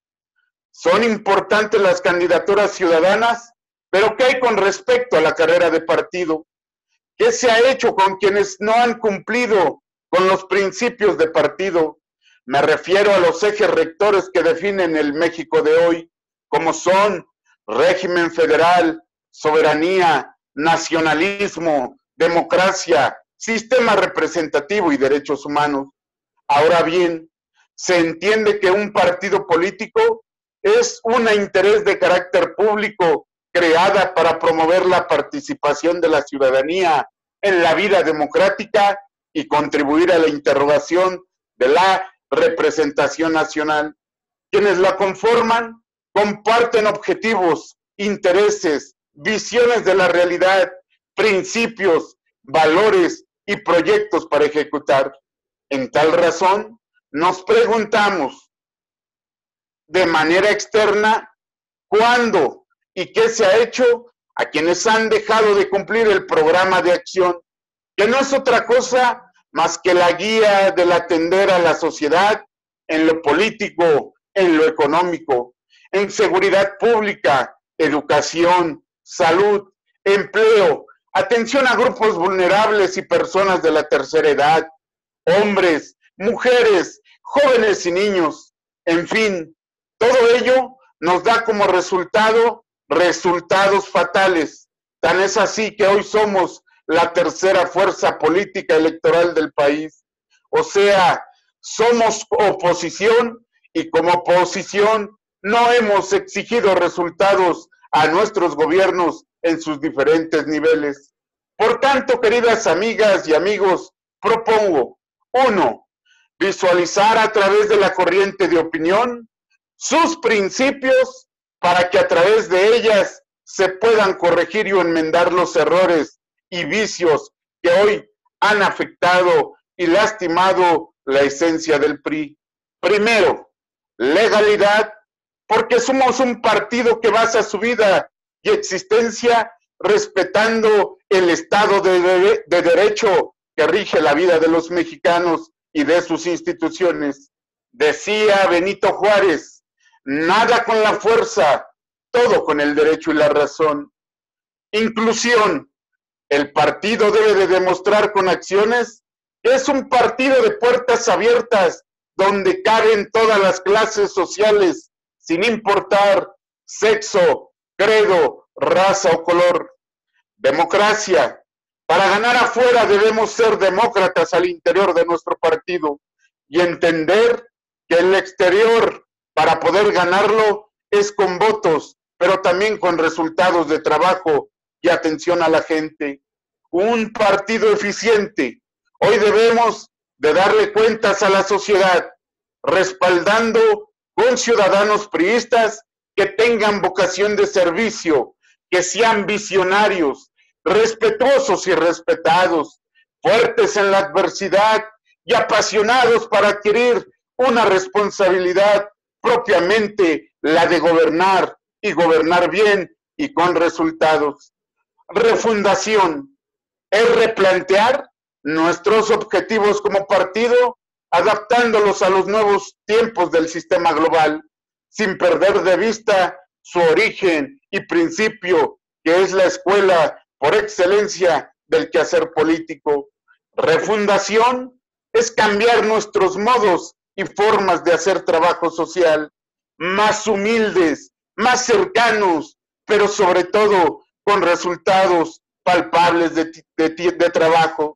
R: Son importantes las candidaturas ciudadanas, pero ¿qué hay con respecto a la carrera de partido? ¿Qué se ha hecho con quienes no han cumplido con los principios de partido? Me refiero a los ejes rectores que definen el México de hoy, como son régimen federal, soberanía, nacionalismo, democracia, sistema representativo y derechos humanos. Ahora bien, se entiende que un partido político es un interés de carácter público creada para promover la participación de la ciudadanía en la vida democrática y contribuir a la interrogación de la representación nacional. Quienes la conforman comparten objetivos, intereses, visiones de la realidad, principios, valores y proyectos para ejecutar. En tal razón, nos preguntamos de manera externa cuándo y qué se ha hecho a quienes han dejado de cumplir el programa de acción, que no es otra cosa más que la guía del atender a la sociedad en lo político, en lo económico, en seguridad pública, educación, salud, empleo, atención a grupos vulnerables y personas de la tercera edad, hombres, mujeres, jóvenes y niños, en fin, todo ello nos da como resultado resultados fatales. Tan es así que hoy somos la tercera fuerza política electoral del país. O sea, somos oposición y como oposición no hemos exigido resultados a nuestros gobiernos en sus diferentes niveles. Por tanto, queridas amigas y amigos, propongo, uno, visualizar a través de la corriente de opinión sus principios para que a través de ellas se puedan corregir y enmendar los errores y vicios que hoy han afectado y lastimado la esencia del P R I. Primero, legalidad, porque somos un partido que basa su vida y existencia respetando el Estado de, de, de Derecho que rige la vida de los mexicanos y de sus instituciones. Decía Benito Juárez, nada con la fuerza, todo con el derecho y la razón. Inclusión, el partido debe de demostrar con acciones que es un partido de puertas abiertas donde caben todas las clases sociales sin importar sexo, credo, raza o color. Democracia. Para ganar afuera debemos ser demócratas al interior de nuestro partido y entender que el exterior, para poder ganarlo, es con votos, pero también con resultados de trabajo y atención a la gente. Un partido eficiente. Hoy debemos de darle cuentas a la sociedad, respaldando con ciudadanos priistas que tengan vocación de servicio, que sean visionarios, respetuosos y respetados, fuertes en la adversidad y apasionados para adquirir una responsabilidad propiamente la de gobernar y gobernar bien y con resultados. Refundación es replantear nuestros objetivos como partido, adaptándolos a los nuevos tiempos del sistema global, sin perder de vista su origen y principio, que es la escuela por excelencia del quehacer político. Refundación es cambiar nuestros modos y formas de hacer trabajo social, más humildes, más cercanos, pero sobre todo con resultados palpables de, de, de trabajo.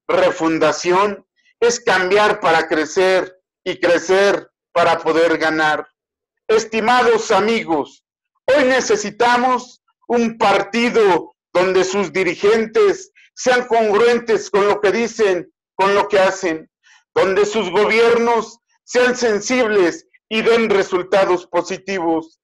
R: Refundación es cambiar para crecer y crecer para poder ganar. Estimados amigos, hoy necesitamos un partido donde sus dirigentes sean congruentes con lo que dicen, con lo que hacen, donde sus gobiernos sean sensibles y den resultados positivos.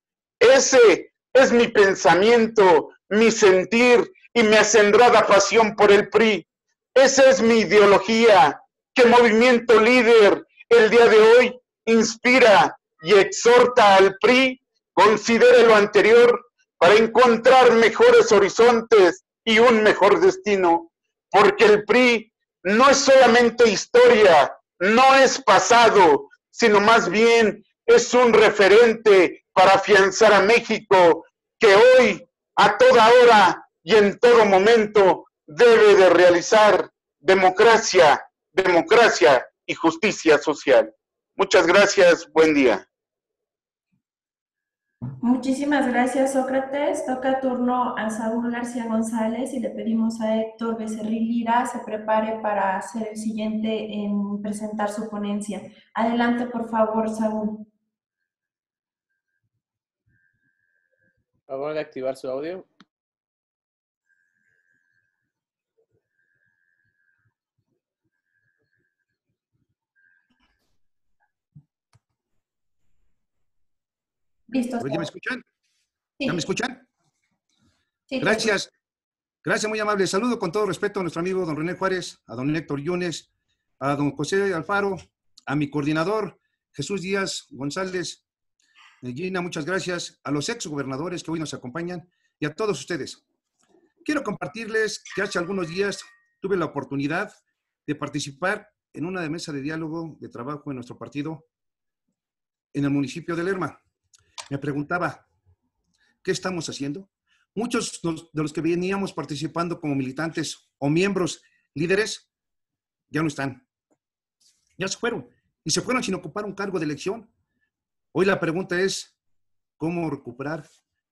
R: Ese es mi pensamiento, mi sentir y mi acendrada pasión por el P R I. Esa es mi ideología, que Movimiento Líder el día de hoy inspira y exhorta al P R I, considere lo anterior para encontrar mejores horizontes y un mejor destino, porque el P R I no es solamente historia, no es pasado, sino más bien es un referente para afianzar a México, que hoy, a toda hora y en todo momento, debe de realizar democracia, democracia y justicia social. Muchas gracias, buen día.
D: Muchísimas gracias, Sócrates. Toca turno a Saúl García González y le pedimos a Héctor Becerril Lira se prepare para ser el siguiente en presentar su ponencia. Adelante, por favor, Saúl.
B: Por favor de activar su audio.
D: Listo.
S: ¿Ya me escuchan?
D: Sí.
S: ¿Ya me escuchan?
D: Sí,
S: Gracias. Gracias, muy amable. Saludo con todo respeto a nuestro amigo don René Juárez, a don Héctor Yunes, a don José Alfaro, a mi coordinador Jesús Díaz González, Gina, muchas gracias, a los exgobernadores que hoy nos acompañan y a todos ustedes. Quiero compartirles que hace algunos días tuve la oportunidad de participar en una mesa de diálogo de trabajo en nuestro partido en el municipio de Lerma. Me preguntaba, ¿qué estamos haciendo? Muchos de los que veníamos participando como militantes o miembros líderes ya no están. Ya se fueron. Y se fueron sin ocupar un cargo de elección. Hoy la pregunta es, ¿cómo recuperar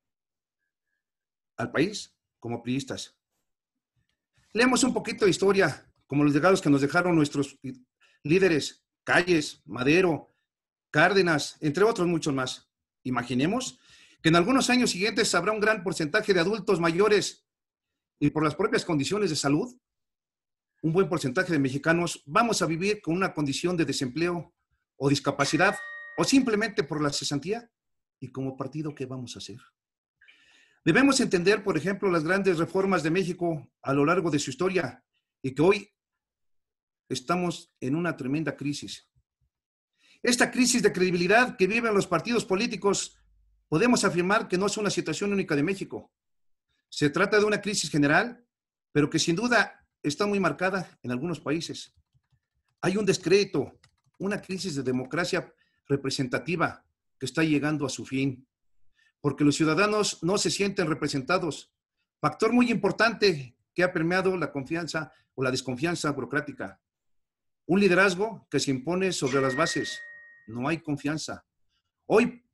S: al país como priistas? Leemos un poquito de historia, como los legados que nos dejaron nuestros líderes, Calles, Madero, Cárdenas, entre otros muchos más. Imaginemos que en algunos años siguientes habrá un gran porcentaje de adultos mayores y por las propias condiciones de salud, un buen porcentaje de mexicanos vamos a vivir con una condición de desempleo o discapacidad o simplemente por la cesantía. ¿Y como partido qué vamos a hacer? Debemos entender, por ejemplo, las grandes reformas de México a lo largo de su historia y que hoy estamos en una tremenda crisis. Esta crisis de credibilidad que viven los partidos políticos, podemos afirmar que no es una situación única de México. Se trata de una crisis general, pero que sin duda está muy marcada en algunos países. Hay un descrédito, una crisis de democracia representativa que está llegando a su fin, porque los ciudadanos no se sienten representados. Factor muy importante que ha permeado la confianza o la desconfianza burocrática. Un liderazgo que se impone sobre las bases. No hay confianza. Hoy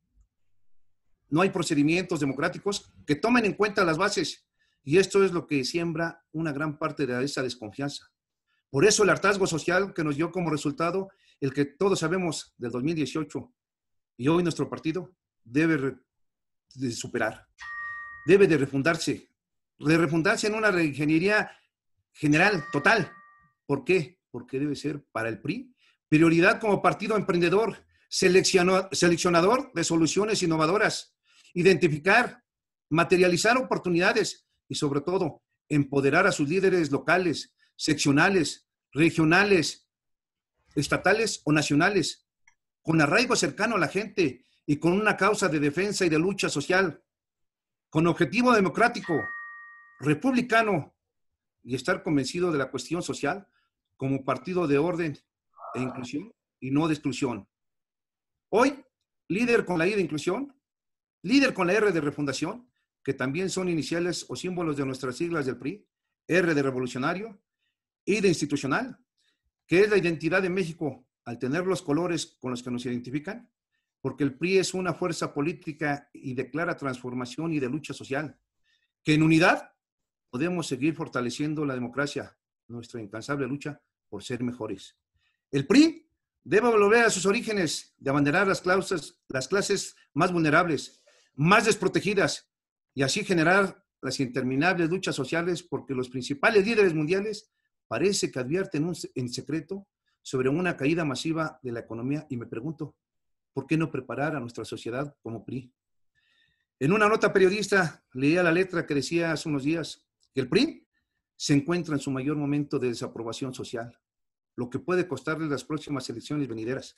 S: no hay procedimientos democráticos que tomen en cuenta las bases y esto es lo que siembra una gran parte de esa desconfianza. Por eso el hartazgo social que nos dio como resultado el que todos sabemos del dos mil dieciocho y hoy nuestro partido debe de superar, debe de refundarse, de refundarse en una reingeniería general, total. ¿Por qué? Porque debe ser para el P R I prioridad como partido emprendedor, seleccionador de soluciones innovadoras, identificar, materializar oportunidades y sobre todo empoderar a sus líderes locales, seccionales, regionales, estatales o nacionales, con arraigo cercano a la gente y con una causa de defensa y de lucha social, con objetivo democrático, republicano y estar convencido de la cuestión social como partido de orden e inclusión y no de exclusión. Hoy, líder con la I de inclusión, líder con la R de refundación, que también son iniciales o símbolos de nuestras siglas del P R I, R de revolucionario, I de institucional, que es la identidad de México al tener los colores con los que nos identifican, porque el P R I es una fuerza política y de clara transformación y de lucha social, que en unidad podemos seguir fortaleciendo la democracia, nuestra incansable lucha por ser mejores. El P R I debe volver a sus orígenes de abanderar las, clases, las clases más vulnerables, más desprotegidas, y así generar las interminables luchas sociales, porque los principales líderes mundiales parece que advierten un, en secreto sobre una caída masiva de la economía, y me pregunto, ¿por qué no preparar a nuestra sociedad como P R I? En una nota periodista leía la letra que decía hace unos días que el P R I se encuentra en su mayor momento de desaprobación social, lo que puede costarle las próximas elecciones venideras.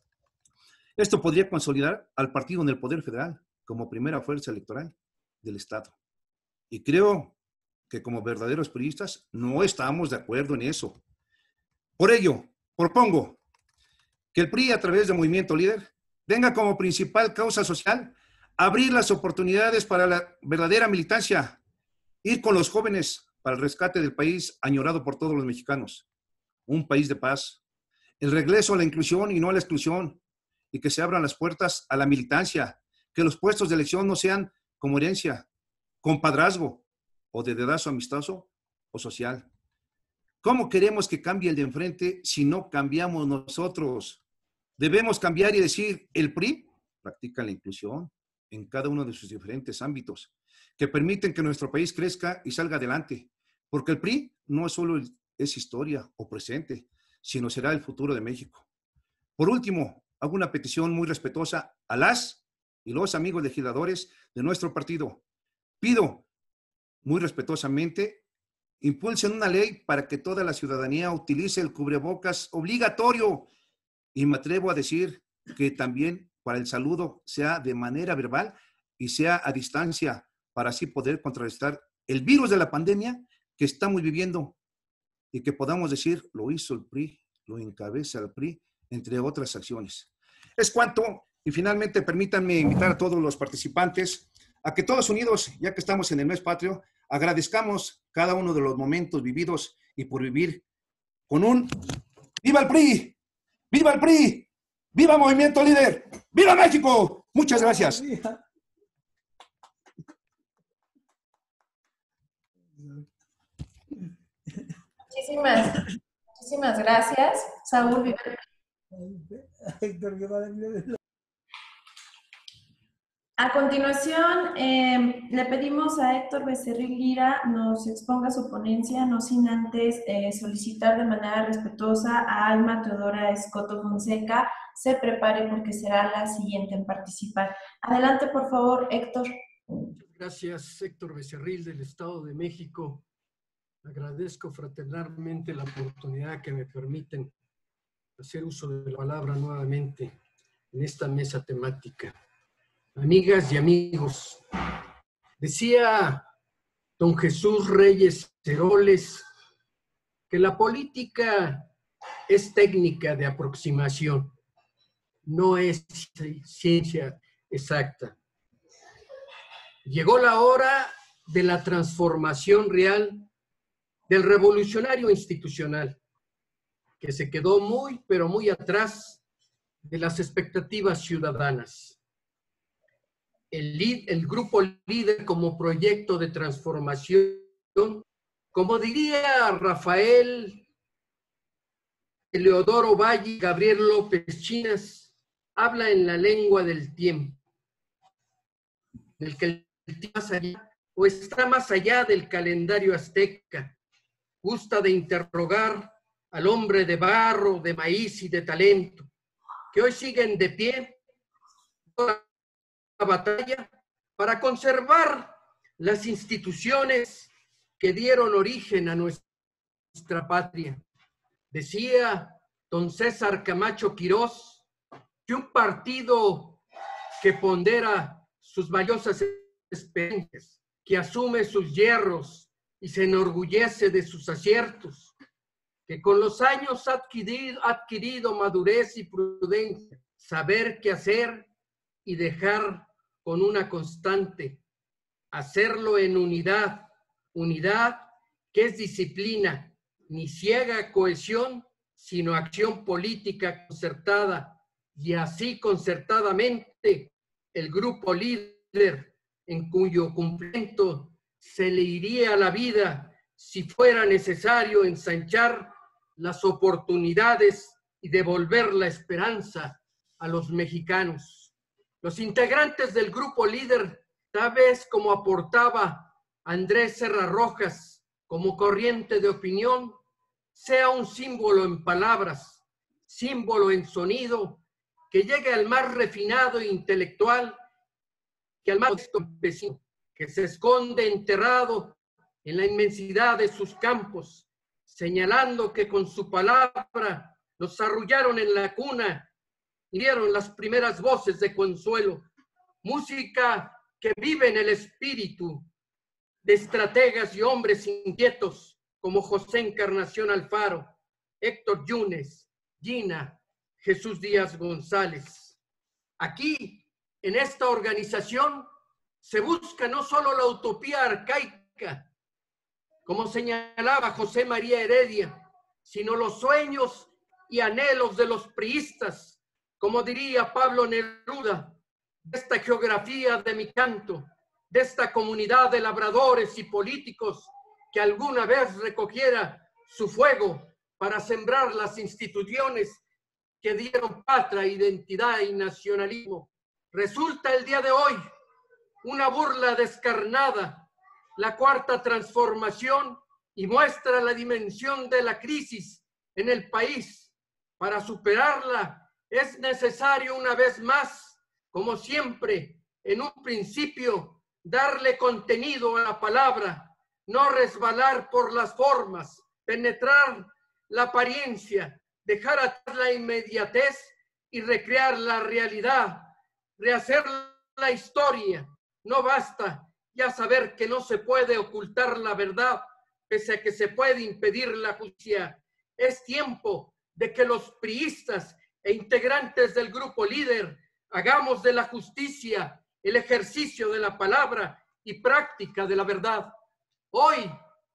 S: Esto podría consolidar al partido en el poder federal como primera fuerza electoral del Estado. Y creo que como verdaderos priistas no estamos de acuerdo en eso. Por ello, propongo que el P R I a través de Movimiento Líder tenga como principal causa social abrir las oportunidades para la verdadera militancia, ir con los jóvenes para el rescate del país añorado por todos los mexicanos, un país de paz, el regreso a la inclusión y no a la exclusión, y que se abran las puertas a la militancia, que los puestos de elección no sean como herencia, compadrazgo o de dedazo amistoso o social. ¿Cómo queremos que cambie el de enfrente si no cambiamos nosotros? Debemos cambiar y decir, el P R I practica la inclusión en cada uno de sus diferentes ámbitos, que permiten que nuestro país crezca y salga adelante, porque el P R I no solo es historia o presente, sino será el futuro de México. Por último, hago una petición muy respetuosa a las y los amigos legisladores de nuestro partido. Pido muy respetuosamente, impulsen una ley para que toda la ciudadanía utilice el cubrebocas obligatorio, y me atrevo a decir que también para el saludo sea de manera verbal y sea a distancia, para así poder contrarrestar el virus de la pandemia que estamos viviendo y que podamos decir, lo hizo el P R I, lo encabeza el P R I, entre otras acciones. Es cuanto, y finalmente permítanme invitar a todos los participantes a que todos unidos, ya que estamos en el mes patrio, agradezcamos cada uno de los momentos vividos y por vivir con un ¡Viva el P R I! ¡Viva el P R I! ¡Viva Movimiento Líder! ¡Viva México! Muchas gracias.
D: Muchísimas, muchísimas gracias, Saúl. Viva el P R I. A continuación, eh, le pedimos a Héctor Becerril Lira nos exponga su ponencia, no sin antes eh, solicitar de manera respetuosa a Alma Teodora Escoto Fonseca se prepare porque será la siguiente en participar. Adelante, por favor, Héctor.
T: Muchas gracias, Héctor Becerril del Estado de México. Agradezco fraternalmente la oportunidad que me permiten hacer uso de la palabra nuevamente en esta mesa temática. Amigas y amigos, decía don Jesús Reyes Heroles que la política es técnica de aproximación, no es ciencia exacta. Llegó la hora de la transformación real del revolucionario institucional, que se quedó muy, pero muy atrás de las expectativas ciudadanas. El, el grupo líder como proyecto de transformación, como diría Rafael Eleodoro Valle, Gabriel López Chinas, habla en la lengua del tiempo, en el que el tiempo más allá, o está más allá del calendario azteca, gusta de interrogar al hombre de barro, de maíz y de talento, que hoy siguen de pie la batalla para conservar las instituciones que dieron origen a nuestra patria. Decía don César Camacho Quirós que un partido que pondera sus valiosas experiencias, que asume sus yerros y se enorgullece de sus aciertos, que con los años ha adquirido, adquirido madurez y prudencia, saber qué hacer y dejar con una constante, hacerlo en unidad, unidad que es disciplina, ni ciega cohesión, sino acción política concertada, y así concertadamente el grupo líder, en cuyo cumplimiento se le iría la vida si fuera necesario ensanchar las oportunidades y devolver la esperanza a los mexicanos. Los integrantes del grupo líder, tal vez como aportaba Andrés Serra Rojas como corriente de opinión, sea un símbolo en palabras, símbolo en sonido, que llegue al más refinado e intelectual, que al más campesino, que se esconde enterrado en la inmensidad de sus campos, señalando que con su palabra nos arrullaron en la cuna y dieron las primeras voces de consuelo, música que vive en el espíritu de estrategas y hombres inquietos como José Encarnación Alfaro, Héctor Yunes, Gina, Jesús Díaz González. Aquí, en esta organización, se busca no solo la utopía arcaica, como señalaba José María Heredia, sino los sueños y anhelos de los priistas, como diría Pablo Neruda, de esta geografía de mi canto, de esta comunidad de labradores y políticos que alguna vez recogiera su fuego para sembrar las instituciones que dieron patria, identidad y nacionalismo. Resulta el día de hoy una burla descarnada, la cuarta transformación, y muestra la dimensión de la crisis en el país. Para superarla es necesario una vez más, como siempre, en un principio, darle contenido a la palabra, no resbalar por las formas, penetrar la apariencia, dejar atrás la inmediatez y recrear la realidad, rehacer la historia. No basta ya saber que no se puede ocultar la verdad, pese a que se puede impedir la justicia. Es tiempo de que los priistas e integrantes del grupo líder hagamos de la justicia el ejercicio de la palabra y práctica de la verdad. Hoy,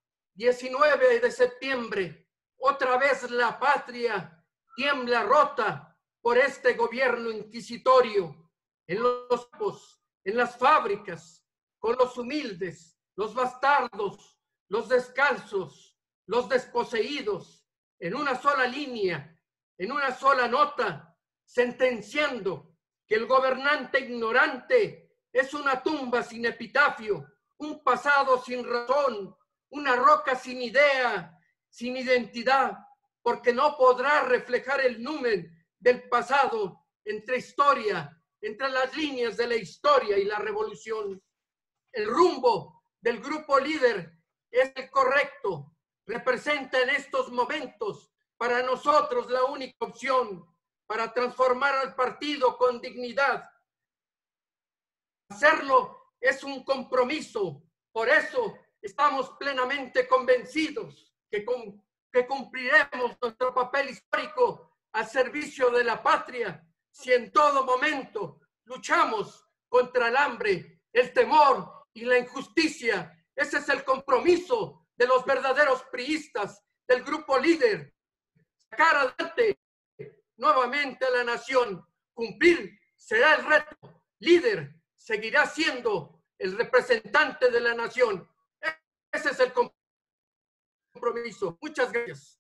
T: diecinueve de septiembre, otra vez la patria tiembla rota por este gobierno inquisitorio, en los campos, en las fábricas, con los humildes, los bastardos, los descalzos, los desposeídos, en una sola línea, en una sola nota, sentenciando que el gobernante ignorante es una tumba sin epitafio, un pasado sin razón, una roca sin idea, sin identidad, porque no podrá reflejar el numen del pasado entre historia, entre las líneas de la historia y la revolución. El rumbo del grupo líder es el correcto, representa en estos momentos para nosotros la única opción para transformar al partido con dignidad. Hacerlo es un compromiso, por eso estamos plenamente convencidos que, con, que cumpliremos nuestro papel histórico al servicio de la patria si en todo momento luchamos contra el hambre, el temor y la injusticia. Ese es el compromiso de los verdaderos priistas del grupo líder. Sacar adelante nuevamente a la nación. Cumplir será el reto. Líder seguirá siendo el representante de la nación. Ese es el compromiso. Muchas gracias.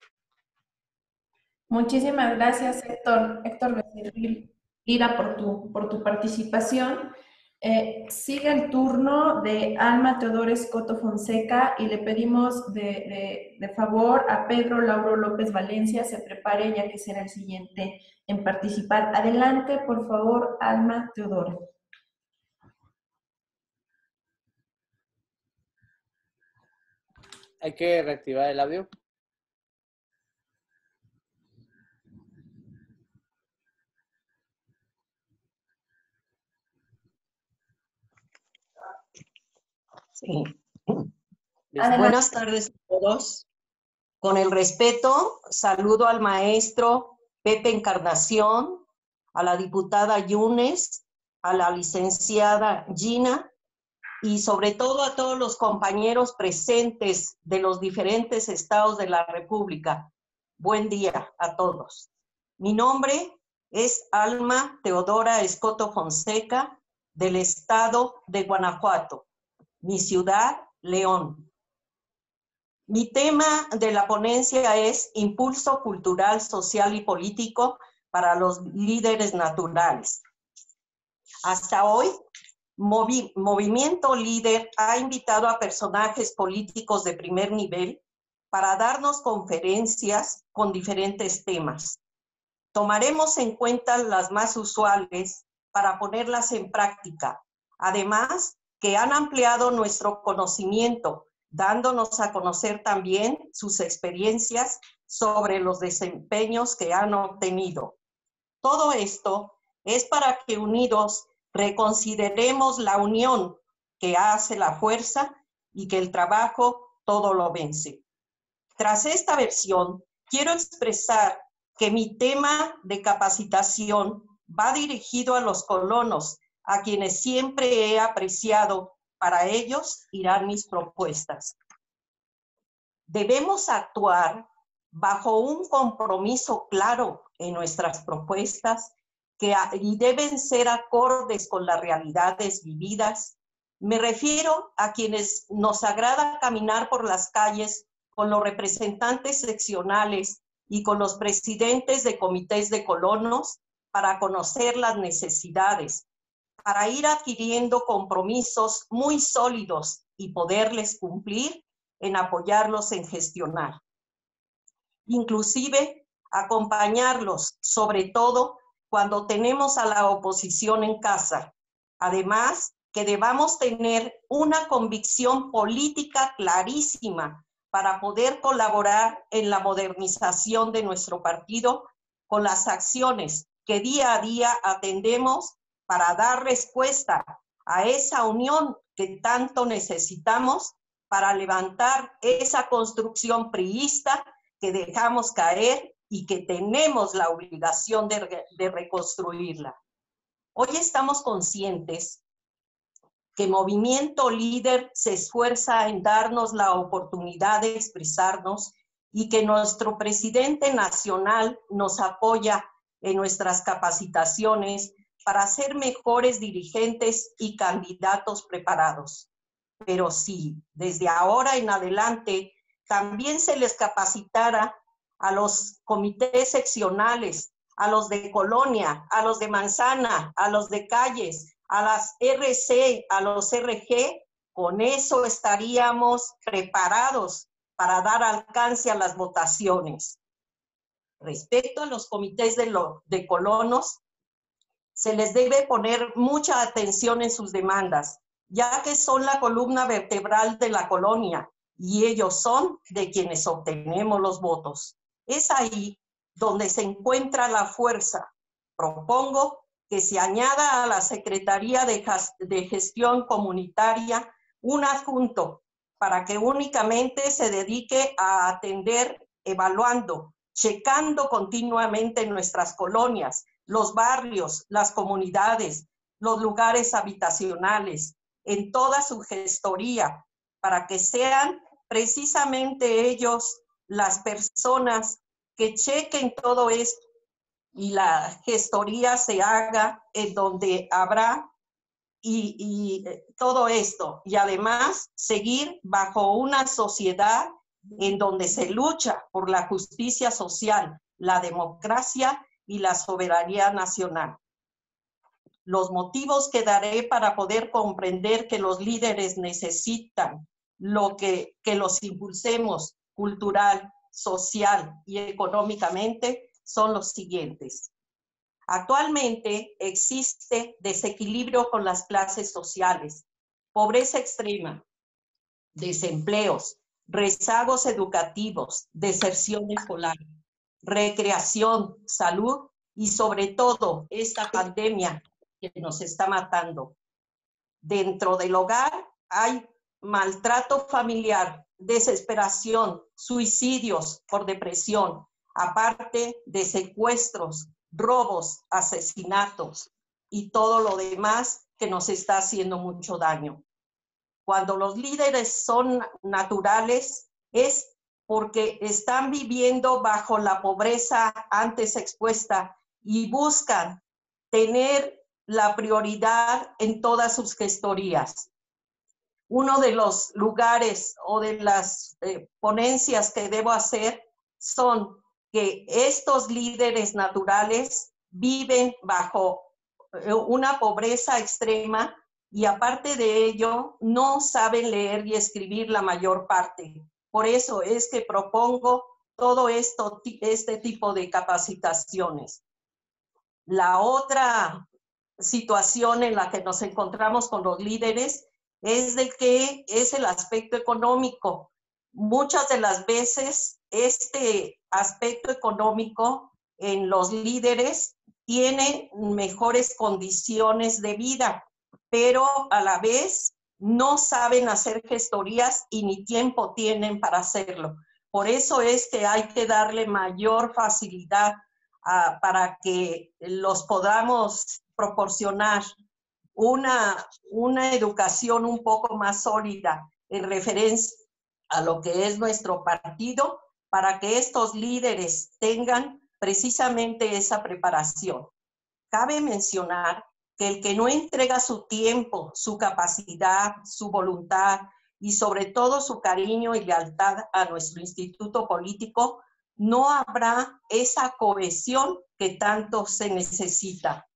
D: Muchísimas gracias, Héctor, Héctor Becerril Lira, por tu, por tu participación. Eh, sigue el turno de Alma Teodora Escoto Fonseca y le pedimos de, de, de favor a Pedro Lauro López Valencia se prepare ya que será el siguiente en participar. Adelante, por favor, Alma Teodora.
B: Hay que reactivar el audio.
U: Sí. Buenas tardes a todos. Con el respeto, saludo al maestro Pepe Encarnación, a la diputada Yunes, a la licenciada Gina y sobre todo a todos los compañeros presentes de los diferentes estados de la República. Buen día a todos. Mi nombre es Alma Teodora Escoto Fonseca, del estado de Guanajuato. Mi ciudad, León. Mi tema de la ponencia es Impulso Cultural, Social y Político para los Líderes Naturales. Hasta hoy, Movi- Movimiento Líder ha invitado a personajes políticos de primer nivel para darnos conferencias con diferentes temas. Tomaremos en cuenta las más usuales para ponerlas en práctica. Además, que han ampliado nuestro conocimiento, dándonos a conocer también sus experiencias sobre los desempeños que han obtenido. Todo esto es para que unidos reconsideremos la unión que hace la fuerza y que el trabajo todo lo vence. Tras esta versión, quiero expresar que mi tema de capacitación va dirigido a los colonos, a quienes siempre he apreciado. Para ellos irán mis propuestas. Debemos actuar bajo un compromiso claro en nuestras propuestas que y deben ser acordes con las realidades vividas. Me refiero a quienes nos agrada caminar por las calles con los representantes seccionales y con los presidentes de comités de colonos para conocer las necesidades, para ir adquiriendo compromisos muy sólidos y poderles cumplir en apoyarlos en gestionar. Inclusive, acompañarlos, sobre todo cuando tenemos a la oposición en casa. Además, que debamos tener una convicción política clarísima para poder colaborar en la modernización de nuestro partido con las acciones que día a día atendemos para dar respuesta a esa unión que tanto necesitamos para levantar esa construcción priista que dejamos caer y que tenemos la obligación de, de reconstruirla. Hoy estamos conscientes que Movimiento Líder se esfuerza en darnos la oportunidad de expresarnos y que nuestro presidente nacional nos apoya en nuestras capacitaciones para ser mejores dirigentes y candidatos preparados. Pero si desde ahora en adelante también se les capacitara a los comités seccionales, a los de colonia, a los de manzana, a los de calles, a las R C, a los R G, con eso estaríamos preparados para dar alcance a las votaciones. Respecto a los comités de, lo, de colonos, se les debe poner mucha atención en sus demandas, ya que son la columna vertebral de la colonia y ellos son de quienes obtenemos los votos. Es ahí donde se encuentra la fuerza. Propongo que se añada a la Secretaría de, de Gestión Comunitaria un adjunto para que únicamente se dedique a atender, evaluando, checando continuamente nuestras colonias, los barrios, las comunidades, los lugares habitacionales, en toda su gestoría, para que sean precisamente ellos las personas que chequen todo esto y la gestoría se haga en donde habrá y, y todo esto. Y además seguir bajo una sociedad en donde se lucha por la justicia social, la democracia y la soberanía nacional. Los motivos que daré para poder comprender que los líderes necesitan lo que, que los impulsemos cultural, social y económicamente son los siguientes. Actualmente existe desequilibrio con las clases sociales, pobreza extrema, desempleos, rezagos educativos, deserción escolar, recreación, salud y sobre todo esta pandemia que nos está matando. Dentro del hogar hay maltrato familiar, desesperación, suicidios por depresión, aparte de secuestros, robos, asesinatos y todo lo demás que nos está haciendo mucho daño. Cuando los líderes son naturales es porque están viviendo bajo la pobreza antes expuesta y buscan tener la prioridad en todas sus gestorías. Uno de los lugares o de las eh, ponencias que debo hacer son que estos líderes naturales viven bajo una pobreza extrema y aparte de ello no saben leer y escribir la mayor parte. Por eso es que propongo todo esto, este tipo de capacitaciones. La otra situación en la que nos encontramos con los líderes es de que es el aspecto económico. Muchas de las veces este aspecto económico en los líderes tiene mejores condiciones de vida, pero a la vez no saben hacer gestorías y ni tiempo tienen para hacerlo. Por eso es que hay que darle mayor facilidad a, para que los podamos proporcionar una, una educación un poco más sólida en referencia a lo que es nuestro partido, para que estos líderes tengan precisamente esa preparación. Cabe mencionar que el que no entrega su tiempo, su capacidad, su voluntad y sobre todo su cariño y lealtad a nuestro instituto político, no habrá esa cohesión que tanto se necesita.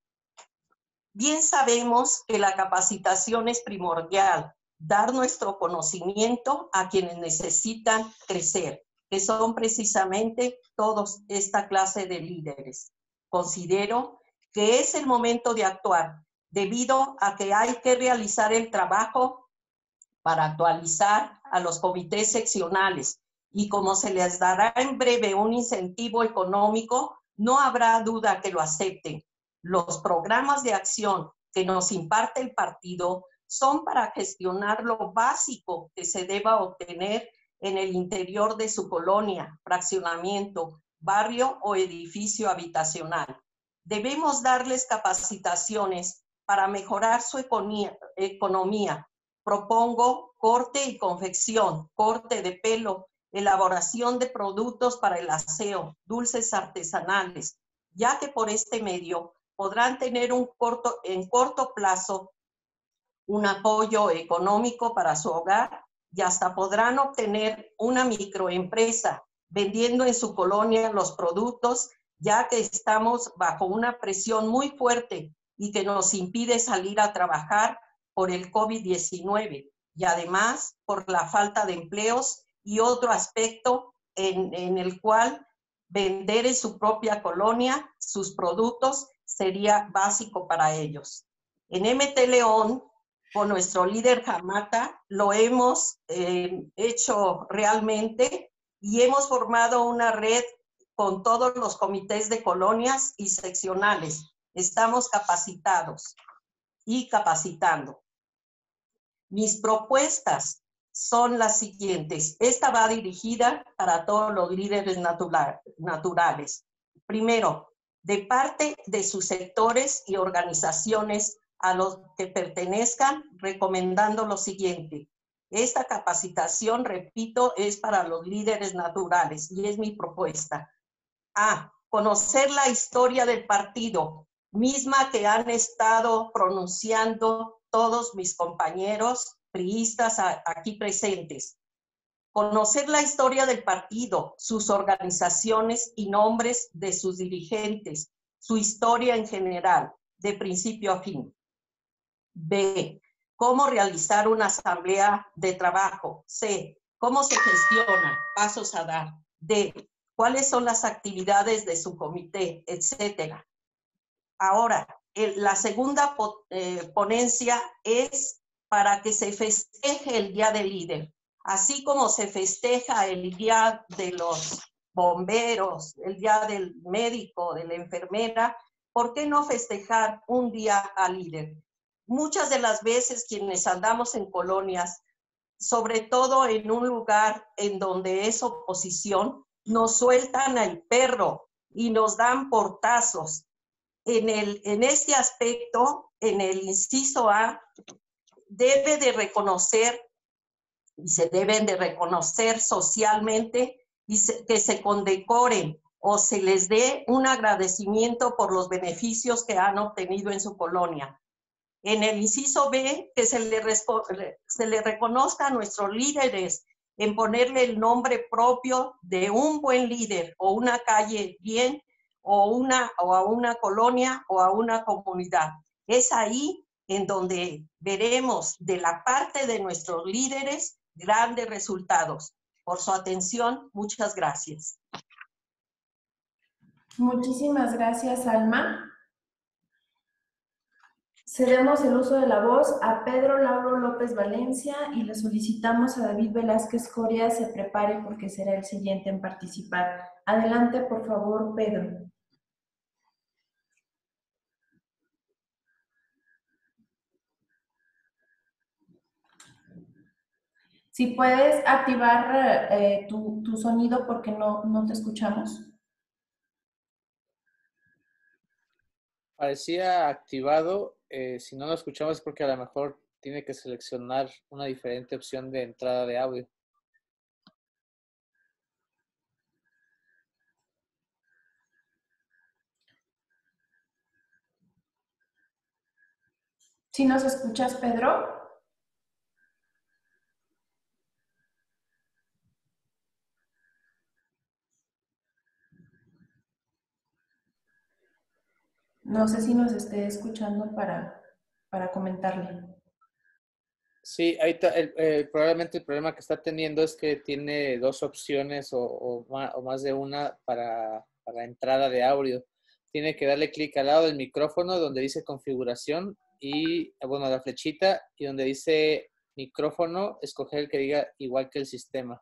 U: Bien sabemos que la capacitación es primordial, dar nuestro conocimiento a quienes necesitan crecer, que son precisamente todos esta clase de líderes. Considero que es el momento de actuar, debido a que hay que realizar el trabajo para actualizar a los comités seccionales y como se les dará en breve un incentivo económico, no habrá duda que lo acepten. Los programas de acción que nos imparte el partido son para gestionar lo básico que se deba obtener en el interior de su colonia, fraccionamiento, barrio o edificio habitacional. Debemos darles capacitaciones para mejorar su economía. Propongo corte y confección, corte de pelo, elaboración de productos para el aseo, dulces artesanales, ya que por este medio podrán tener un corto, en corto plazo un apoyo económico para su hogar y hasta podrán obtener una microempresa vendiendo en su colonia los productos, ya que estamos bajo una presión muy fuerte y que nos impide salir a trabajar por el COVID diecinueve y además por la falta de empleos y otro aspecto en, en el cual vender en su propia colonia sus productos sería básico para ellos. En M T León, con nuestro líder Jamata, lo hemos eh, hecho realmente y hemos formado una red con todos los comités de colonias y seccionales. Estamos capacitados y capacitando. Mis propuestas son las siguientes. Esta va dirigida para todos los líderes natural, naturales. Primero, de parte de sus sectores y organizaciones a los que pertenezcan, recomendando lo siguiente. Esta capacitación, repito, es para los líderes naturales y es mi propuesta. A, conocer la historia del partido, misma que han estado pronunciando todos mis compañeros priistas aquí presentes. Conocer la historia del partido, sus organizaciones y nombres de sus dirigentes, su historia en general, de principio a fin. B, cómo realizar una asamblea de trabajo. C, cómo se gestiona, pasos a dar. D, cuáles son las actividades de su comité, etcétera. Ahora, el, la segunda po, eh, ponencia es para que se festeje el Día del Líder, así como se festeja el Día de los Bomberos, el Día del Médico, de la Enfermera. ¿Por qué no festejar un día al líder? Muchas de las veces quienes andamos en colonias, sobre todo en un lugar en donde es oposición, nos sueltan al perro y nos dan portazos. En, el, en este aspecto, en el inciso A, debe de reconocer y se deben de reconocer socialmente y se, que se condecoren o se les dé un agradecimiento por los beneficios que han obtenido en su colonia. En el inciso B, que se le, se le reconozca a nuestros líderes en ponerle el nombre propio de un buen líder o una calle bien o, una, o a una colonia o a una comunidad. Es ahí en donde veremos de la parte de nuestros líderes grandes resultados. Por su atención, muchas gracias.
D: Muchísimas gracias, Alma. Cedemos el uso de la voz a Pedro Lauro López Valencia y le solicitamos a David Velázquez Coria se prepare porque será el siguiente en participar. Adelante, por favor, Pedro. Si puedes activar eh, tu, tu sonido porque no, no te escuchamos.
B: Parecía activado. Eh, si no lo escuchamos es porque a lo mejor tiene que seleccionar una diferente opción de entrada de audio.
D: ¿Sí nos escuchas, Pedro? No sé si nos esté escuchando para, para comentarle.
B: Sí, ahí está, el, el, probablemente el problema que está teniendo es que tiene dos opciones o, o, más, o más de una para, para entrada de audio. Tiene que darle clic al lado del micrófono donde dice configuración y, bueno, la flechita y donde dice micrófono, escoger el que diga igual que el sistema.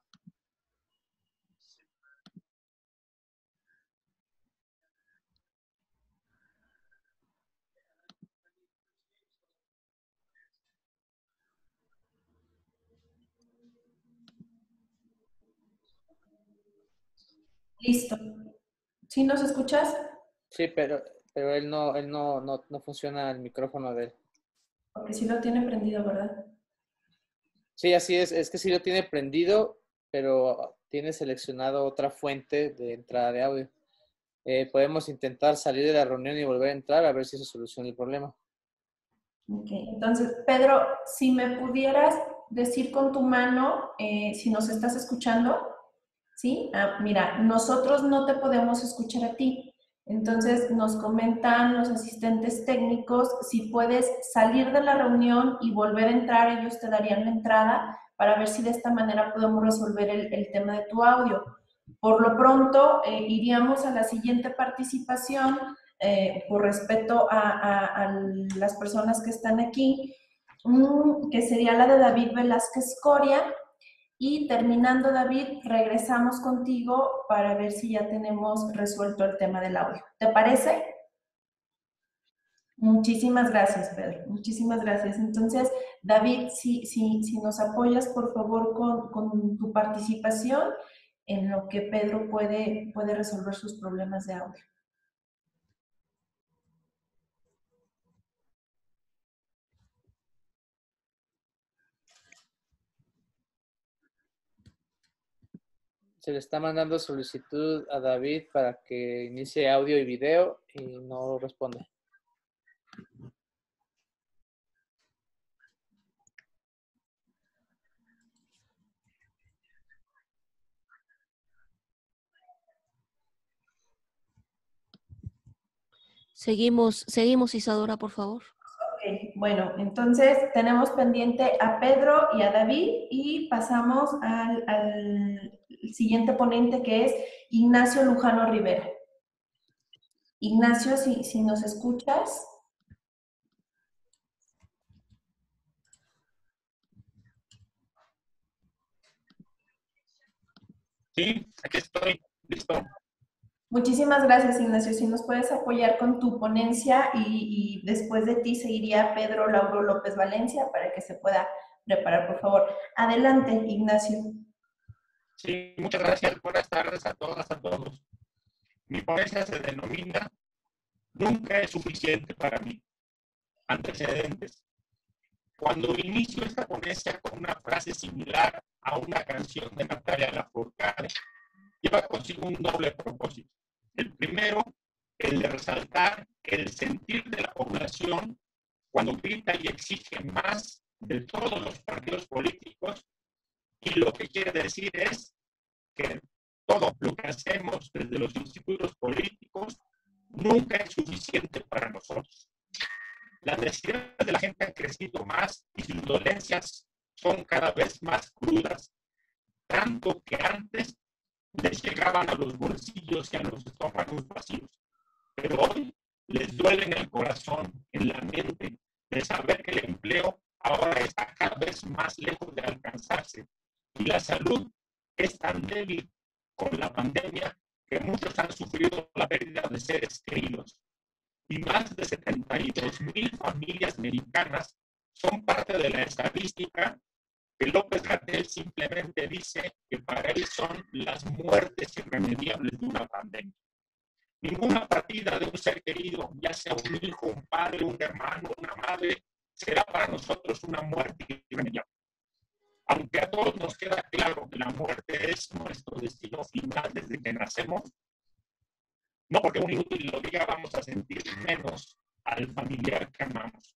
D: Listo. ¿Sí nos escuchas?
B: Sí, pero, pero él, no, él no, no, no funciona el micrófono de él.
D: Porque sí lo tiene prendido, ¿verdad?
B: Sí, así es. Es que sí lo tiene prendido, pero tiene seleccionado otra fuente de entrada de audio. Eh, podemos intentar salir de la reunión y volver a entrar a ver si se soluciona el problema.
D: Ok, entonces, Pedro, si me pudieras decir con tu mano eh, si nos estás escuchando. ¿Sí? Ah, mira, nosotros no te podemos escuchar a ti, Entonces nos comentan los asistentes técnicos si puedes salir de la reunión y volver a entrar, ellos te darían la entrada para ver si de esta manera podemos resolver el, el tema de tu audio. Por lo pronto, eh, iríamos a la siguiente participación, eh, por respeto a, a, a las personas que están aquí, mmm, que sería la de David Velázquez Coria. Y terminando, David, regresamos contigo para ver si ya tenemos resuelto el tema del audio. ¿Te parece? Muchísimas gracias, Pedro. Muchísimas gracias. Entonces, David, si, si, si nos apoyas, por favor, con, con tu participación en lo que Pedro puede, puede resolver sus problemas de audio.
B: Se le está mandando solicitud a David para que inicie audio y video y no responde.
A: Seguimos, seguimos, Isadora, por favor.
D: Ok, bueno, entonces tenemos pendiente a Pedro y a David y pasamos al, al siguiente ponente, que es Ignacio Lujano Rivera. Ignacio, si, si nos escuchas.
C: Sí, aquí estoy, listo.
D: Muchísimas gracias, Ignacio. Si nos puedes apoyar con tu ponencia y, y después de ti seguiría Pedro Lauro López Valencia para que se pueda preparar, por favor. Adelante, Ignacio.
C: Sí, muchas gracias. Buenas tardes a todas, a todos. Mi ponencia se denomina Nunca es suficiente para mí. Antecedentes. Cuando inicio esta ponencia con una frase similar a una canción de Natalia Lafourcade, lleva consigo un doble propósito. El primero, el de resaltar el sentir de la población cuando grita y exige más de todos los partidos políticos, y lo que quiere decir es que todo lo que hacemos desde los institutos políticos nunca es suficiente para nosotros. Las necesidades de la gente han crecido más y sus dolencias son cada vez más crudas, tanto que antes les llegaban a los bolsillos y a los estómagos vacíos. Pero hoy les duele en el corazón, en la mente, de saber que el empleo ahora está cada vez más lejos de alcanzarse y la salud es tan débil con la pandemia que muchos han sufrido la pérdida de seres queridos. Y más de setenta y dos mil familias mexicanas son parte de la estadística que López-Gatell simplemente dice que para él son las muertes irremediables de una pandemia. Ninguna partida de un ser querido, ya sea un hijo, un padre, un hermano, una madre, será para nosotros una muerte irremediable. Aunque a todos nos queda claro que la muerte es nuestro destino final desde que nacemos, no porque un inútil lo diga vamos a sentir menos al familiar que amamos.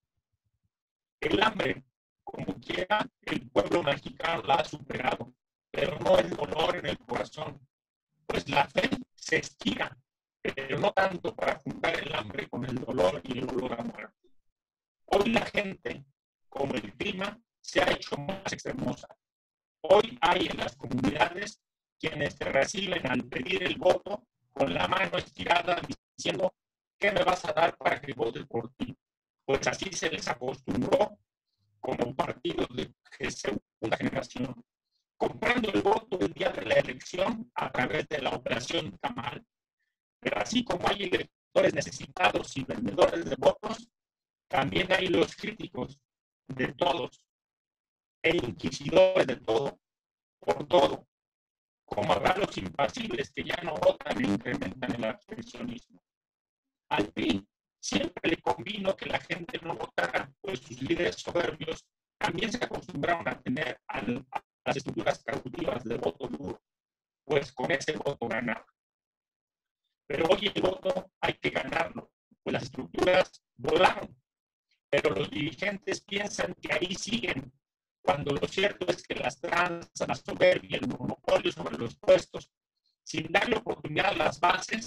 C: El hambre, como quiera, el pueblo mexicano la ha superado, pero no el dolor en el corazón, pues la fe se estira, pero no tanto para juntar el hambre con el dolor y el olor a muerte. Hoy la gente, como el clima, se ha hecho más extremosa. Hoy hay en las comunidades quienes te reciben al pedir el voto con la mano estirada diciendo ¿qué me vas a dar para que vote por ti? Pues así se les acostumbró como partidos de segunda generación, comprando el voto el día de la elección a través de la operación Tamal. Pero así como hay electores necesitados y vendedores de votos, también hay los críticos de todos e inquisidores de todo, por todo, como habrá los impasibles que ya no votan e incrementan el abstencionismo. Al P R I siempre le convino que la gente no votara, pues sus líderes soberbios también se acostumbraron a tener a las estructuras cautivas de voto duro, pues con ese voto ganaban. Pero hoy el voto hay que ganarlo, pues las estructuras volaron, pero los dirigentes piensan que ahí siguen, cuando lo cierto es que las tranzas, la soberbia, el monopolio sobre los puestos, sin darle oportunidad a las bases,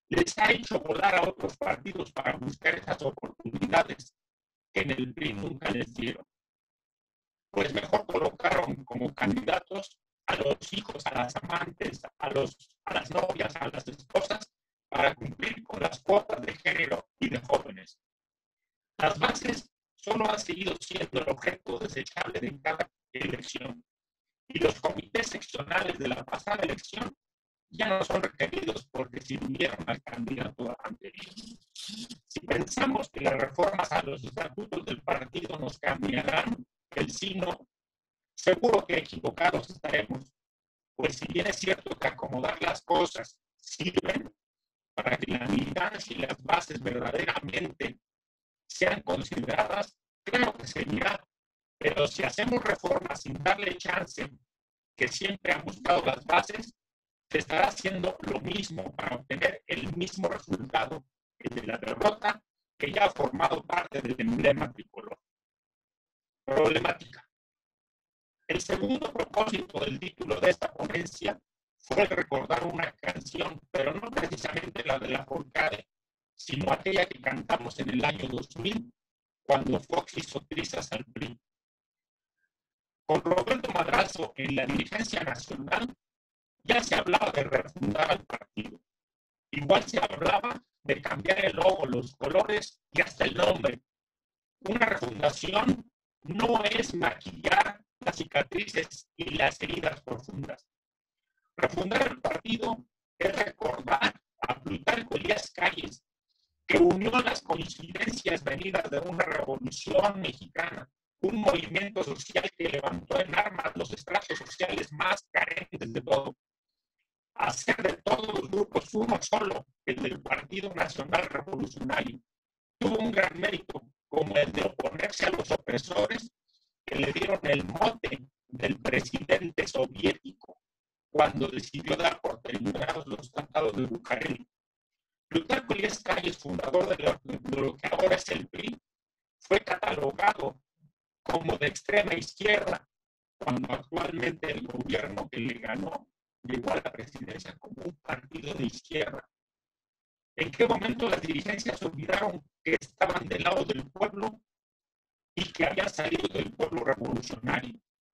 C: les ha hecho volar a otros partidos para buscar esas oportunidades que en el P R I nunca les dieron. Pues mejor colocaron como candidatos a los hijos, a las amantes, a, los, a las novias, a las esposas, para cumplir con las cuotas de género y de jóvenes. Las bases solo han seguido siendo el objeto desechable de cada elección, y los comités seccionales de la pasada elección ya no son requeridos porque sirvieron al candidato anterior. Si pensamos que las reformas a los estatutos del partido nos cambiarán el signo, seguro que equivocados estaremos, pues si bien es cierto que acomodar las cosas sirven para que la militancia y las bases verdaderamente sean consideradas, claro que seguirá, pero si hacemos reformas sin darle chance que siempre han buscado las bases, se estará haciendo lo mismo para obtener el mismo resultado, el de la derrota que ya ha formado parte del emblema tricolor. Problemática. El segundo propósito del título de esta ponencia fue recordar una canción, pero no precisamente la de la Forcade, sino aquella que cantamos en el año dos mil, cuando Fox hizo trizas al P R I. Con Roberto Madrazo en la dirigencia nacional, ya se hablaba de refundar al partido. Igual se hablaba de cambiar el logo, los colores y hasta el nombre. Una refundación no es maquillar las cicatrices y las heridas profundas. Refundar el partido es recordar a Plutarco Elías Calles, que unió las coincidencias venidas de una revolución mexicana, un movimiento social que levantó en armas los estratos sociales más carentes de todo. Hacer de todos los grupos uno solo, el del Partido Nacional Revolucionario, tuvo un gran mérito, como el de oponerse a los opresores que le dieron el mote del presidente soviético cuando decidió dar por terminados los tratados de Bucareli. Plutarco Elías Calles, fundador de lo, de lo que ahora es el P R I, fue catalogado como de extrema izquierda, cuando actualmente el gobierno que le ganó llegó a la presidencia como un partido de izquierda. ¿En qué momento las dirigencias olvidaron que estaban del lado del pueblo y que habían salido del pueblo revolucionario?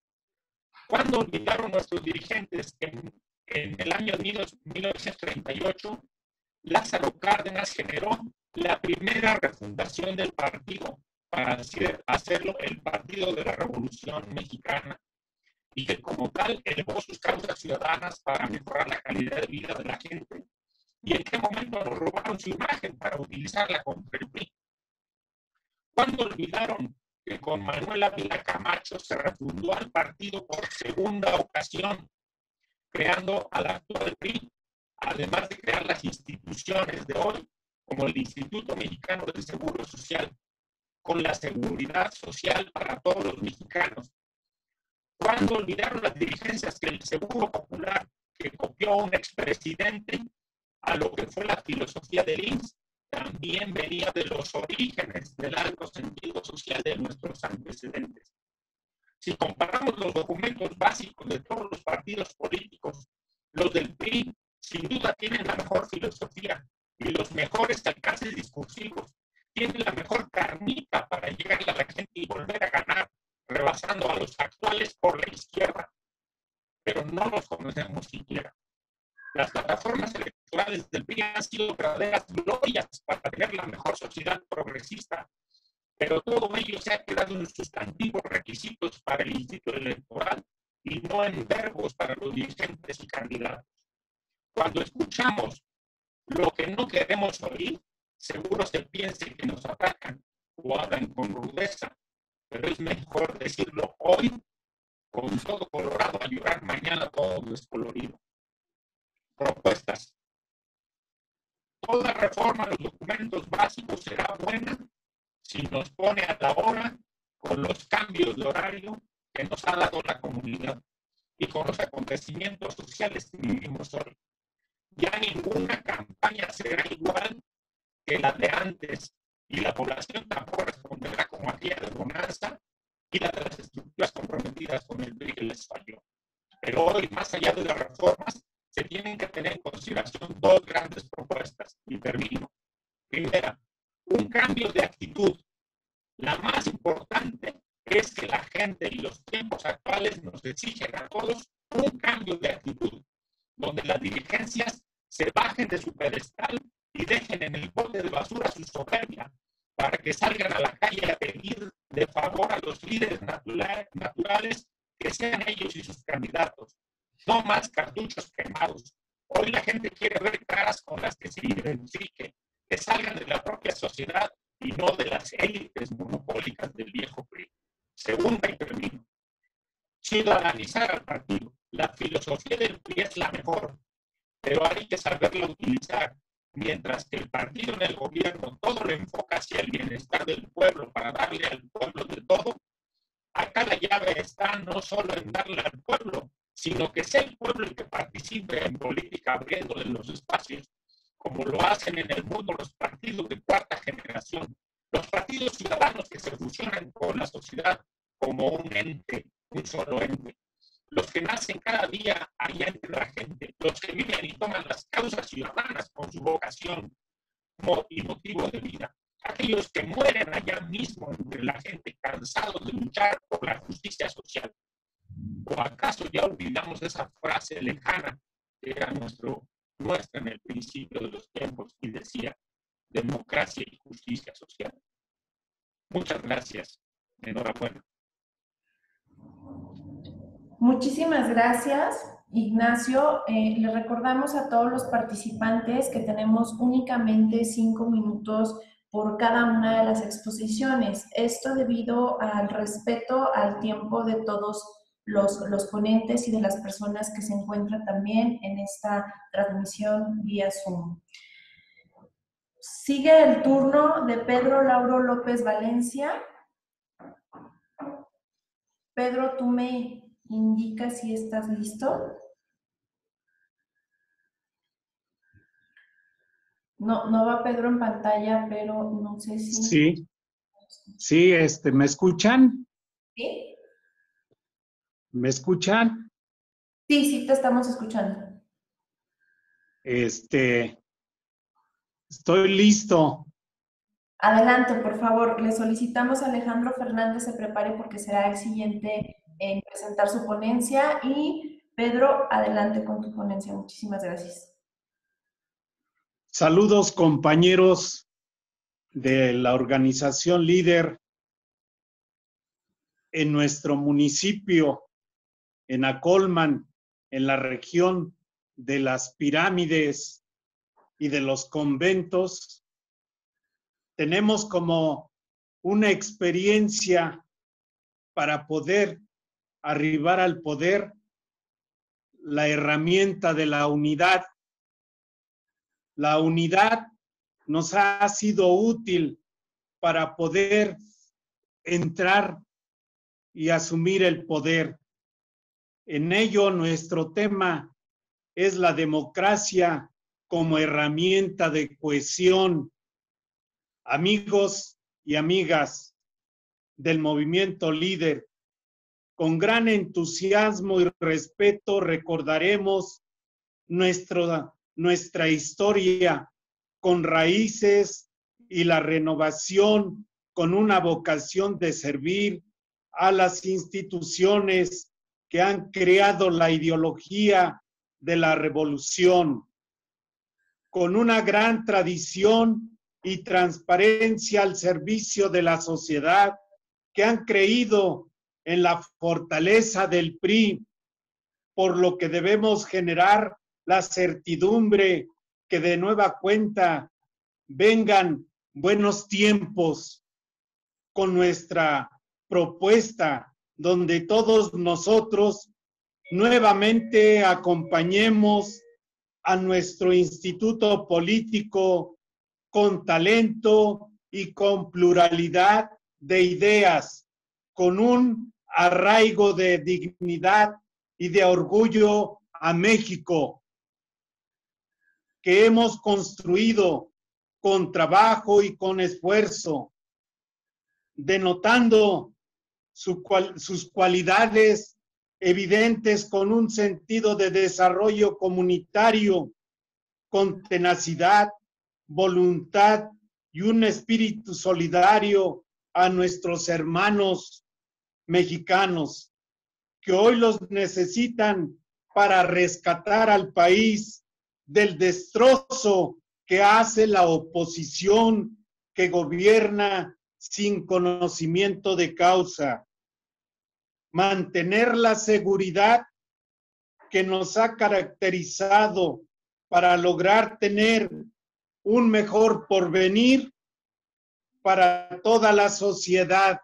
C: ¿Cuándo olvidaron nuestros dirigentes que en, en el año mil novecientos treinta y ocho Lázaro Cárdenas generó la primera refundación del partido para hacerlo el Partido de la Revolución Mexicana, y que como tal elevó sus causas ciudadanas para mejorar la calidad de vida de la gente? ¿Y en qué momento nos robaron su imagen para utilizarla contra el P R I? ¿Cuándo olvidaron que con Manuel Ávila Camacho se refundó al partido por segunda ocasión, creando al actual P R I, además de crear las instituciones de hoy, como el Instituto Mexicano del Seguro Social, con la seguridad social para todos los mexicanos? ¿Cuándo olvidaron las dirigencias que el Seguro Popular, que copió a un expresidente a lo que fue la filosofía del I M S S, también venía de los orígenes del alto sentido social de nuestros antecedentes? Si comparamos los documentos básicos de todos los partidos políticos, los del P R I sin duda tienen la mejor filosofía y los mejores alcances discursivos, tienen la mejor carnita para llegar a la gente y volver a ganar, rebasando a los actuales por la izquierda, pero no los conocemos siquiera. Las plataformas electorales del P R I han sido verdaderas glorias para tener la mejor sociedad progresista, pero todo ello se ha quedado en sustantivos requisitos para el Instituto Electoral y no en verbos para los dirigentes y candidatos. Cuando escuchamos lo que no queremos oír, seguro se piense que nos atacan o hablan con rudeza, pero es mejor decirlo hoy, con todo colorado a llorar mañana todo descolorido. Propuestas. Toda reforma de los documentos básicos será buena si nos pone a la hora con los cambios de horario que nos ha dado la comunidad y con los acontecimientos sociales que vivimos hoy. Ya ninguna campaña será igual que la de antes, y la población tampoco responderá como aquella de bonanza y la de las estructuras comprometidas con el P R I que les falló. Pero hoy, más allá de las reformas, se tienen que tener en consideración dos grandes propuestas. Y termino. Primera, un cambio de actitud. La más importante es que la gente y los tiempos actuales nos exigen a todos un cambio de actitud, donde las dirigencias se bajen de su pedestal y dejen en el bote de basura su soberbia, para que salgan a la calle a pedir de favor a los líderes naturales, naturales que sean ellos y sus candidatos. No más cartuchos quemados. Hoy la gente quiere ver caras con las que se identifique, que salgan de la propia sociedad y no de las élites monopólicas del viejo P R I. Segunda y termino. Ciudadanizar al partido. La filosofía del P R I es la mejor, pero hay que saberla utilizar. Mientras que el partido en el gobierno todo lo enfoca hacia el bienestar del pueblo para darle al pueblo de todo, acá la llave está no solo en darle al pueblo, sino que sea el pueblo el que participe en política abriéndole los espacios, como lo hacen en el mundo los partidos de cuarta generación, los partidos ciudadanos que se fusionan con la sociedad como un ente, un solo ente. Los que nacen cada día allá entre la gente, los que viven y toman las causas ciudadanas con su vocación y motivo de vida, aquellos que mueren allá mismo entre la gente cansados de luchar por la justicia social. ¿O acaso ya olvidamos esa frase lejana que era nuestro, nuestra en el principio de los tiempos y decía democracia y justicia social? Muchas gracias. Enhorabuena.
D: Muchísimas gracias, Ignacio. Eh, le recordamos a todos los participantes que tenemos únicamente cinco minutos por cada una de las exposiciones. Esto debido al respeto al tiempo de todos los, los ponentes y de las personas que se encuentran también en esta transmisión vía Zoom. Sigue el turno de Pedro Lauro López Valencia. Pedro, tú me indica si estás listo. No, no va Pedro en pantalla, pero no sé si...
F: Sí, sí, este, ¿me escuchan?
D: ¿Sí?
F: ¿Me escuchan?
D: Sí, sí, te estamos escuchando.
F: Este, estoy listo.
D: Adelante, por favor. Le solicitamos a Alejandro Fernández se prepare porque será el siguiente en presentar su ponencia. Y Pedro, adelante con tu ponencia. Muchísimas gracias.
F: Saludos, compañeros de la organización líder en nuestro municipio, en Acolman, en la región de las pirámides y de los conventos. Tenemos como una experiencia para poder arribar al poder la herramienta de la unidad. La unidad nos ha sido útil para poder entrar y asumir el poder. En ello, nuestro tema es la democracia como herramienta de cohesión. Amigos y amigas del movimiento líder, con gran entusiasmo y respeto recordaremos nuestro, nuestra historia con raíces y la renovación con una vocación de servir a las instituciones que han creado la ideología de la revolución, con una gran tradición y transparencia al servicio de la sociedad, que han creído en la fortaleza del P R I, por lo que debemos generar la certidumbre que de nueva cuenta vengan buenos tiempos con nuestra propuesta, donde todos nosotros nuevamente acompañemos a nuestro instituto político con talento y con pluralidad de ideas, con un arraigo de dignidad y de orgullo a México, que hemos construido con trabajo y con esfuerzo, denotando su cual, sus cualidades evidentes con un sentido de desarrollo comunitario, con tenacidad, voluntad y un espíritu solidario a nuestros hermanos mexicanos, que hoy los necesitan para rescatar al país del destrozo que hace la oposición que gobierna sin conocimiento de causa. Mantener la seguridad que nos ha caracterizado para lograr tener un mejor porvenir para toda la sociedad.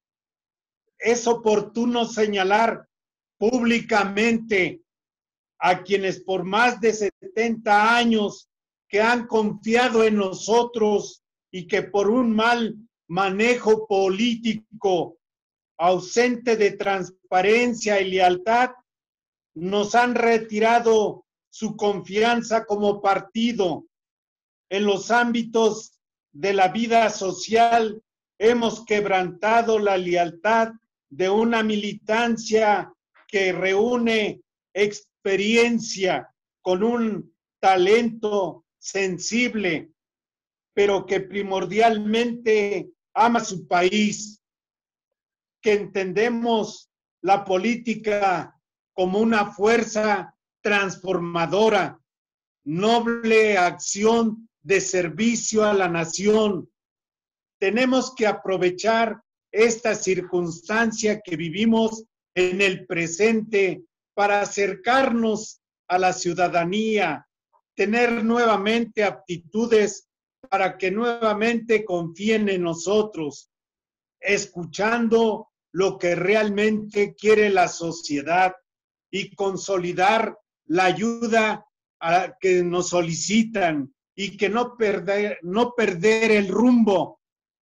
F: Es oportuno señalar públicamente a quienes por más de setenta años que han confiado en nosotros y que por un mal manejo político ausente de transparencia y lealtad nos han retirado su confianza como partido. En los ámbitos de la vida social hemos quebrantado la lealtad de una militancia que reúne experiencia con un talento sensible, pero que primordialmente ama su país, que entendemos la política como una fuerza transformadora, noble acción de servicio a la nación. Tenemos que aprovechar esta circunstancia que vivimos en el presente para acercarnos a la ciudadanía, tener nuevamente aptitudes para que nuevamente confíen en nosotros, escuchando lo que realmente quiere la sociedad y consolidar la ayuda a que nos solicitan y que no perder, no perder el rumbo,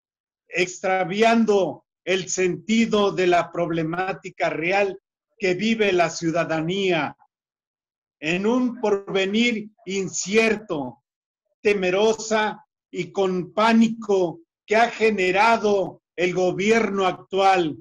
F: extraviando el sentido de la problemática real que vive la ciudadanía en un porvenir incierto, temerosa y con pánico que ha generado el gobierno actual,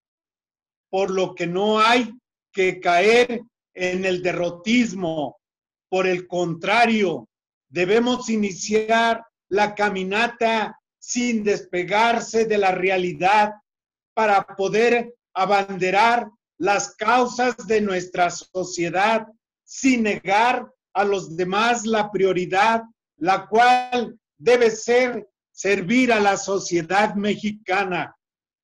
F: por lo que no hay que caer en el derrotismo. Por el contrario, debemos iniciar la caminata sin despegarse de la realidad para poder abanderar las causas de nuestra sociedad sin negar a los demás la prioridad, la cual debe ser servir a la sociedad mexicana.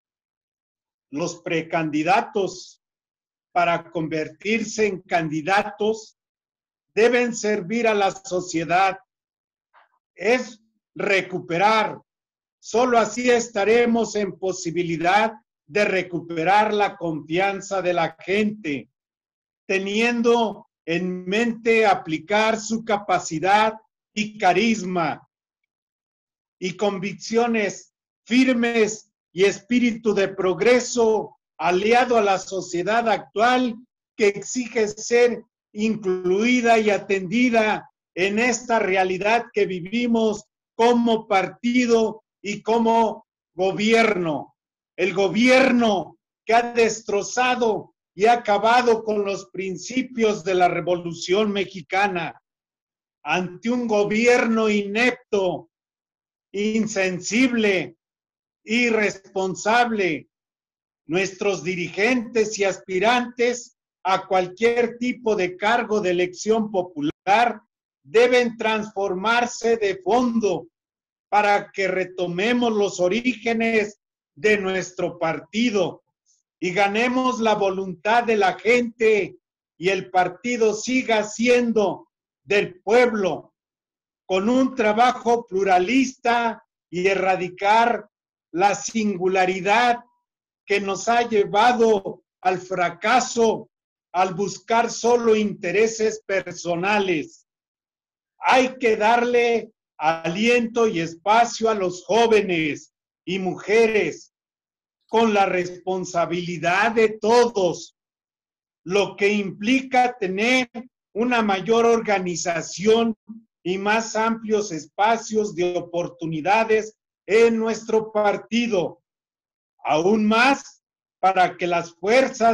F: Los precandidatos, para convertirse en candidatos, deben servir a la sociedad. Es recuperar. Solo así estaremos en posibilidad de recuperar la confianza de la gente, teniendo en mente aplicar su capacidad y carisma y convicciones firmes y espíritu de progreso aliado a la sociedad actual que exige ser incluida y atendida en esta realidad que vivimos como partido y como gobierno. El gobierno que ha destrozado y ha acabado con los principios de la Revolución Mexicana. Ante un gobierno inepto, insensible, irresponsable, nuestros dirigentes y aspirantes a cualquier tipo de cargo de elección popular deben transformarse de fondo para que retomemos los orígenes de nuestro partido y ganemos la voluntad de la gente y el partido siga siendo del pueblo, con un trabajo pluralista y erradicar la singularidad que nos ha llevado al fracaso al buscar solo intereses personales. Hay que darle aliento y espacio a los jóvenes y mujeres con la responsabilidad de todos, lo que implica tener una mayor organización y más amplios espacios de oportunidades en nuestro partido. Aún más para que las fuerzas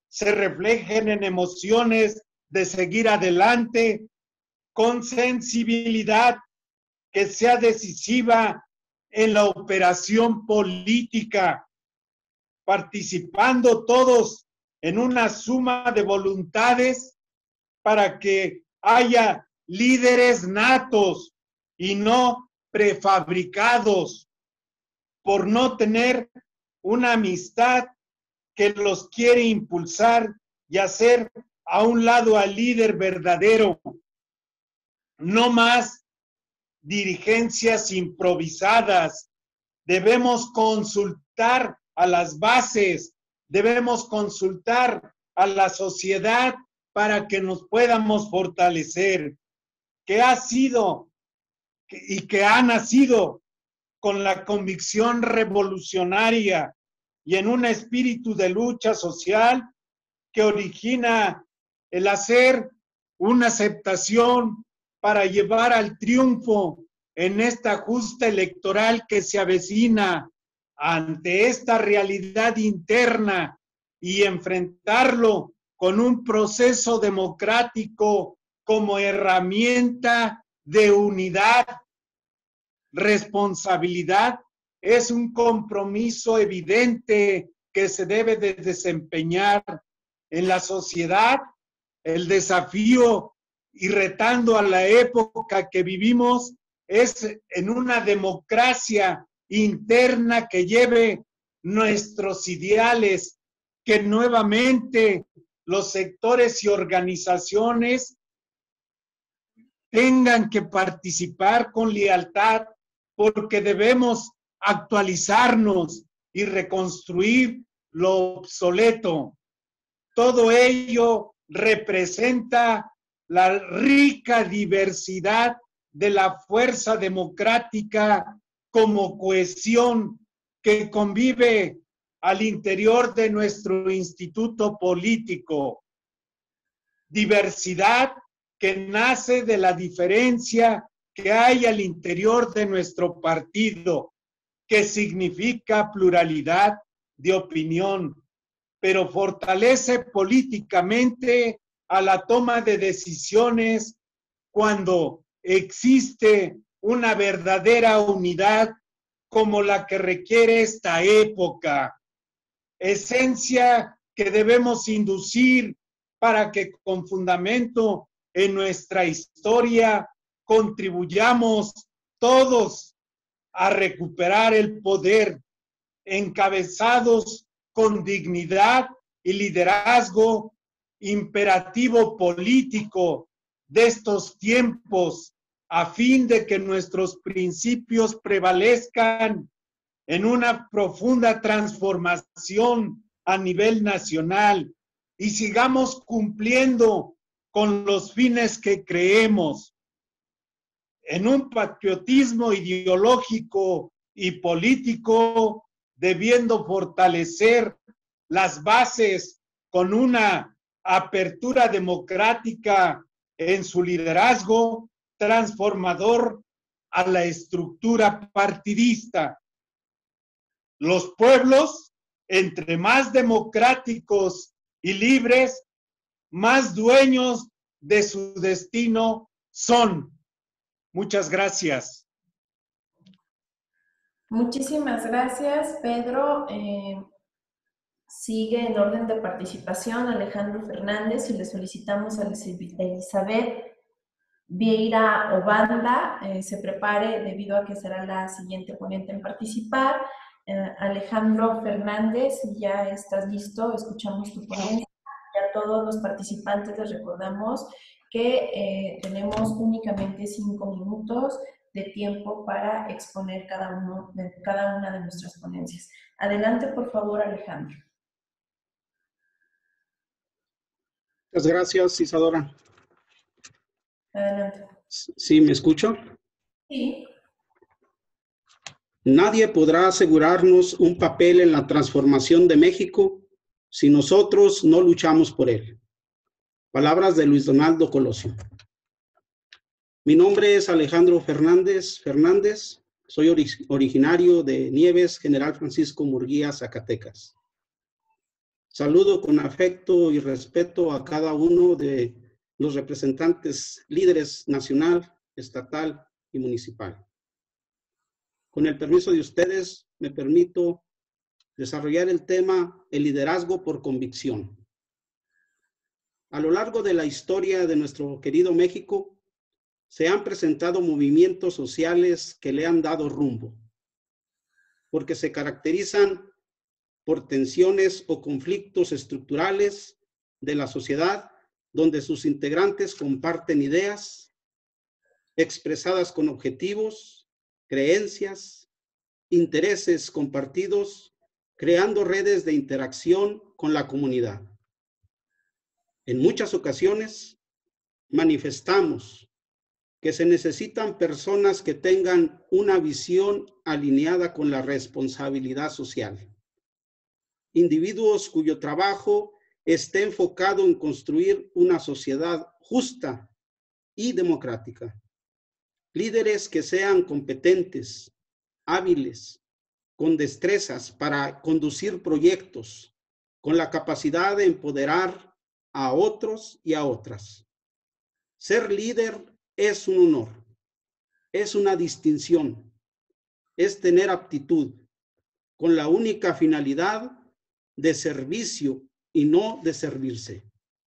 F: se reflejen en emociones de seguir adelante, con sensibilidad que sea decisiva en la operación política, participando todos en una suma de voluntades para que haya líderes natos y no prefabricados por no tener una amistad que los quiere impulsar y hacer a un lado al líder verdadero. No más dirigencias improvisadas. Debemos consultar a las bases, debemos consultar a la sociedad para que nos podamos fortalecer, que ha sido y que ha nacido con la convicción revolucionaria y en un espíritu de lucha social que origina el hacer una aceptación para llevar al triunfo en esta justa electoral que se avecina ante esta realidad interna y enfrentarlo con un proceso democrático como herramienta de unidad. Responsabilidad es un compromiso evidente que se debe de desempeñar en la sociedad. El desafío y retando a la época que vivimos es en una democracia interna que lleve nuestros ideales, que nuevamente los sectores y organizaciones tengan que participar con lealtad, porque debemos actualizarnos y reconstruir lo obsoleto. Todo ello representa la rica diversidad de la fuerza democrática como cohesión que convive al interior de nuestro instituto político. Diversidad que nace de la diferencia que hay al interior de nuestro partido, que significa pluralidad de opinión, pero fortalece políticamente a la toma de decisiones cuando existe una verdadera unidad como la que requiere esta época. Esencia que debemos inducir para que con fundamento en nuestra historia contribuyamos todos a recuperar el poder, encabezados con dignidad y liderazgo, imperativo político de estos tiempos, a fin de que nuestros principios prevalezcan en una profunda transformación a nivel nacional y sigamos cumpliendo con los fines que creemos, en un patriotismo ideológico y político, debiendo fortalecer las bases con una apertura democrática en su liderazgo transformador a la estructura partidista. Los pueblos, entre más democráticos y libres, más dueños de su destino son. Muchas gracias.
D: Muchísimas gracias, Pedro. Eh, sigue en orden de participación Alejandro Fernández y le solicitamos a Elizabeth Vieira Obanda eh, se prepare debido a que será la siguiente ponente en participar. Eh, Alejandro Fernández, si ya estás listo, escuchamos tu ponencia. Y a todos los participantes les recordamos que eh, tenemos únicamente cinco minutos de tiempo para exponer cada, uno de, cada una de nuestras ponencias. Adelante, por favor, Alejandro.
G: Muchas gracias, Isadora.
D: Adelante.
G: ¿Sí me escucho?
D: Sí.
G: Nadie podrá asegurarnos un papel en la transformación de México si nosotros no luchamos por él. Palabras de Luis Donaldo Colosio. Mi nombre es Alejandro Fernández Fernández. Soy ori originario de Nieves, General Francisco Murguía, Zacatecas. Saludo con afecto y respeto a cada uno de los representantes líderes nacional, estatal y municipal. Con el permiso de ustedes, me permito desarrollar el tema el liderazgo por convicción. A lo largo de la historia de nuestro querido México, se han presentado movimientos sociales que le han dado rumbo, porque se caracterizan por tensiones o conflictos estructurales de la sociedad donde sus integrantes comparten ideas expresadas con objetivos, creencias, intereses compartidos, creando redes de interacción con la comunidad. En muchas ocasiones manifestamos que se necesitan personas que tengan una visión alineada con la responsabilidad social. Individuos cuyo trabajo esté enfocado en construir una sociedad justa y democrática. Líderes que sean competentes, hábiles, con destrezas para conducir proyectos, con la capacidad de empoderar a otros y a otras. Ser líder es un honor, es una distinción, es tener aptitud, con la única finalidad de servicio y no de servirse.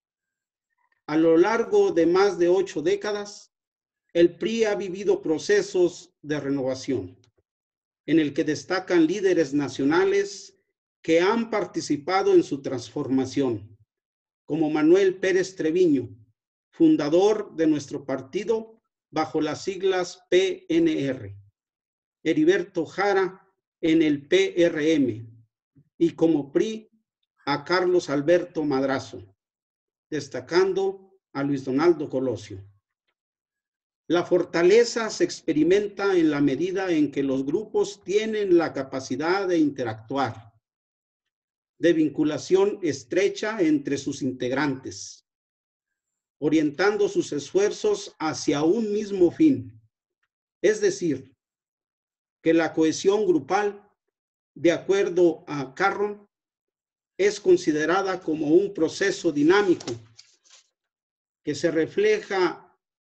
G: A lo largo de más de ocho décadas, el P R I ha vivido procesos de renovación, en el que destacan líderes nacionales que han participado en su transformación, como Manuel Pérez Treviño, fundador de nuestro partido bajo las siglas P N R, Heriberto Jara en el P R M y como P R I a Carlos Alberto Madrazo, destacando a Luis Donaldo Colosio. La fortaleza se experimenta en la medida en que los grupos tienen la capacidad de interactuar, de vinculación estrecha entre sus integrantes, orientando sus esfuerzos hacia un mismo fin, es decir, que la cohesión grupal, de acuerdo a Carron, es considerada como un proceso dinámico que se refleja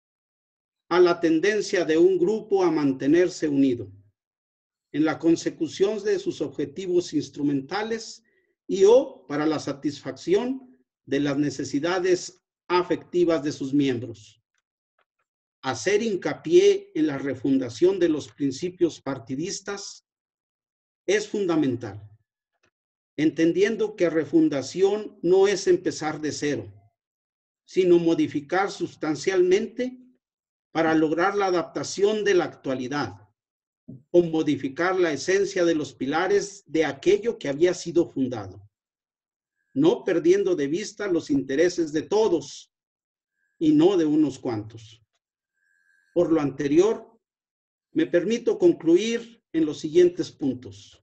G: a la tendencia de un grupo a mantenerse unido en la consecución de sus objetivos instrumentales y o para la satisfacción de las necesidades afectivas de sus miembros. Hacer hincapié en la refundación de los principios partidistas es fundamental, entendiendo que refundación no es empezar de cero, sino modificar sustancialmente para lograr la adaptación de la actualidad o modificar la esencia de los pilares de aquello que había sido fundado, no perdiendo de vista los intereses de todos y no de unos cuantos. Por lo anterior, me permito concluir en los siguientes puntos.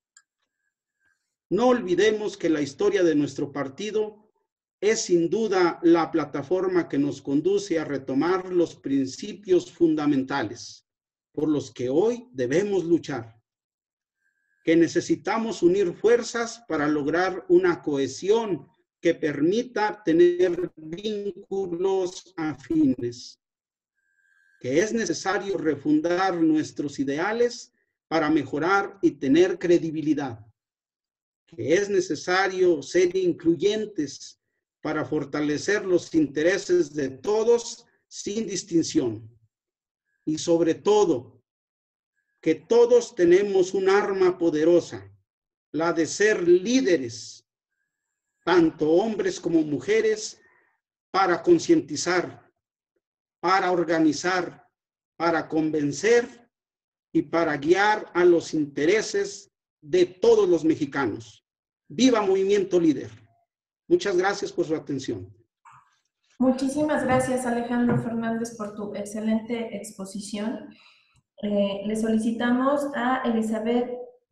G: No olvidemos que la historia de nuestro partido es sin duda la plataforma que nos conduce a retomar los principios fundamentales por los que hoy debemos luchar, que necesitamos unir fuerzas para lograr una cohesión que permita tener vínculos afines, que es necesario refundar nuestros ideales para mejorar y tener credibilidad, que es necesario ser incluyentes para fortalecer los intereses de todos sin distinción. Y sobre todo, que todos tenemos un arma poderosa, la de ser líderes, tanto hombres como mujeres, para concientizar, para organizar, para convencer y para guiar a los intereses de todos los mexicanos. ¡Viva Movimiento Líder! Muchas gracias por su atención.
D: Muchísimas gracias, Alejandro Fernández, por tu excelente exposición. Eh, le solicitamos a Elizabeth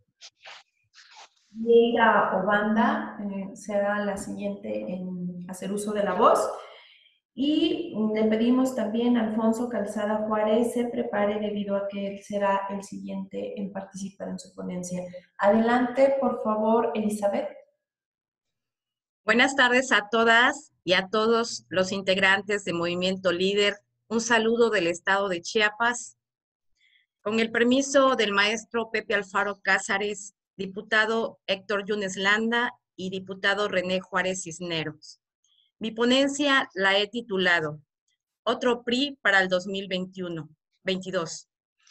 D: Vieira Obanda, eh, será la siguiente en hacer uso de la voz. Y le pedimos también a Alfonso Calzada Juárez se prepare debido a que él será el siguiente en participar en su ponencia. Adelante, por favor, Elizabeth.
H: Buenas tardes a todas y a todos los integrantes de Movimiento Líder. Un saludo del estado de Chiapas. Con el permiso del maestro Pepe Alfaro Cázares, diputado Héctor Yunes Landa y diputado René Juárez Cisneros. Mi ponencia la he titulado Otro P R I para el dos mil veintiuno veintidós.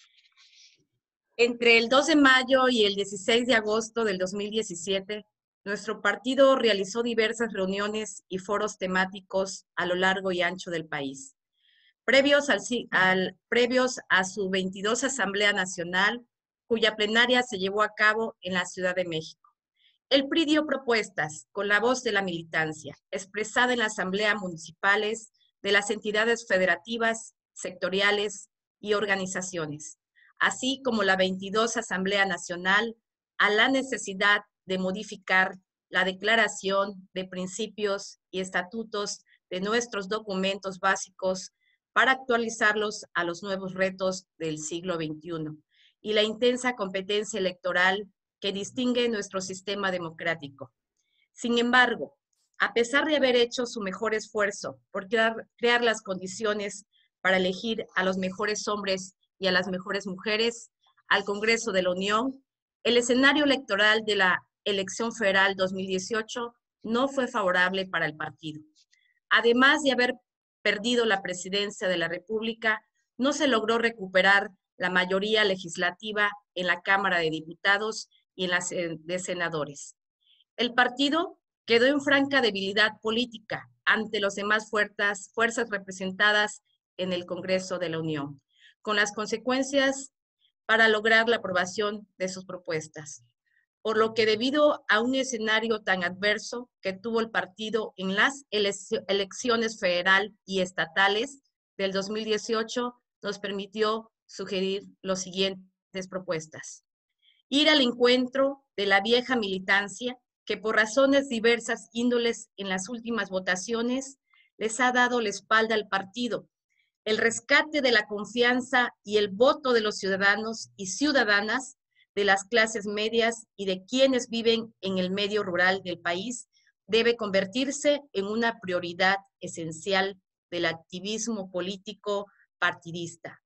H: Entre el dos de mayo y el dieciséis de agosto del dos mil diecisiete, nuestro partido realizó diversas reuniones y foros temáticos a lo largo y ancho del país, previos, al, al, previos a su veintidós Asamblea Nacional, cuya plenaria se llevó a cabo en la Ciudad de México. El P R I dio propuestas con la voz de la militancia, expresada en la Asamblea Municipales de las entidades federativas, sectoriales y organizaciones, así como la veintidós Asamblea Nacional, a la necesidad de modificar la Declaración de Principios y Estatutos de nuestros documentos básicos para actualizarlos a los nuevos retos del siglo veintiuno y la intensa competencia electoral que distingue nuestro sistema democrático. Sin embargo, a pesar de haber hecho su mejor esfuerzo por crear, crear las condiciones para elegir a los mejores hombres y a las mejores mujeres al Congreso de la Unión, el escenario electoral de la elección federal dos mil dieciocho no fue favorable para el partido. Además de haber perdido la presidencia de la República, no se logró recuperar la mayoría legislativa en la Cámara de Diputados y en la de senadores. El partido quedó en franca debilidad política ante las demás fuerzas, fuerzas representadas en el Congreso de la Unión, con las consecuencias para lograr la aprobación de sus propuestas. Por lo que debido a un escenario tan adverso que tuvo el partido en las elecciones federal y estatales del dos mil dieciocho, nos permitió sugerir las siguientes propuestas. Ir al encuentro de la vieja militancia que por razones diversas índoles en las últimas votaciones les ha dado la espalda al partido. El rescate de la confianza y el voto de los ciudadanos y ciudadanas de las clases medias y de quienes viven en el medio rural del país debe convertirse en una prioridad esencial del activismo político partidista.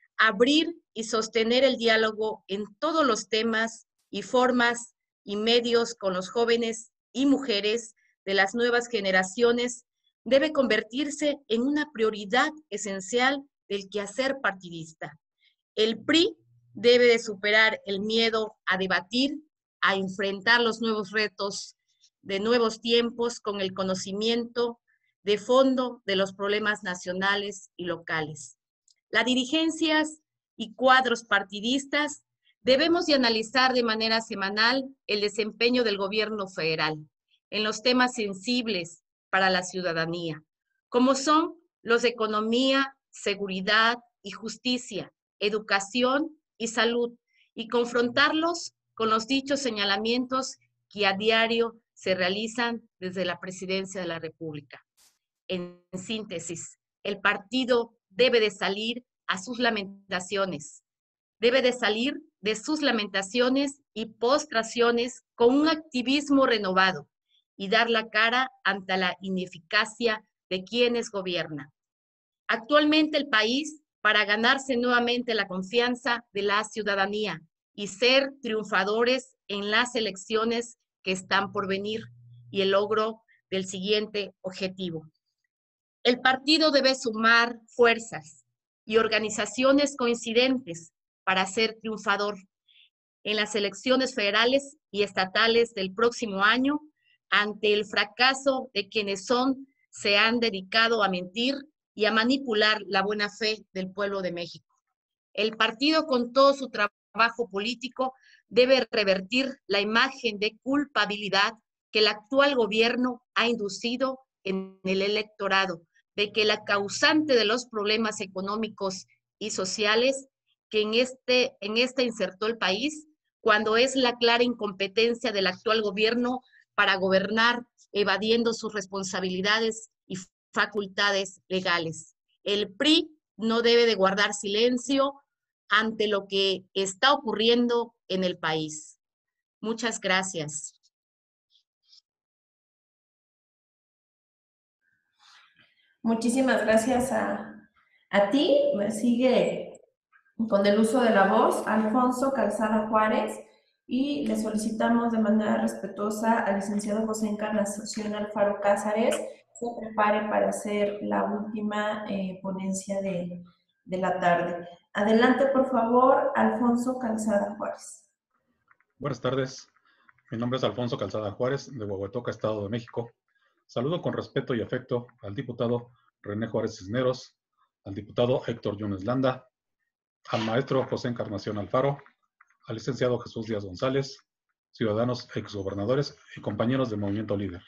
H: Abrir y sostener el diálogo en todos los temas y formas y medios con los jóvenes y mujeres de las nuevas generaciones debe convertirse en una prioridad esencial del quehacer partidista. El P R I debe de superar el miedo a debatir, a enfrentar los nuevos retos de nuevos tiempos con el conocimiento de fondo de los problemas nacionales y locales. Las dirigencias y cuadros partidistas debemos de analizar de manera semanal el desempeño del gobierno federal en los temas sensibles para la ciudadanía, como son los de economía, seguridad y justicia, educación y salud, y confrontarlos con los dichos señalamientos que a diario se realizan desde la Presidencia de la República. En síntesis, el partido debe de salir a sus lamentaciones, debe de salir de sus lamentaciones y postraciones con un activismo renovado y dar la cara ante la ineficacia de quienes gobiernan. Actualmente el país, para ganarse nuevamente la confianza de la ciudadanía y ser triunfadores en las elecciones que están por venir y el logro del siguiente objetivo. El partido debe sumar fuerzas y organizaciones coincidentes para ser triunfador en las elecciones federales y estatales del próximo año ante el fracaso de quienes son, se han dedicado a mentir y a manipular la buena fe del pueblo de México. El partido, con todo su trabajo político, debe revertir la imagen de culpabilidad que el actual gobierno ha inducido en el electorado, de que la causante de los problemas económicos y sociales que en este, en este insertó el país, cuando es la clara incompetencia del actual gobierno para gobernar, evadiendo sus responsabilidades y facultades legales. El P R I no debe de guardar silencio ante lo que está ocurriendo en el país. Muchas gracias.
D: Muchísimas gracias a, a ti. Sigue con el uso de la voz Alfonso Calzada Juárez y le solicitamos de manera respetuosa al licenciado José Encarnación Alfaro Cázares se prepare para hacer la última eh, ponencia de, de la tarde. Adelante, por favor, Alfonso Calzada Juárez.
J: Buenas tardes. Mi nombre es Alfonso Calzada Juárez, de Huehuetoca, Estado de México. Saludo con respeto y afecto al diputado René Juárez Cisneros, al diputado Héctor Yunes Landa, al maestro José Encarnación Alfaro, al licenciado Jesús Díaz González, ciudadanos exgobernadores y compañeros de Movimiento Líder.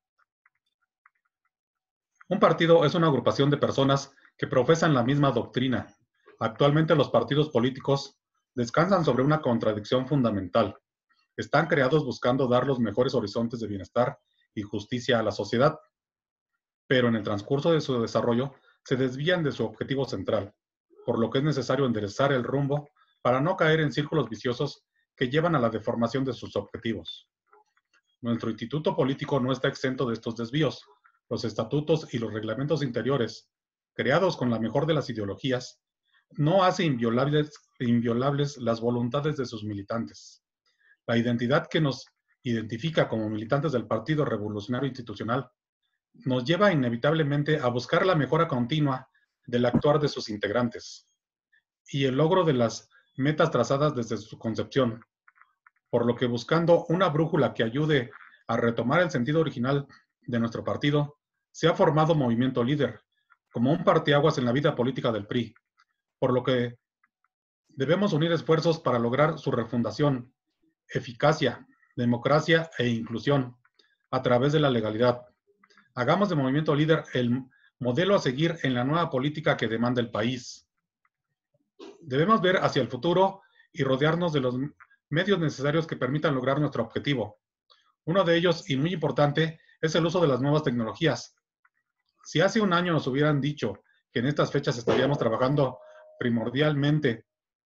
J: Un partido es una agrupación de personas que profesan la misma doctrina. Actualmente los partidos políticos descansan sobre una contradicción fundamental. Están creados buscando dar los mejores horizontes de bienestar y justicia a la sociedad, pero en el transcurso de su desarrollo se desvían de su objetivo central, por lo que es necesario enderezar el rumbo para no caer en círculos viciosos que llevan a la deformación de sus objetivos. Nuestro instituto político no está exento de estos desvíos. Los estatutos y los reglamentos interiores, creados con la mejor de las ideologías, no hacen inviolables, inviolables las voluntades de sus militantes. La identidad que nos identifica como militantes del Partido Revolucionario Institucional nos lleva inevitablemente a buscar la mejora continua del actuar de sus integrantes y el logro de las metas trazadas desde su concepción, por lo que buscando una brújula que ayude a retomar el sentido original de nuestro partido, se ha formado Movimiento Líder, como un parteaguas en la vida política del P R I, por lo que debemos unir esfuerzos para lograr su refundación, eficacia, democracia e inclusión a través de la legalidad. Hagamos de Movimiento Líder el modelo a seguir en la nueva política que demanda el país. Debemos ver hacia el futuro y rodearnos de los medios necesarios que permitan lograr nuestro objetivo. Uno de ellos, y muy importante, es el uso de las nuevas tecnologías. Si hace un año nos hubieran dicho que en estas fechas estaríamos trabajando primordialmente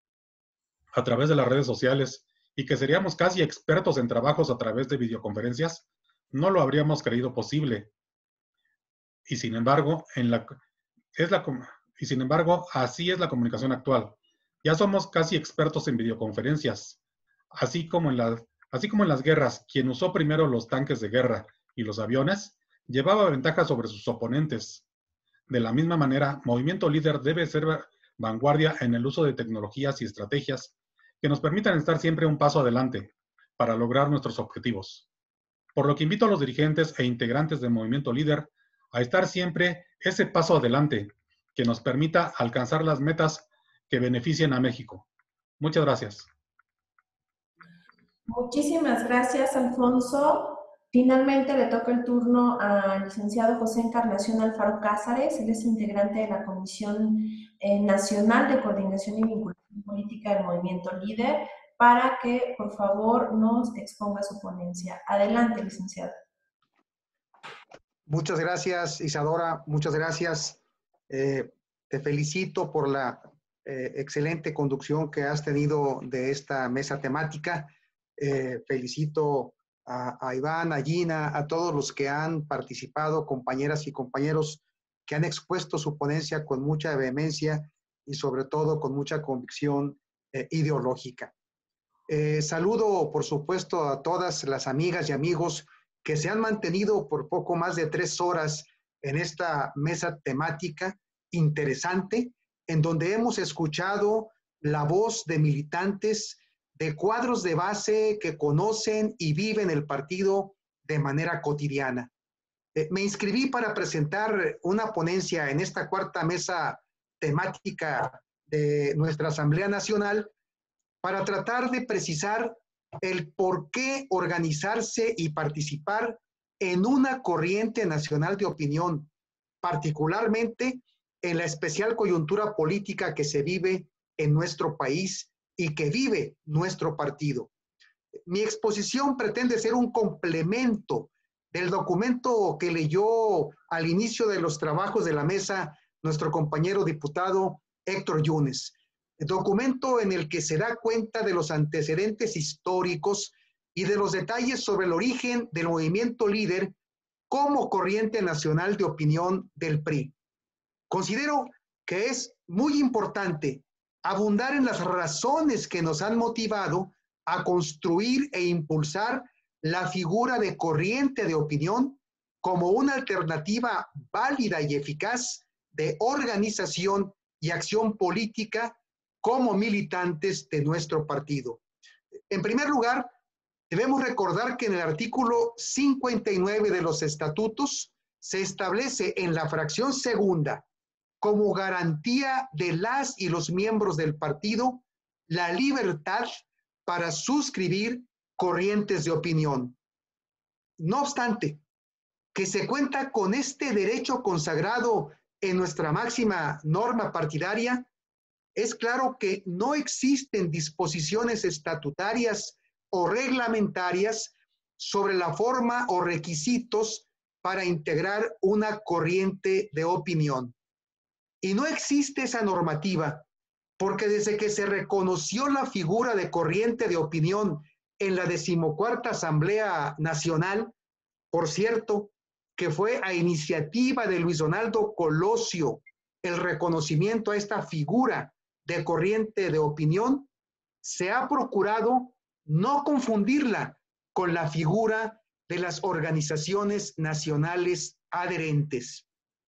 J: a través de las redes sociales y que seríamos casi expertos en trabajos a través de videoconferencias, no lo habríamos creído posible. Y sin embargo, en la, es la, y sin embargo, así es la comunicación actual. Ya somos casi expertos en videoconferencias, así como en, la, así como en las guerras, quien usó primero los tanques de guerra y los aviones, llevaba ventaja sobre sus oponentes. De la misma manera, Movimiento Líder debe ser vanguardia en el uso de tecnologías y estrategias que nos permitan estar siempre un paso adelante para lograr nuestros objetivos. Por lo que invito a los dirigentes e integrantes de Movimiento Líder a estar siempre ese paso adelante que nos permita alcanzar las metas que beneficien a México. Muchas gracias.
D: Muchísimas gracias, Alfonso. Finalmente le toca el turno al licenciado José Encarnación Alfaro Cázares. Él es integrante de la Comisión eh, Nacional de Coordinación y Vinculación Política del Movimiento Líder, para que, por favor, nos exponga su ponencia. Adelante, licenciado.
V: Muchas gracias, Isadora. Muchas gracias. Eh, te felicito por la eh, excelente conducción que has tenido de esta mesa temática. Eh, felicito a, a Iván, a Gina, a todos los que han participado, compañeras y compañeros que han expuesto su ponencia con mucha vehemencia y sobre todo con mucha convicción eh, ideológica. Eh, saludo, por supuesto, a todas las amigas y amigos que se han mantenido por poco más de tres horas en esta mesa temática interesante, en donde hemos escuchado la voz de militantes de cuadros de base que conocen y viven el partido de manera cotidiana. Eh, me inscribí para presentar una ponencia en esta cuarta mesa temática de nuestra Asamblea Nacional para tratar de precisar el por qué organizarse y participar en una corriente nacional de opinión, particularmente en la especial coyuntura política que se vive en nuestro país y que vive nuestro partido. Mi exposición pretende ser un complemento del documento que leyó al inicio de los trabajos de la mesa nuestro compañero diputado Héctor Yunes. Documento en el que se da cuenta de los antecedentes históricos y de los detalles sobre el origen del Movimiento Líder como corriente nacional de opinión del P R I. Considero que es muy importante abundar en las razones que nos han motivado a construir e impulsar la figura de corriente de opinión como una alternativa válida y eficaz de organización y acción política como militantes de nuestro partido. En primer lugar, debemos recordar que en el artículo cincuenta y nueve de los estatutos se establece en la fracción segunda como garantía de las y los miembros del partido la libertad para suscribir corrientes de opinión. No obstante, que se cuenta con este derecho consagrado en nuestra máxima norma partidaria, es claro que no existen disposiciones estatutarias o reglamentarias sobre la forma o requisitos para integrar una corriente de opinión. Y no existe esa normativa, porque desde que se reconoció la figura de corriente de opinión en la decimocuarta Asamblea Nacional, por cierto, que fue a iniciativa de Luis Donaldo Colosio el reconocimiento a esta figura de corriente de opinión, se ha procurado no confundirla con la figura de las organizaciones nacionales adherentes.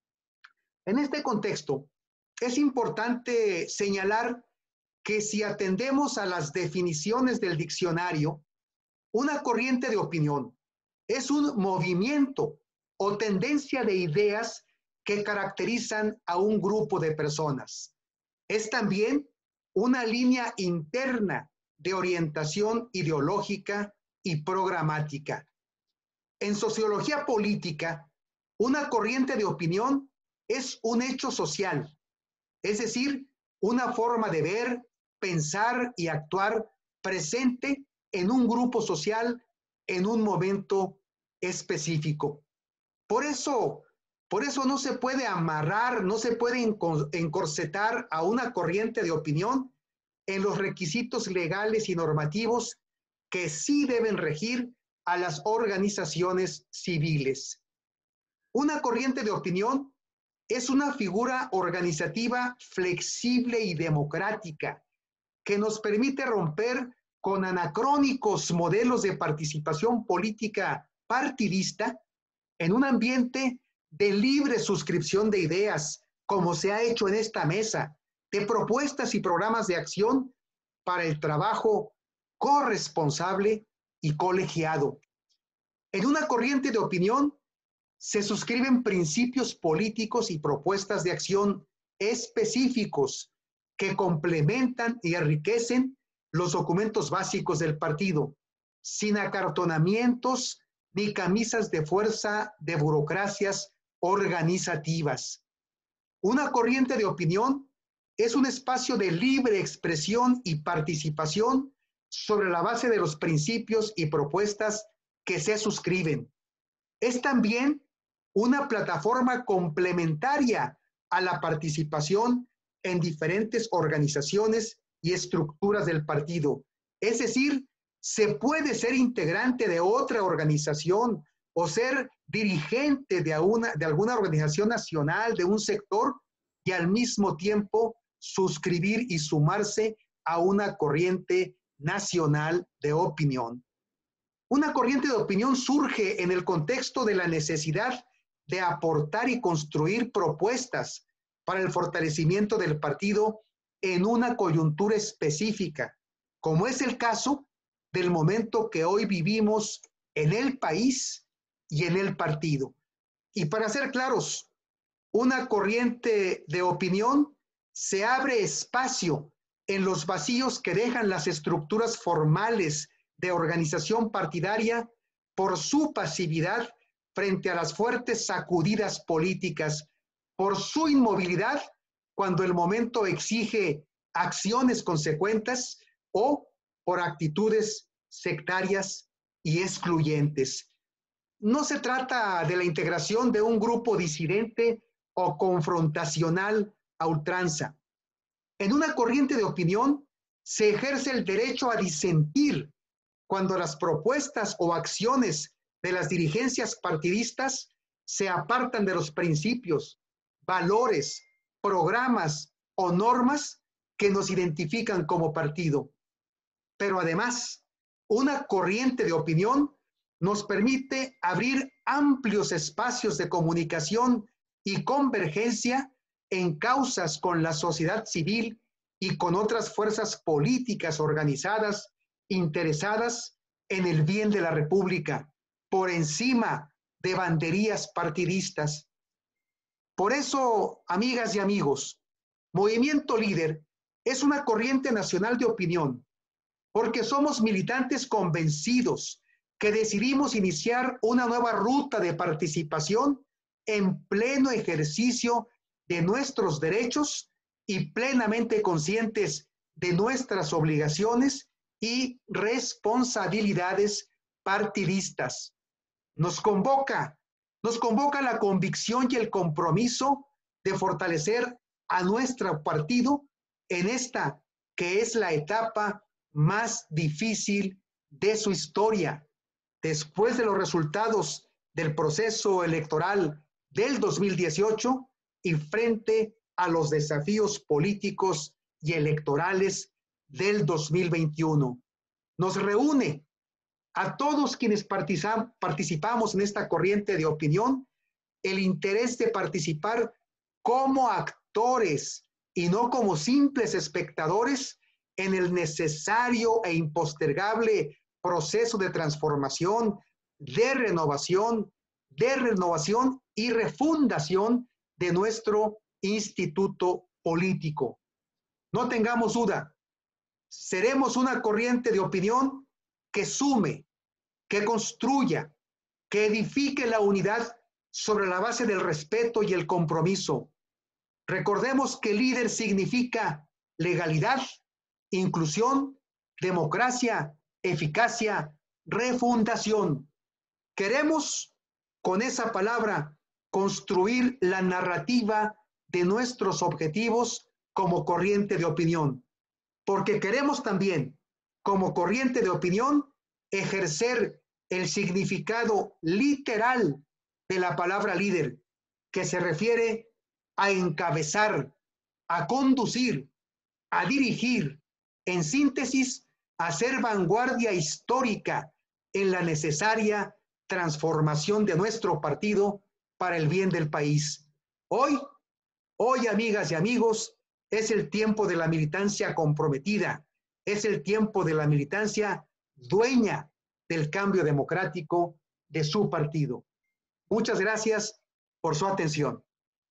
V: En este contexto, es importante señalar que si atendemos a las definiciones del diccionario, una corriente de opinión es un movimiento o tendencia de ideas que caracterizan a un grupo de personas. Es también una línea interna de orientación ideológica y programática. En sociología política, una corriente de opinión es un hecho social, es decir, una forma de ver, pensar y actuar presente en un grupo social en un momento específico. Por eso, por eso no se puede amarrar, no se puede encorsetar a una corriente de opinión en los requisitos legales y normativos que sí deben regir a las organizaciones civiles. Una corriente de opinión es una figura organizativa flexible y democrática que nos permite romper con anacrónicos modelos de participación política partidista en un ambiente de libre suscripción de ideas, como se ha hecho en esta mesa, de propuestas y programas de acción para el trabajo corresponsable y colegiado. En una corriente de opinión se suscriben principios políticos y propuestas de acción específicos que complementan y enriquecen los documentos básicos del partido, sin acartonamientos ni camisas de fuerza de burocracias organizativas. Una corriente de opinión es un espacio de libre expresión y participación sobre la base de los principios y propuestas que se suscriben. Es también una plataforma complementaria a la participación en diferentes organizaciones y estructuras del partido. Es decir, se puede ser integrante de otra organización o ser dirigente de, una, de alguna organización nacional, de un sector, y al mismo tiempo suscribir y sumarse a una corriente nacional de opinión. Una corriente de opinión surge en el contexto de la necesidad de aportar y construir propuestas para el fortalecimiento del partido en una coyuntura específica, como es el caso del momento que hoy vivimos en el país y en el partido. Y para ser claros, una corriente de opinión se abre espacio en los vacíos que dejan las estructuras formales de organización partidaria por su pasividad frente a las fuertes sacudidas políticas, por su inmovilidad cuando el momento exige acciones consecuentes o por actitudes sectarias y excluyentes. No se trata de la integración de un grupo disidente o confrontacional a ultranza. En una corriente de opinión se ejerce el derecho a disentir cuando las propuestas o acciones de las dirigencias partidistas se apartan de los principios, valores, programas o normas que nos identifican como partido. Pero además, una corriente de opinión nos permite abrir amplios espacios de comunicación y convergencia en causas con la sociedad civil y con otras fuerzas políticas organizadas interesadas en el bien de la República, por encima de banderías partidistas. Por eso, amigas y amigos, Movimiento Líder es una corriente nacional de opinión, porque somos militantes convencidos que decidimos iniciar una nueva ruta de participación en pleno ejercicio de nuestros derechos y plenamente conscientes de nuestras obligaciones y responsabilidades partidistas. Nos convoca, nos convoca la convicción y el compromiso de fortalecer a nuestro partido en esta que es la etapa más difícil de su historia. Después de los resultados del proceso electoral del dos mil dieciocho y frente a los desafíos políticos y electorales del dos mil veintiuno. Nos reúne a todos quienes participamos en esta corriente de opinión el interés de participar como actores y no como simples espectadores en el necesario e impostergable proceso de transformación, de renovación, de renovación y refundación de nuestro instituto político. No tengamos duda, seremos una corriente de opinión que sume, que construya, que edifique la unidad sobre la base del respeto y el compromiso. Recordemos que líder significa legalidad, inclusión, democracia, eficacia, refundación. Queremos, con esa palabra, construir la narrativa de nuestros objetivos como corriente de opinión, porque queremos también, como corriente de opinión, ejercer el significado literal de la palabra líder, que se refiere a encabezar, a conducir, a dirigir, en síntesis, a ser vanguardia histórica en la necesaria transformación de nuestro partido para el bien del país. Hoy, hoy, amigas y amigos, es el tiempo de la militancia comprometida, es el tiempo de la militancia dueña del cambio democrático de su partido. Muchas gracias por su atención.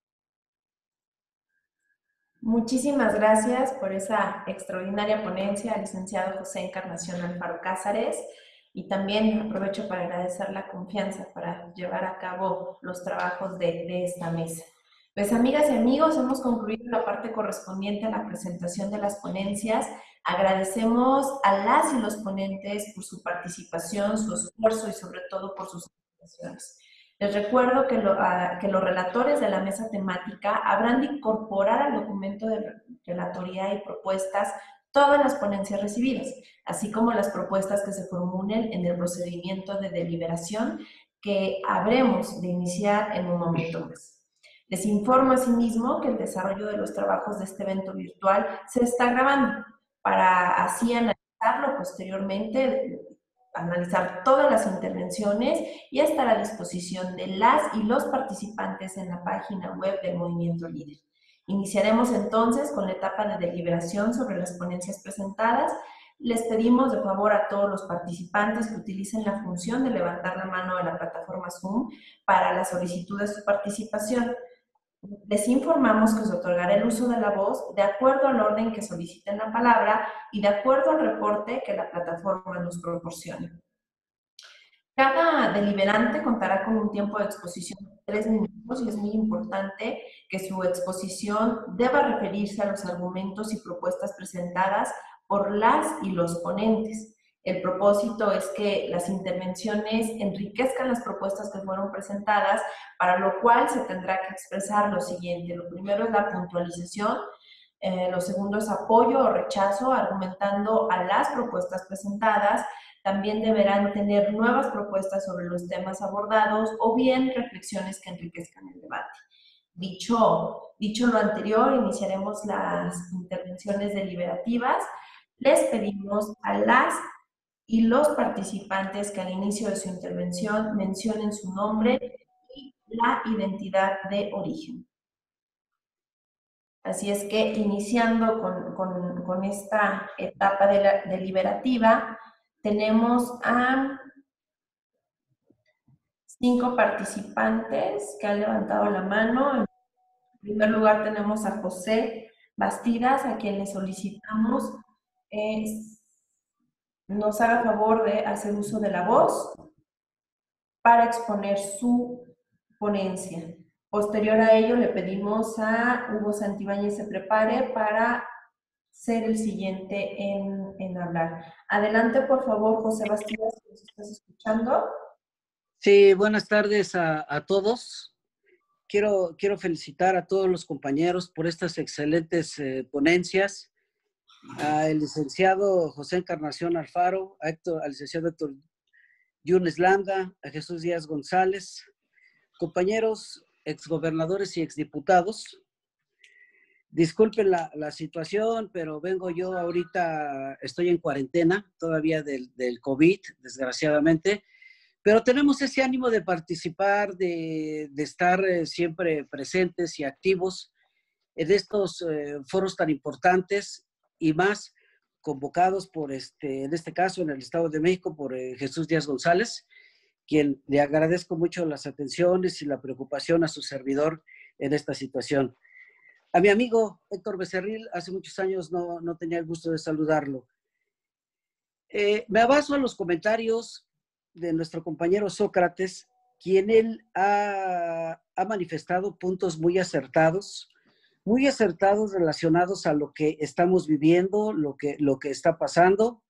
D: Muchísimas gracias por esa extraordinaria ponencia al licenciado José Encarnación Alfaro Cázares, y también aprovecho para agradecer la confianza para llevar a cabo los trabajos de, de esta mesa. Pues amigas y amigos, hemos concluido la parte correspondiente a la presentación de las ponencias. Agradecemos a las y los ponentes por su participación, su esfuerzo y sobre todo por sus aportaciones. Les recuerdo que, lo, uh, que los relatores de la mesa temática habrán de incorporar al documento de relatoría y propuestas todas las ponencias recibidas, así como las propuestas que se formulen en el procedimiento de deliberación que habremos de iniciar en un momento más. Les informo asimismo que el desarrollo de los trabajos de este evento virtual se está grabando para así analizarlo posteriormente, analizar todas las intervenciones y estar a disposición de las y los participantes en la página web del Movimiento Líder. Iniciaremos entonces con la etapa de deliberación sobre las ponencias presentadas. Les pedimos de favor a todos los participantes que utilicen la función de levantar la mano de la plataforma Zoom para la solicitud de su participación. Les informamos que se otorgará el uso de la voz de acuerdo al orden que soliciten la palabra y de acuerdo al reporte que la plataforma nos proporcione. Cada deliberante contará con un tiempo de exposición de tres minutos y es muy importante que su exposición deba referirse a los argumentos y propuestas presentadas por las y los ponentes. El propósito es que las intervenciones enriquezcan las propuestas que fueron presentadas, para lo cual se tendrá que expresar lo siguiente. Lo primero es la puntualización Eh, lo segundo es apoyo o rechazo, argumentando a las propuestas presentadas. También deberán tener nuevas propuestas sobre los temas abordados o bien reflexiones que enriquezcan el debate. Dicho, dicho lo anterior, iniciaremos las intervenciones deliberativas. Les pedimos a las y los participantes que al inicio de su intervención mencionen su nombre y la identidad de origen. Así es que iniciando con, con, con esta etapa de la, deliberativa, tenemos a cinco participantes que han levantado la mano. En primer lugar tenemos a José Bastidas, a quien le solicitamos eh, nos haga favor de hacer uso de la voz para exponer su ponencia. Posterior a ello le pedimos a Hugo Santibáñez se prepare para ser el siguiente en, en hablar. Adelante, por favor, José Bastidas, si nos estás escuchando.
E: Sí, buenas tardes a, a todos. Quiero, quiero felicitar a todos los compañeros por estas excelentes eh, ponencias. Al licenciado José Encarnación Alfaro, a Héctor, al licenciado Héctor Yunes Landa, a Jesús Díaz González, compañeros exgobernadores y exdiputados. Disculpen la, la situación, pero vengo yo ahorita, estoy en cuarentena todavía del, del COVID, desgraciadamente, pero tenemos ese ánimo de participar, de, de estar eh, siempre presentes y activos en estos eh, foros tan importantes y más convocados por, este, en este caso, en el Estado de México, por eh, Jesús Díaz González, quien le agradezco mucho las atenciones y la preocupación a su servidor en esta situación. A mi amigo Héctor Becerril, hace muchos años no, no tenía el gusto de saludarlo. Eh, me abaso a los comentarios de nuestro compañero Sócrates, quien él ha, ha manifestado puntos muy acertados, muy acertados relacionados a lo que estamos viviendo, lo que, lo que está pasando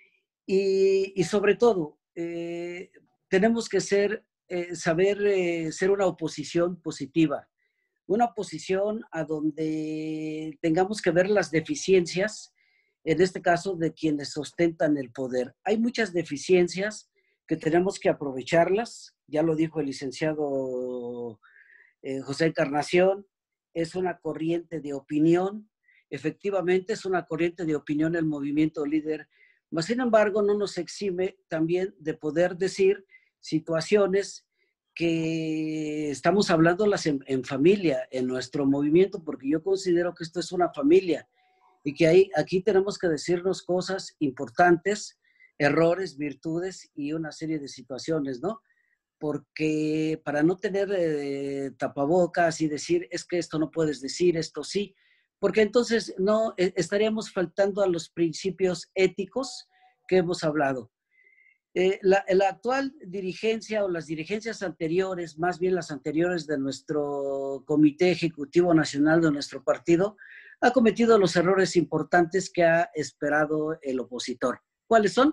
E: y, y sobre todo, eh, tenemos que ser, eh, saber eh, ser una oposición positiva, una oposición a donde tengamos que ver las deficiencias, en este caso de quienes ostentan el poder. Hay muchas deficiencias que tenemos que aprovecharlas, ya lo dijo el licenciado eh, José Encarnación, es una corriente de opinión, efectivamente es una corriente de opinión el movimiento líder, mas sin embargo no nos exime también de poder decir situaciones que estamos hablándolas en, en familia, en nuestro movimiento, porque yo considero que esto es una familia y que ahí, aquí tenemos que decirnos cosas importantes, errores, virtudes y una serie de situaciones, ¿no? Porque para no tener eh, tapabocas y decir, es que esto no puedes decir, esto sí, porque entonces no eh, estaríamos faltando a los principios éticos que hemos hablado. Eh, la, la actual dirigencia o las dirigencias anteriores, más bien las anteriores de nuestro Comité Ejecutivo Nacional de nuestro partido, ha cometido los errores importantes que ha esperado el opositor. ¿Cuáles son?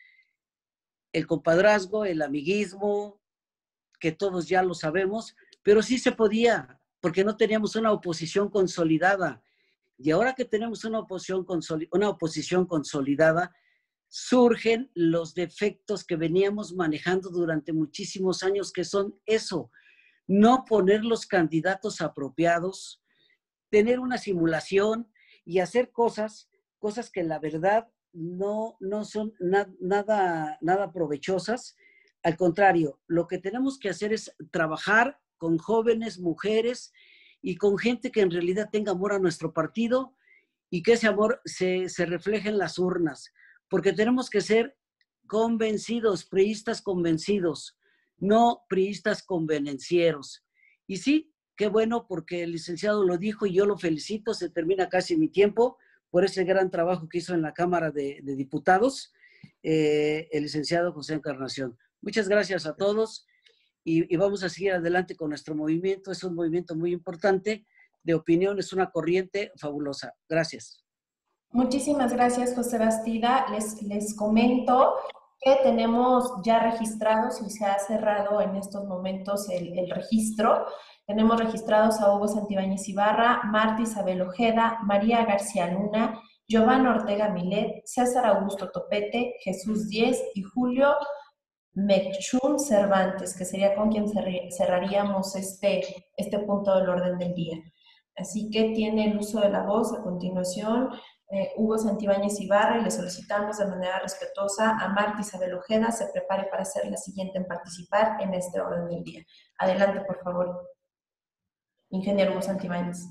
E: El compadrazgo, el amiguismo, que todos ya lo sabemos, pero sí se podía, porque no teníamos una oposición consolidada. Y ahora que tenemos una oposición, consoli- una oposición consolidada, surgen los defectos que veníamos manejando durante muchísimos años, que son eso, no poner los candidatos apropiados, tener una simulación y hacer cosas, cosas que la verdad no, no son na- nada, nada provechosas. Al contrario, lo que tenemos que hacer es trabajar con jóvenes, mujeres y con gente que en realidad tenga amor a nuestro partido y que ese amor se, se refleje en las urnas, porque tenemos que ser convencidos, priistas convencidos, no priistas convenencieros. Y sí, qué bueno, porque el licenciado lo dijo y yo lo felicito, se termina casi mi tiempo por ese gran trabajo que hizo en la Cámara de, de Diputados, eh, el licenciado José Encarnación. Muchas gracias a todos y, y vamos a seguir adelante con nuestro movimiento. Es un movimiento muy importante de opinión, es una corriente fabulosa. Gracias.
D: Muchísimas gracias, José Bastida. Les, les comento que tenemos ya registrados y se ha cerrado en estos momentos el, el registro. Tenemos registrados a Hugo Santibáñez Ibarra, Marta Isabel Ojeda, María García Luna, Giovanna Ortega Milet, César Augusto Topete, Jesús Díez y Julio Mechún Cervantes, que sería con quien cerraríamos este, este punto del orden del día. Así que tiene el uso de la voz a continuación eh, Hugo Santibáñez Ibarra, y le solicitamos de manera respetuosa a Marta Isabel Ojeda se prepare para ser la siguiente en participar en este orden del día. Adelante, por favor, ingeniero Hugo Santibáñez.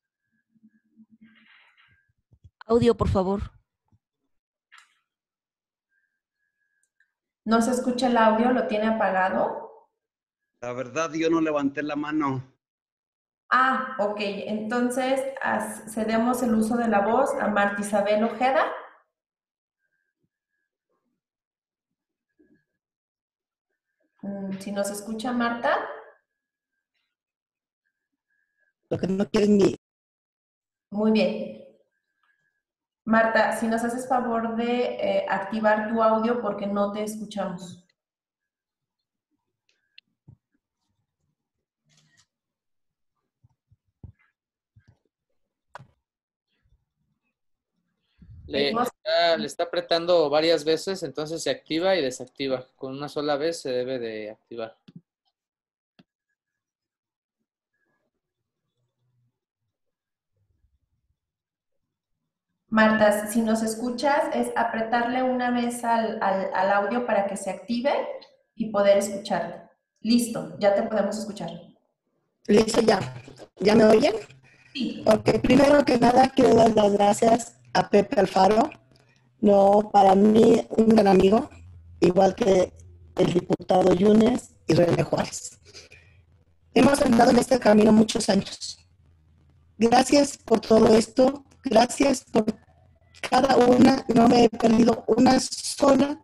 A: Audio, por favor.
D: ¿No se escucha el audio? ¿Lo tiene apagado?
K: La verdad, yo no levanté la mano.
D: Ah, ok. Entonces, cedemos el uso de la voz a Marta Isabel Ojeda. Si nos escucha, Marta.
L: Lo que no quieren ni...
D: Muy bien. Marta, si nos haces favor de eh, activar tu audio porque no te escuchamos.
B: Le está, le está apretando varias veces, entonces se activa y desactiva. Con una sola vez se debe de activar.
D: Marta, si nos escuchas, es apretarle una vez al, al, al audio para que se active y poder escucharte. Listo, ya te podemos escuchar.
L: Listo, ya. ¿Ya me oyen?
D: Sí.
L: Ok, primero que nada quiero dar las gracias a Pepe Alfaro. No, para mí un gran amigo, igual que el diputado Yunes y René Juárez. Hemos andado en este camino muchos años. Gracias por todo esto. Gracias por cada una, no me he perdido una sola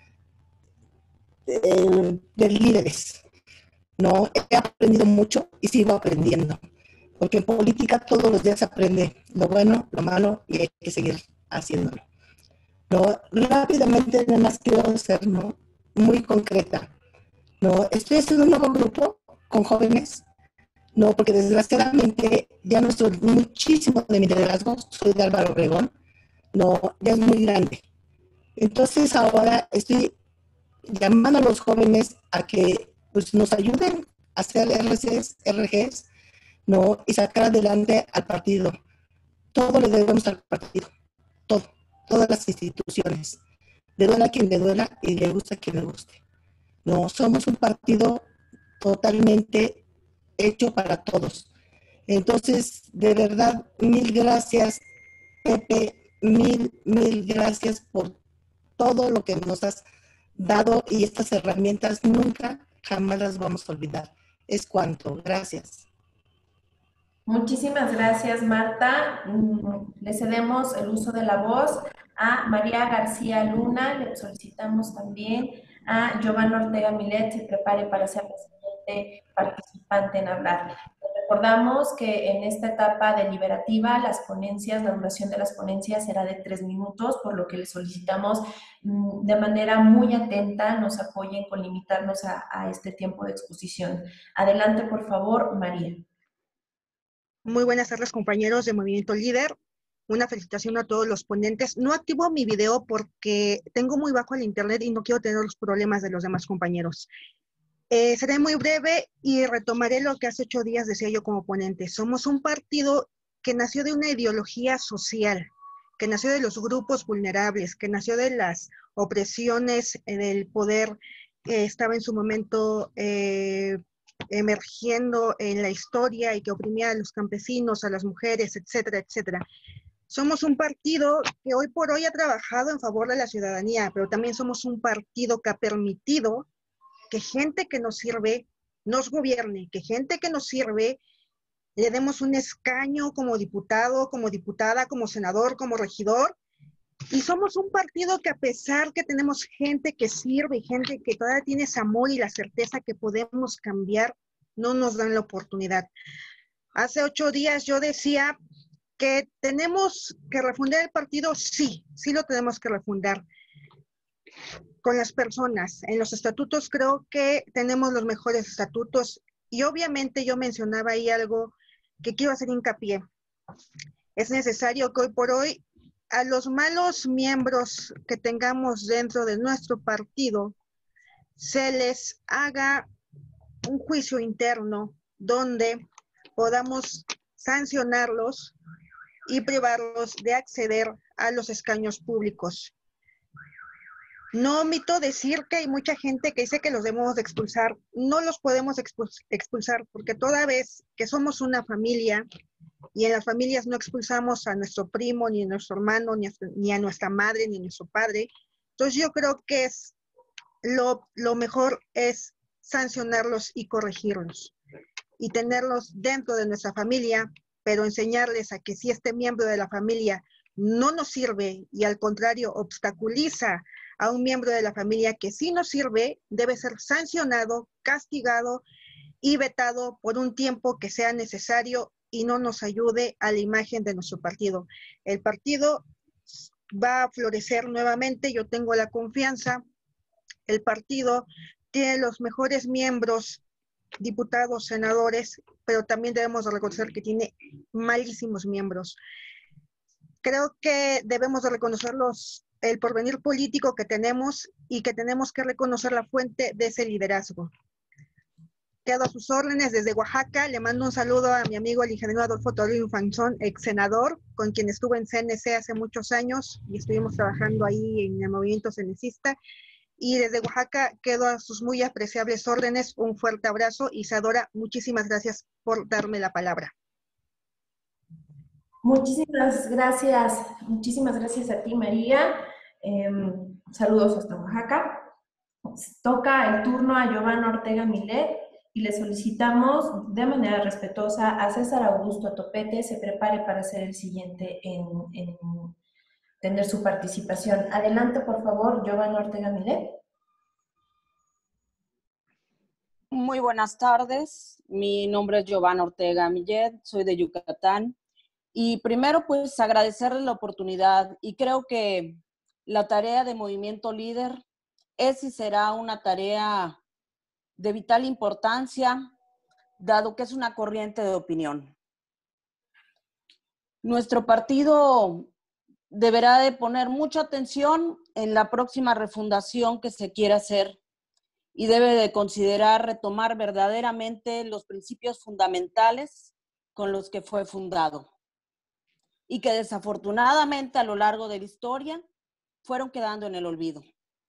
L: de, de líderes. No, he aprendido mucho y sigo aprendiendo. Porque en política todos los días se aprende lo bueno, lo malo y hay que seguir haciéndolo. No, rápidamente nada más quiero ser ¿no? muy concreta. No, estoy haciendo un nuevo grupo con jóvenes. No, porque desgraciadamente ya no soy muchísimo de mi liderazgo, soy de Álvaro Obregón, no, ya es muy grande. Entonces ahora estoy llamando a los jóvenes a que pues, nos ayuden a hacer R Cs, R Gs, no, y sacar adelante al partido. Todo le debemos al partido, todo, todas las instituciones. Le duela a quien le duela y le gusta a quien le guste. No, somos un partido totalmente hecho para todos. Entonces, de verdad, mil gracias, Pepe, mil, mil gracias por todo lo que nos has dado y estas herramientas nunca, jamás las vamos a olvidar. Es cuanto. Gracias.
D: Muchísimas gracias, Marta. Le cedemos el uso de la voz a María García Luna. Le solicitamos también a Giovanna Ortega Milet se prepare para ser la siguiente participante en hablar. Recordamos que en esta etapa deliberativa las ponencias, la duración de las ponencias será de tres minutos, por lo que les solicitamos de manera muy atenta nos apoyen con limitarnos a, a este tiempo de exposición. Adelante, por favor, María.
W: Muy buenas tardes, compañeros de Movimiento Líder. Una felicitación a todos los ponentes. No activo mi video porque tengo muy bajo el internet y no quiero tener los problemas de los demás compañeros. Eh, seré muy breve y retomaré lo que hace ocho días decía yo como ponente. Somos un partido que nació de una ideología social, que nació de los grupos vulnerables, que nació de las opresiones eh, del poder que estaba en su momento eh, emergiendo en la historia y que oprimía a los campesinos, a las mujeres, etcétera, etcétera. Somos un partido que hoy por hoy ha trabajado en favor de la ciudadanía, pero también somos un partido que ha permitido que gente que nos sirve nos gobierne, que gente que nos sirve le demos un escaño como diputado, como diputada, como senador, como regidor. Y somos un partido que a pesar que tenemos gente que sirve y gente que todavía tiene ese amor y la certeza que podemos cambiar, no nos dan la oportunidad. Hace ocho días yo decía que tenemos que refundar el partido, sí, sí lo tenemos que refundar. Con las personas, en los estatutos creo que tenemos los mejores estatutos, Y obviamente yo mencionaba ahí algo que quiero hacer hincapié. Es necesario que hoy por hoy a los malos miembros que tengamos dentro de nuestro partido se les haga un juicio interno donde podamos sancionarlos y privarlos de acceder a los escaños públicos. No omito decir que hay mucha gente que dice que los debemos de expulsar. No los podemos expulsar porque toda vez que somos una familia y en las familias no expulsamos a nuestro primo, ni a nuestro hermano, ni a, ni a nuestra madre, ni a nuestro padre. Entonces yo creo que es lo, lo mejor es sancionarlos y corregirlos y tenerlos dentro de nuestra familia, pero enseñarles a que si este miembro de la familia no nos sirve y al contrario obstaculiza a un miembro de la familia que sí nos sirve, debe ser sancionado, castigado y vetado por un tiempo que sea necesario y no nos ayude a la imagen de nuestro partido. El partido va a florecer nuevamente, yo tengo la confianza. El partido tiene los mejores miembros, diputados, senadores, pero también debemos reconocer que tiene malísimos miembros. Creo que debemos de reconocer los, el porvenir político que tenemos y que tenemos que reconocer la fuente de ese liderazgo. Quedo a sus órdenes desde Oaxaca. Le mando un saludo a mi amigo el ingeniero Adolfo Toribio Infanzón, ex senador, con quien estuve en C N C hace muchos años y estuvimos trabajando ahí en el movimiento cenecista. Y desde Oaxaca quedo a sus muy apreciables órdenes. Un fuerte abrazo. Isadora, muchísimas gracias por darme la palabra.
D: Muchísimas gracias, muchísimas gracias a ti, María. Eh, saludos hasta Oaxaca. Toca el turno a Giovanna Ortega Milet y le solicitamos de manera respetuosa a César Augusto Topete se prepare para ser el siguiente en, en tener su participación. Adelante, por favor, Giovanna Ortega Milet.
M: Muy buenas tardes. Mi nombre es Giovanna Ortega Millet, soy de Yucatán. Y primero, pues, agradecerles la oportunidad. Y creo que la tarea de Movimiento Líder es y será una tarea de vital importancia, dado que es una corriente de opinión. Nuestro partido deberá de poner mucha atención en la próxima refundación que se quiera hacer y debe de considerar retomar verdaderamente los principios fundamentales con los que fue fundado y que desafortunadamente a lo largo de la historia fueron quedando en el olvido.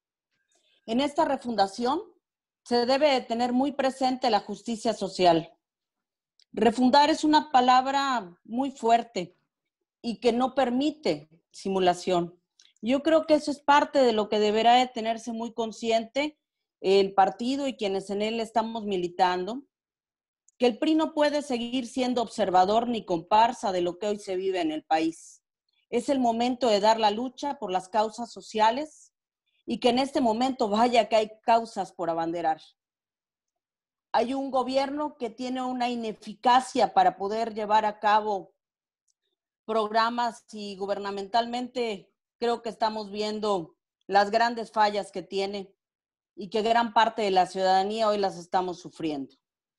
M: En esta refundación se debe de tener muy presente la justicia social. Refundar es una palabra muy fuerte y que no permite simulación. Yo creo que eso es parte de lo que deberá de tenerse muy consciente el partido y quienes en él estamos militando, que el P R I no puede seguir siendo observador ni comparsa de lo que hoy se vive en el país. Es el momento de dar la lucha por las causas sociales y que en este momento vaya que hay causas por abanderar. Hay un gobierno que tiene una ineficacia para poder llevar a cabo programas y gubernamentalmente creo que estamos viendo las grandes fallas que tiene y que gran parte de la ciudadanía hoy las estamos sufriendo.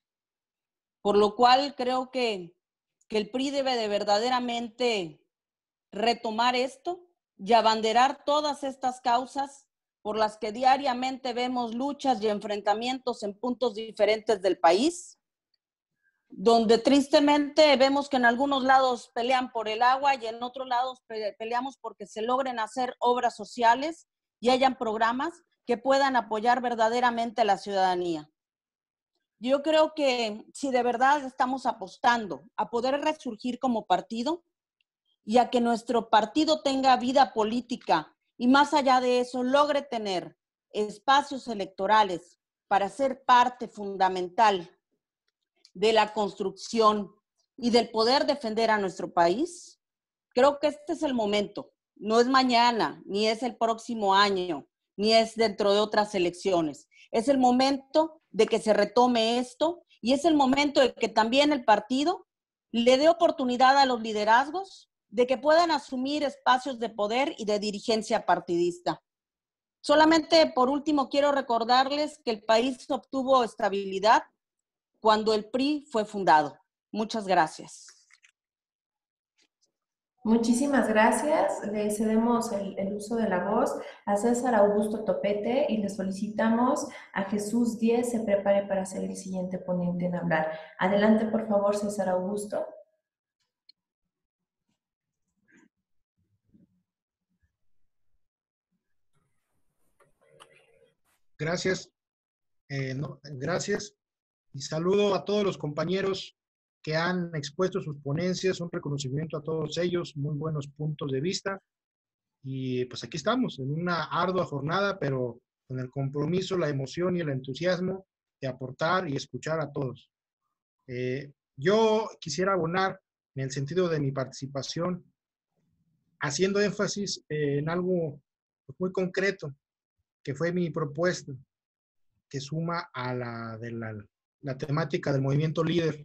M: Por lo cual creo que, que el P R I debe de verdaderamente retomar esto y abanderar todas estas causas por las que diariamente vemos luchas y enfrentamientos en puntos diferentes del país, donde tristemente vemos que en algunos lados pelean por el agua y en otros lados peleamos porque se logren hacer obras sociales y hayan programas que puedan apoyar verdaderamente a la ciudadanía. Yo creo que si de verdad estamos apostando a poder resurgir como partido y a que nuestro partido tenga vida política y más allá de eso logre tener espacios electorales para ser parte fundamental de la construcción y del poder defender a nuestro país, creo que este es el momento. No es mañana, ni es el próximo año, ni es dentro de otras elecciones. Es el momento de que se retome esto y es el momento de que también el partido le dé oportunidad a los liderazgos de que puedan asumir espacios de poder y de dirigencia partidista. Solamente por último quiero recordarles que el país obtuvo estabilidad cuando el P R I fue fundado. Muchas gracias.
D: Muchísimas gracias. Le cedemos el, el uso de la voz a César Augusto Topete y le solicitamos a Jesús Díez se prepare para ser el siguiente ponente en hablar. Adelante, por favor, César Augusto.
V: Gracias. Eh, no, gracias. Y saludo a todos los compañeros que han expuesto sus ponencias, un reconocimiento a todos ellos, muy buenos puntos de vista. Y pues aquí estamos, en una ardua jornada, pero con el compromiso, la emoción y el entusiasmo de aportar y escuchar a todos. Eh, yo quisiera abonar en el sentido de mi participación, haciendo énfasis en algo pues, muy concreto, que fue mi propuesta, que suma a la de la, la temática del movimiento líder.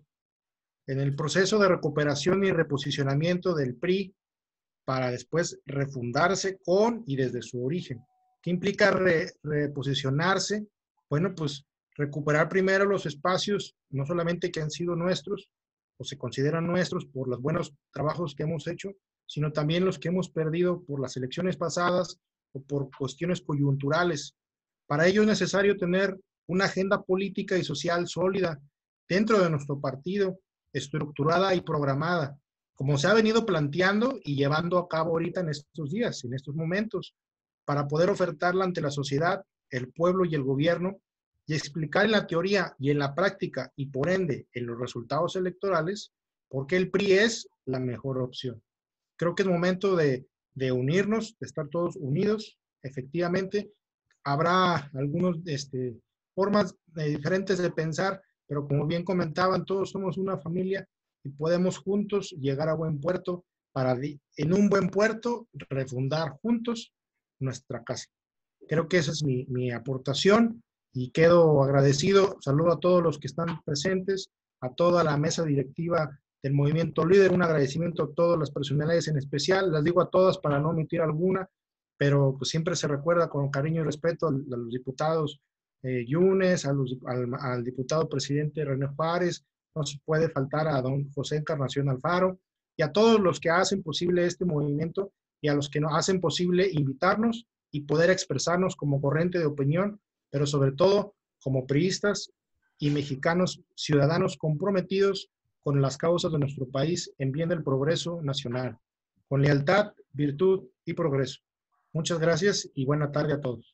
V: En el proceso de recuperación y reposicionamiento del P R I, para después refundarse con y desde su origen. ¿Qué implica re, reposicionarse? Bueno, pues recuperar primero los espacios, no solamente que han sido nuestros, o se consideran nuestros por los buenos trabajos que hemos hecho, sino también los que hemos perdido por las elecciones pasadas o por cuestiones coyunturales. Para ello es necesario tener una agenda política y social sólida dentro de nuestro partido, estructurada y programada, como se ha venido planteando y llevando a cabo ahorita en estos días, en estos momentos, para poder ofertarla ante la sociedad, el pueblo y el gobierno, y explicar en la teoría y en la práctica, y por ende en los resultados electorales, por qué el P R I es la mejor opción. Creo que es momento de, de unirnos, de estar todos unidos. Efectivamente, habrá algunas este, formas eh, diferentes de pensar, pero como bien comentaban, todos somos una familia y podemos juntos llegar a buen puerto para en un buen puerto refundar juntos nuestra casa. Creo que esa es mi, mi aportación y quedo agradecido. Saludo a todos los que están presentes, a toda la mesa directiva del Movimiento Líder, un agradecimiento a todas las personalidades en especial, las digo a todas para no omitir alguna, pero pues siempre se recuerda con cariño y respeto a los diputados eh, Yunes, a los, al, al diputado presidente René Juárez, no se puede faltar a don José Encarnación Alfaro y a todos los que hacen posible este movimiento y a los que nos hacen posible invitarnos y poder expresarnos como corriente de opinión, pero sobre todo como priistas y mexicanos ciudadanos comprometidos con las causas de nuestro país en bien del progreso nacional, con lealtad, virtud y progreso. Muchas gracias y buena tarde a todos.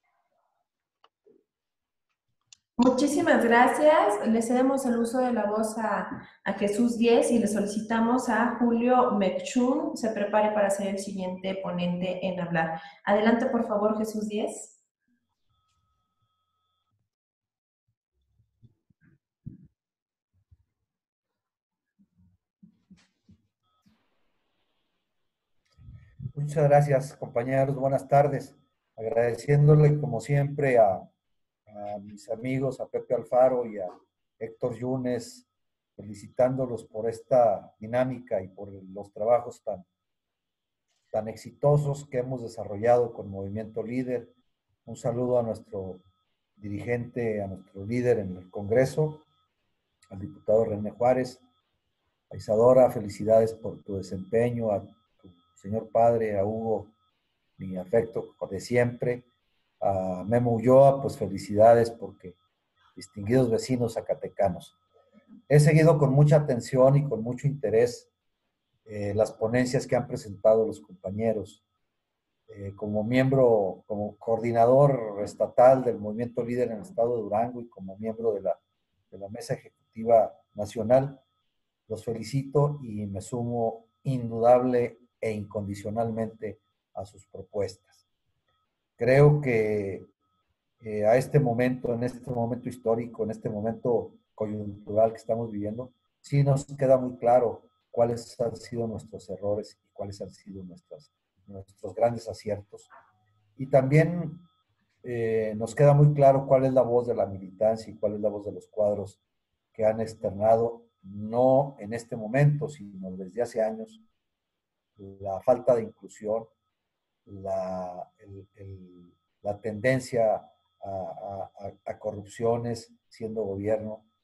D: Muchísimas gracias. Le cedemos el uso de la voz a, a Jesús Díez y le solicitamos a Julio Mechún se prepare para ser el siguiente ponente en hablar. Adelante, por favor, Jesús Díez.
I: Muchas gracias, compañeros. Buenas tardes. Agradeciéndole, como siempre, a, a mis amigos, a Pepe Alfaro y a Héctor Yunes, felicitándolos por esta dinámica y por los trabajos tan, tan exitosos que hemos desarrollado con Movimiento Líder. Un saludo a nuestro dirigente, a nuestro líder en el Congreso, al diputado René Juárez. A Isadora, felicidades por tu desempeño, a tu señor padre, a Hugo, mi afecto de siempre. A Memo Ulloa, pues felicidades porque distinguidos vecinos zacatecanos. He seguido con mucha atención y con mucho interés eh, las ponencias que han presentado los compañeros. Eh, como miembro, como coordinador estatal del Movimiento Líder en el estado de Durango y como miembro de la, de la Mesa Ejecutiva Nacional, los felicito y me sumo indudable e incondicionalmente a sus propuestas. Creo que eh, a este momento, en este momento histórico, en este momento coyuntural que estamos viviendo, sí nos queda muy claro cuáles han sido nuestros errores y cuáles han sido nuestras, nuestros grandes aciertos. Y también eh, nos queda muy claro cuál es la voz de la militancia y cuál es la voz de los cuadros que han externado, no en este momento, sino desde hace años, la falta de inclusión, la, el, el, la tendencia a, a, a corrupciones siendo gobierno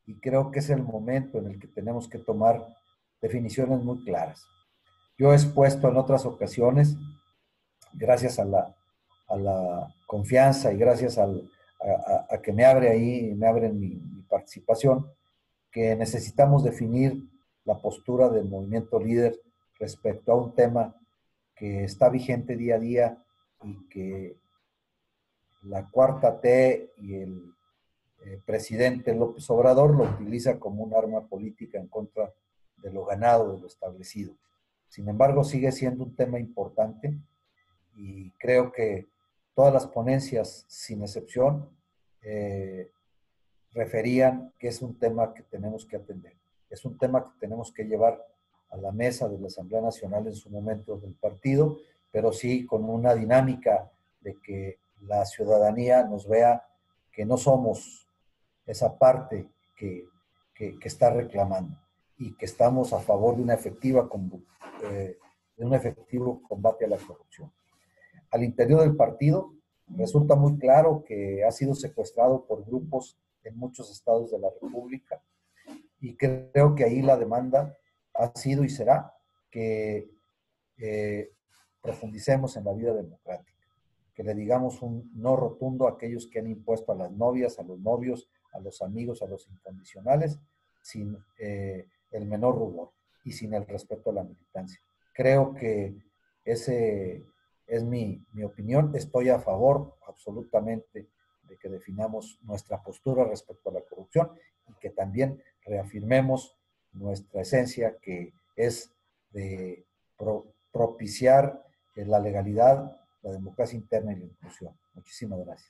I: y creo que es el momento en el que tenemos que tomar definiciones muy claras. Yo he expuesto en otras ocasiones, gracias a la, a la confianza y gracias al, a, a, a que me abre ahí, me abren mi, mi participación, que necesitamos definir la postura del movimiento líder respecto a un tema que está vigente día a día y que la cuarta T y el eh, presidente López Obrador lo utiliza como un arma política en contra de lo ganado, de lo establecido. Sin embargo, sigue siendo un tema importante y creo que todas las ponencias, sin excepción, eh, referían que es un tema que tenemos que atender. Es un tema que tenemos que llevar a la mesa de la Asamblea Nacional en su momento del partido, pero sí con una dinámica de que la ciudadanía nos vea que no somos esa parte que, que, que está reclamando y que estamos a favor de una efectiva, eh, de un efectivo combate a la corrupción. Al interior del partido resulta muy claro que ha sido secuestrado por grupos en muchos estados de la República y creo que ahí la demanda ha sido y será que eh, profundicemos en la vida democrática, que le digamos un no rotundo a aquellos que han impuesto a las novias, a los novios, a los amigos, a los incondicionales, sin eh, el menor rubor y sin el respeto a la militancia. Creo que ese es mi, mi opinión. Estoy a favor absolutamente de que definamos nuestra postura respecto a la corrupción y que también reafirmemos nuestra esencia, que es de pro, propiciar la legalidad, la democracia interna y la inclusión. Muchísimas gracias.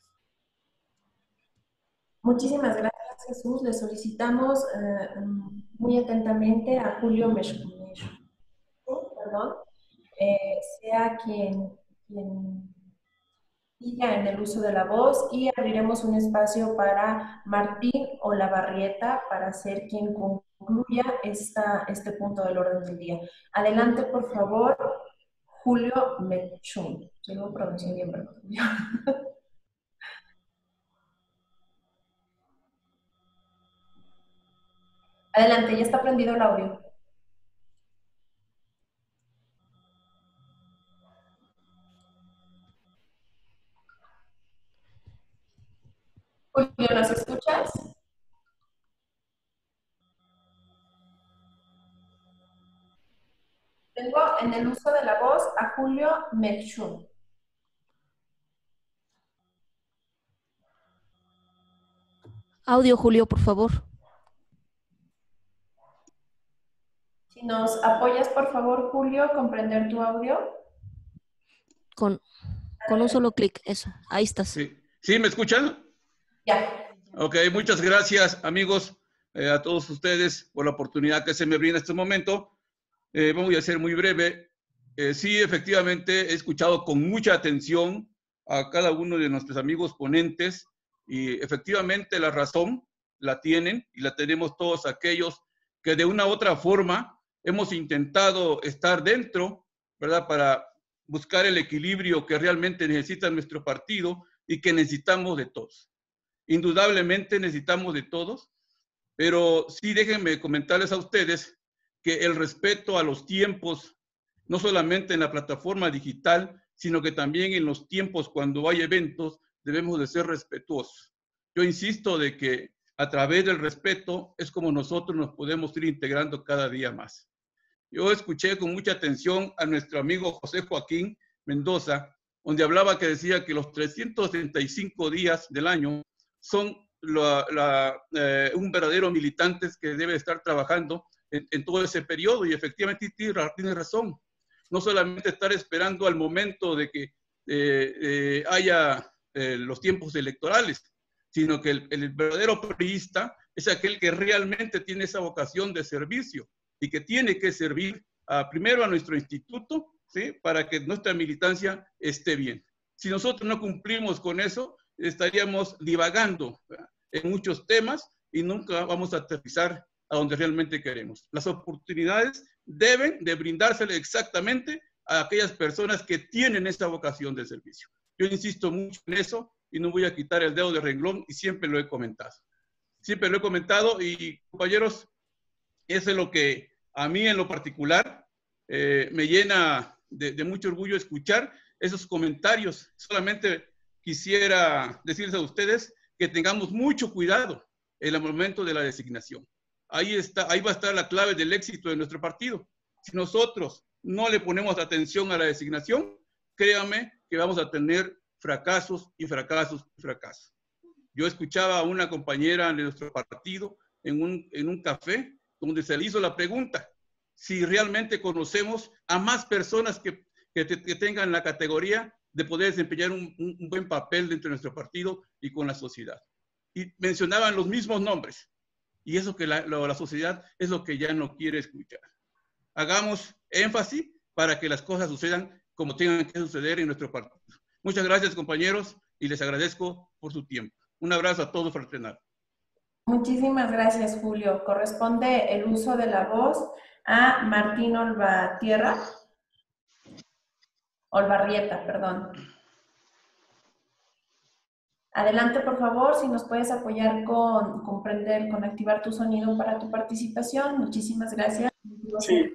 D: Muchísimas gracias, Jesús. Le solicitamos eh, muy atentamente a Julio Meshku, perdón, eh, sea quien, quien siga en el uso de la voz, y abriremos un espacio para Martín Olavarrieta para ser quien concluya esta, este punto del orden del día. Adelante, por favor, Julio Mechun. Si lo pronuncié bien, perdón. Adelante, ya está prendido el audio. Julio, ¿nos escuchas? Tengo en el uso de la voz a Julio Mechun.
A: Audio, Julio, por favor.
D: Si nos apoyas, por favor, Julio, con prender tu audio.
A: Con, con un solo clic, eso. Ahí estás.
N: Sí, ¿Sí me escuchan?
D: Ya.
N: Ok, muchas gracias, amigos, eh, a todos ustedes por la oportunidad que se me brinda en este momento. Eh, voy a ser muy breve. Eh, sí, efectivamente, he escuchado con mucha atención a cada uno de nuestros amigos ponentes y efectivamente la razón la tienen y la tenemos todos aquellos que de una u otra forma hemos intentado estar dentro, ¿verdad?, para buscar el equilibrio que realmente necesita nuestro partido y que necesitamos de todos. Indudablemente necesitamos de todos, pero sí déjenme comentarles a ustedes que el respeto a los tiempos, no solamente en la plataforma digital, sino que también en los tiempos cuando hay eventos, debemos de ser respetuosos. Yo insisto de que a través del respeto es como nosotros nos podemos ir integrando cada día más. Yo escuché con mucha atención a nuestro amigo José Joaquín Mendoza, donde hablaba que decía que los trescientos setenta y cinco días del año son la, la, eh, un verdadero militante que debe estar trabajando en, en todo ese periodo, y efectivamente tiene, tiene razón. No solamente estar esperando al momento de que eh, eh, haya eh, los tiempos electorales, sino que el, el verdadero priista es aquel que realmente tiene esa vocación de servicio y que tiene que servir a, primero a nuestro instituto, ¿sí?, para que nuestra militancia esté bien. Si nosotros no cumplimos con eso, estaríamos divagando, ¿verdad?, en muchos temas y nunca vamos a aterrizar a donde realmente queremos. Las oportunidades deben de brindársele exactamente a aquellas personas que tienen esa vocación de servicio. Yo insisto mucho en eso y no voy a quitar el dedo de renglón y siempre lo he comentado. siempre lo he comentado y compañeros, eso es lo que a mí en lo particular eh, me llena de, de mucho orgullo escuchar esos comentarios. Solamente quisiera decirles a ustedes que tengamos mucho cuidado en el momento de la designación. Ahí, está, ahí va a estar la clave del éxito de nuestro partido. Si nosotros no le ponemos atención a la designación, créanme que vamos a tener fracasos y fracasos y fracasos. Yo escuchaba a una compañera de nuestro partido en un, en un café donde se le hizo la pregunta si realmente conocemos a más personas que, que, que tengan la categoría de poder desempeñar un, un, un buen papel dentro de nuestro partido y con la sociedad. Y mencionaban los mismos nombres. Y eso que la, la, la sociedad es lo que ya no quiere escuchar. Hagamos énfasis para que las cosas sucedan como tengan que suceder en nuestro partido. Muchas gracias, compañeros, y les agradezco por su tiempo. Un abrazo a todos fraternal.
D: Muchísimas gracias, Julio. Corresponde el uso de la voz a Martín Olvatierra. Olvarrieta, perdón. Adelante, por favor, si nos puedes apoyar con comprender, con activar tu sonido para tu participación. Muchísimas gracias.
O: Sí.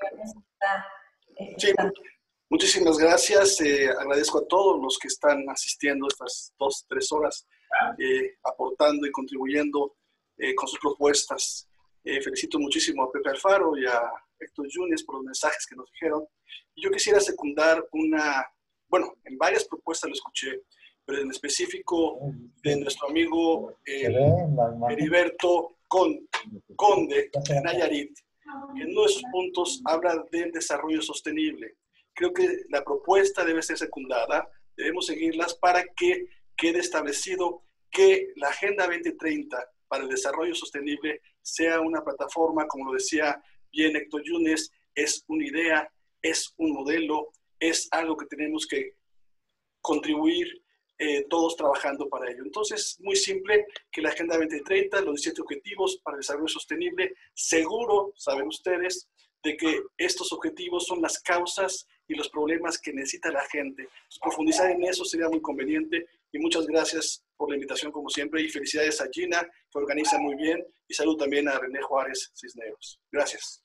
O: Sí, muchísimas gracias. Eh, agradezco a todos los que están asistiendo estas dos, tres horas, eh, aportando y contribuyendo eh, con sus propuestas. Eh, felicito muchísimo a Pepe Alfaro y a Héctor Yunes por los mensajes que nos dijeron. Y yo quisiera secundar una, bueno, en varias propuestas lo escuché, pero en específico de nuestro amigo eh, Heriberto Conde, de Nayarit, que en uno de sus puntos habla del desarrollo sostenible. Creo que la propuesta debe ser secundada, debemos seguirlas para que quede establecido que la Agenda veinte treinta para el desarrollo sostenible sea una plataforma, como lo decía bien Héctor Yunes, es una idea, es un modelo, es algo que tenemos que contribuir eh, todos trabajando para ello. Entonces, muy simple, que la Agenda veinte treinta, los diecisiete objetivos para el desarrollo sostenible, seguro, saben ustedes, de que estos objetivos son las causas y los problemas que necesita la gente. Entonces, profundizar en eso sería muy conveniente y muchas gracias por la invitación como siempre y felicidades a Gina, que organiza muy bien, y salud también a René Juárez Cisneros. Gracias.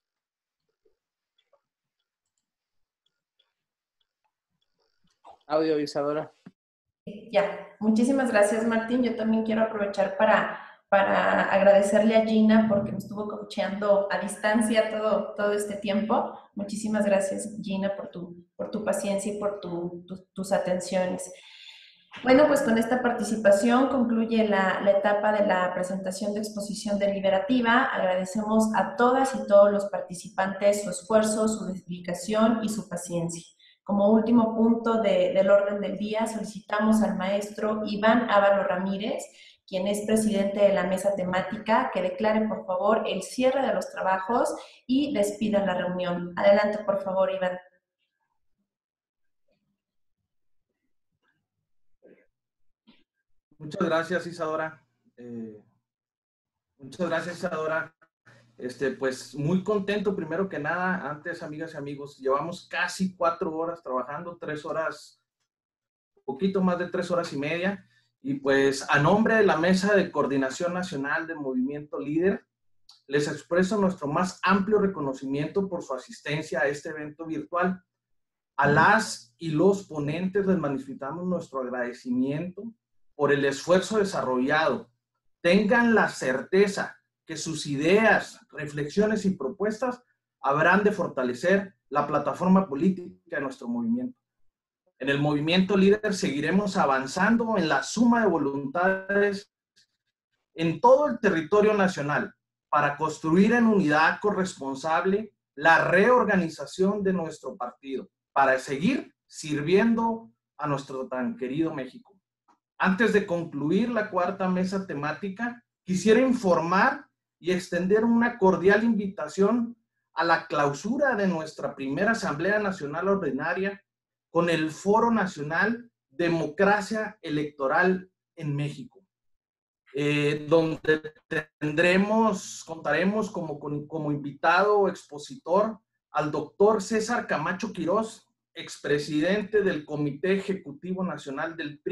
B: Audio, Isadora.
D: Ya, muchísimas gracias, Martín. Yo también quiero aprovechar para, para agradecerle a Gina porque me estuvo coacheando a distancia todo, todo este tiempo. Muchísimas gracias, Gina, por tu, por tu paciencia y por tu, tu, tus atenciones. Bueno, pues con esta participación concluye la, la etapa de la presentación de exposición deliberativa. Agradecemos a todas y todos los participantes su esfuerzo, su dedicación y su paciencia. Como último punto de, del orden del día, solicitamos al maestro Iván Ávalo Ramírez, quien es presidente de la mesa temática, que declare, por favor, el cierre de los trabajos y despida la reunión. Adelante, por favor, Iván.
P: Muchas gracias, Isadora. Eh, muchas gracias, Isadora. Este, pues muy contento, primero que nada, antes, amigas y amigos, llevamos casi cuatro horas trabajando, tres horas, poquito más de tres horas y media, y pues a nombre de la Mesa de Coordinación Nacional del Movimiento Líder, les expreso nuestro más amplio reconocimiento por su asistencia a este evento virtual. A las y los ponentes les manifestamos nuestro agradecimiento por el esfuerzo desarrollado. Tengan la certeza que sus ideas, reflexiones y propuestas habrán de fortalecer la plataforma política de nuestro movimiento. En el movimiento líder seguiremos avanzando en la suma de voluntades en todo el territorio nacional para construir en unidad corresponsable la reorganización de nuestro partido, para seguir sirviendo a nuestro tan querido México. Antes de concluir la cuarta mesa temática, quisiera informar y extender una cordial invitación a la clausura de nuestra primera Asamblea Nacional Ordinaria con el Foro Nacional Democracia Electoral en México, eh, donde tendremos, contaremos como, como invitado o expositor al doctor César Camacho Quirós, expresidente del Comité Ejecutivo Nacional del P R I,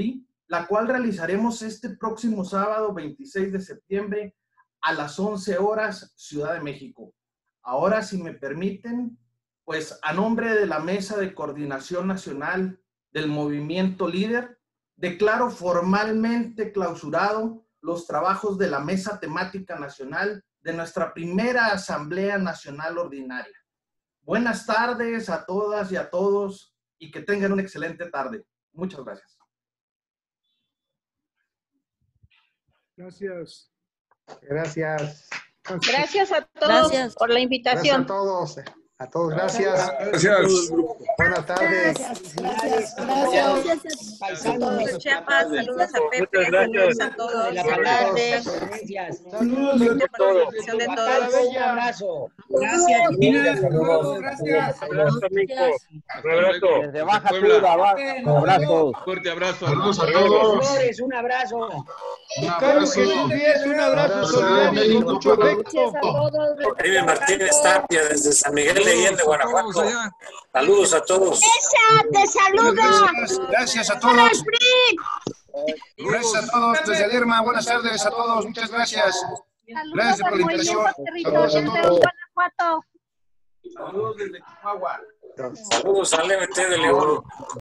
P: la cual realizaremos este próximo sábado veintiséis de septiembre a las once horas, Ciudad de México. Ahora, si me permiten, pues a nombre de la Mesa de Coordinación Nacional del Movimiento Líder, declaro formalmente clausurado los trabajos de la Mesa Temática Nacional de nuestra primera Asamblea Nacional Ordinaria. Buenas tardes a todas y a todos y que tengan una excelente tarde. Muchas gracias.
V: Gracias. Gracias.
Q: Gracias a todos
A: Gracias.
Q: por la invitación.
V: Gracias a todos. A todos, gracias.
N: Gracias.
V: Buenas tardes.
L: Gracias, gracias, gracias.
H: Saludos a Chiapas, saludos a Pepe, saludos a todos.
V: Buenas
H: tardes.
V: Saludos
H: a todos. De todos.
R: Un abrazo.
V: Gracias.
R: Saludos.
V: Gracias.
R: Abrazo, Mico.
N: Un abrazo.
R: Desde Baja
N: Puebla.
R: Tuda, abajo. Abrazos.
N: Fuerte abrazo.
R: Saludos a
N: todos.
R: Flores, un abrazo.
V: Carlos Jesús Díez, un abrazo solidario con mucho afecto.
S: David Martínez Tapia desde San Miguel de Allende, Guanajuato. Saludos a todos.
Q: ¡Esa te saluda!
V: Gracias a todos. Gracias a todos desde Lerma. Buenas tardes a todos. Muchas gracias. Gracias por la invitación. Saludos a todos.
P: Saludos desde Chihuahua.
S: Saludos al M T de León.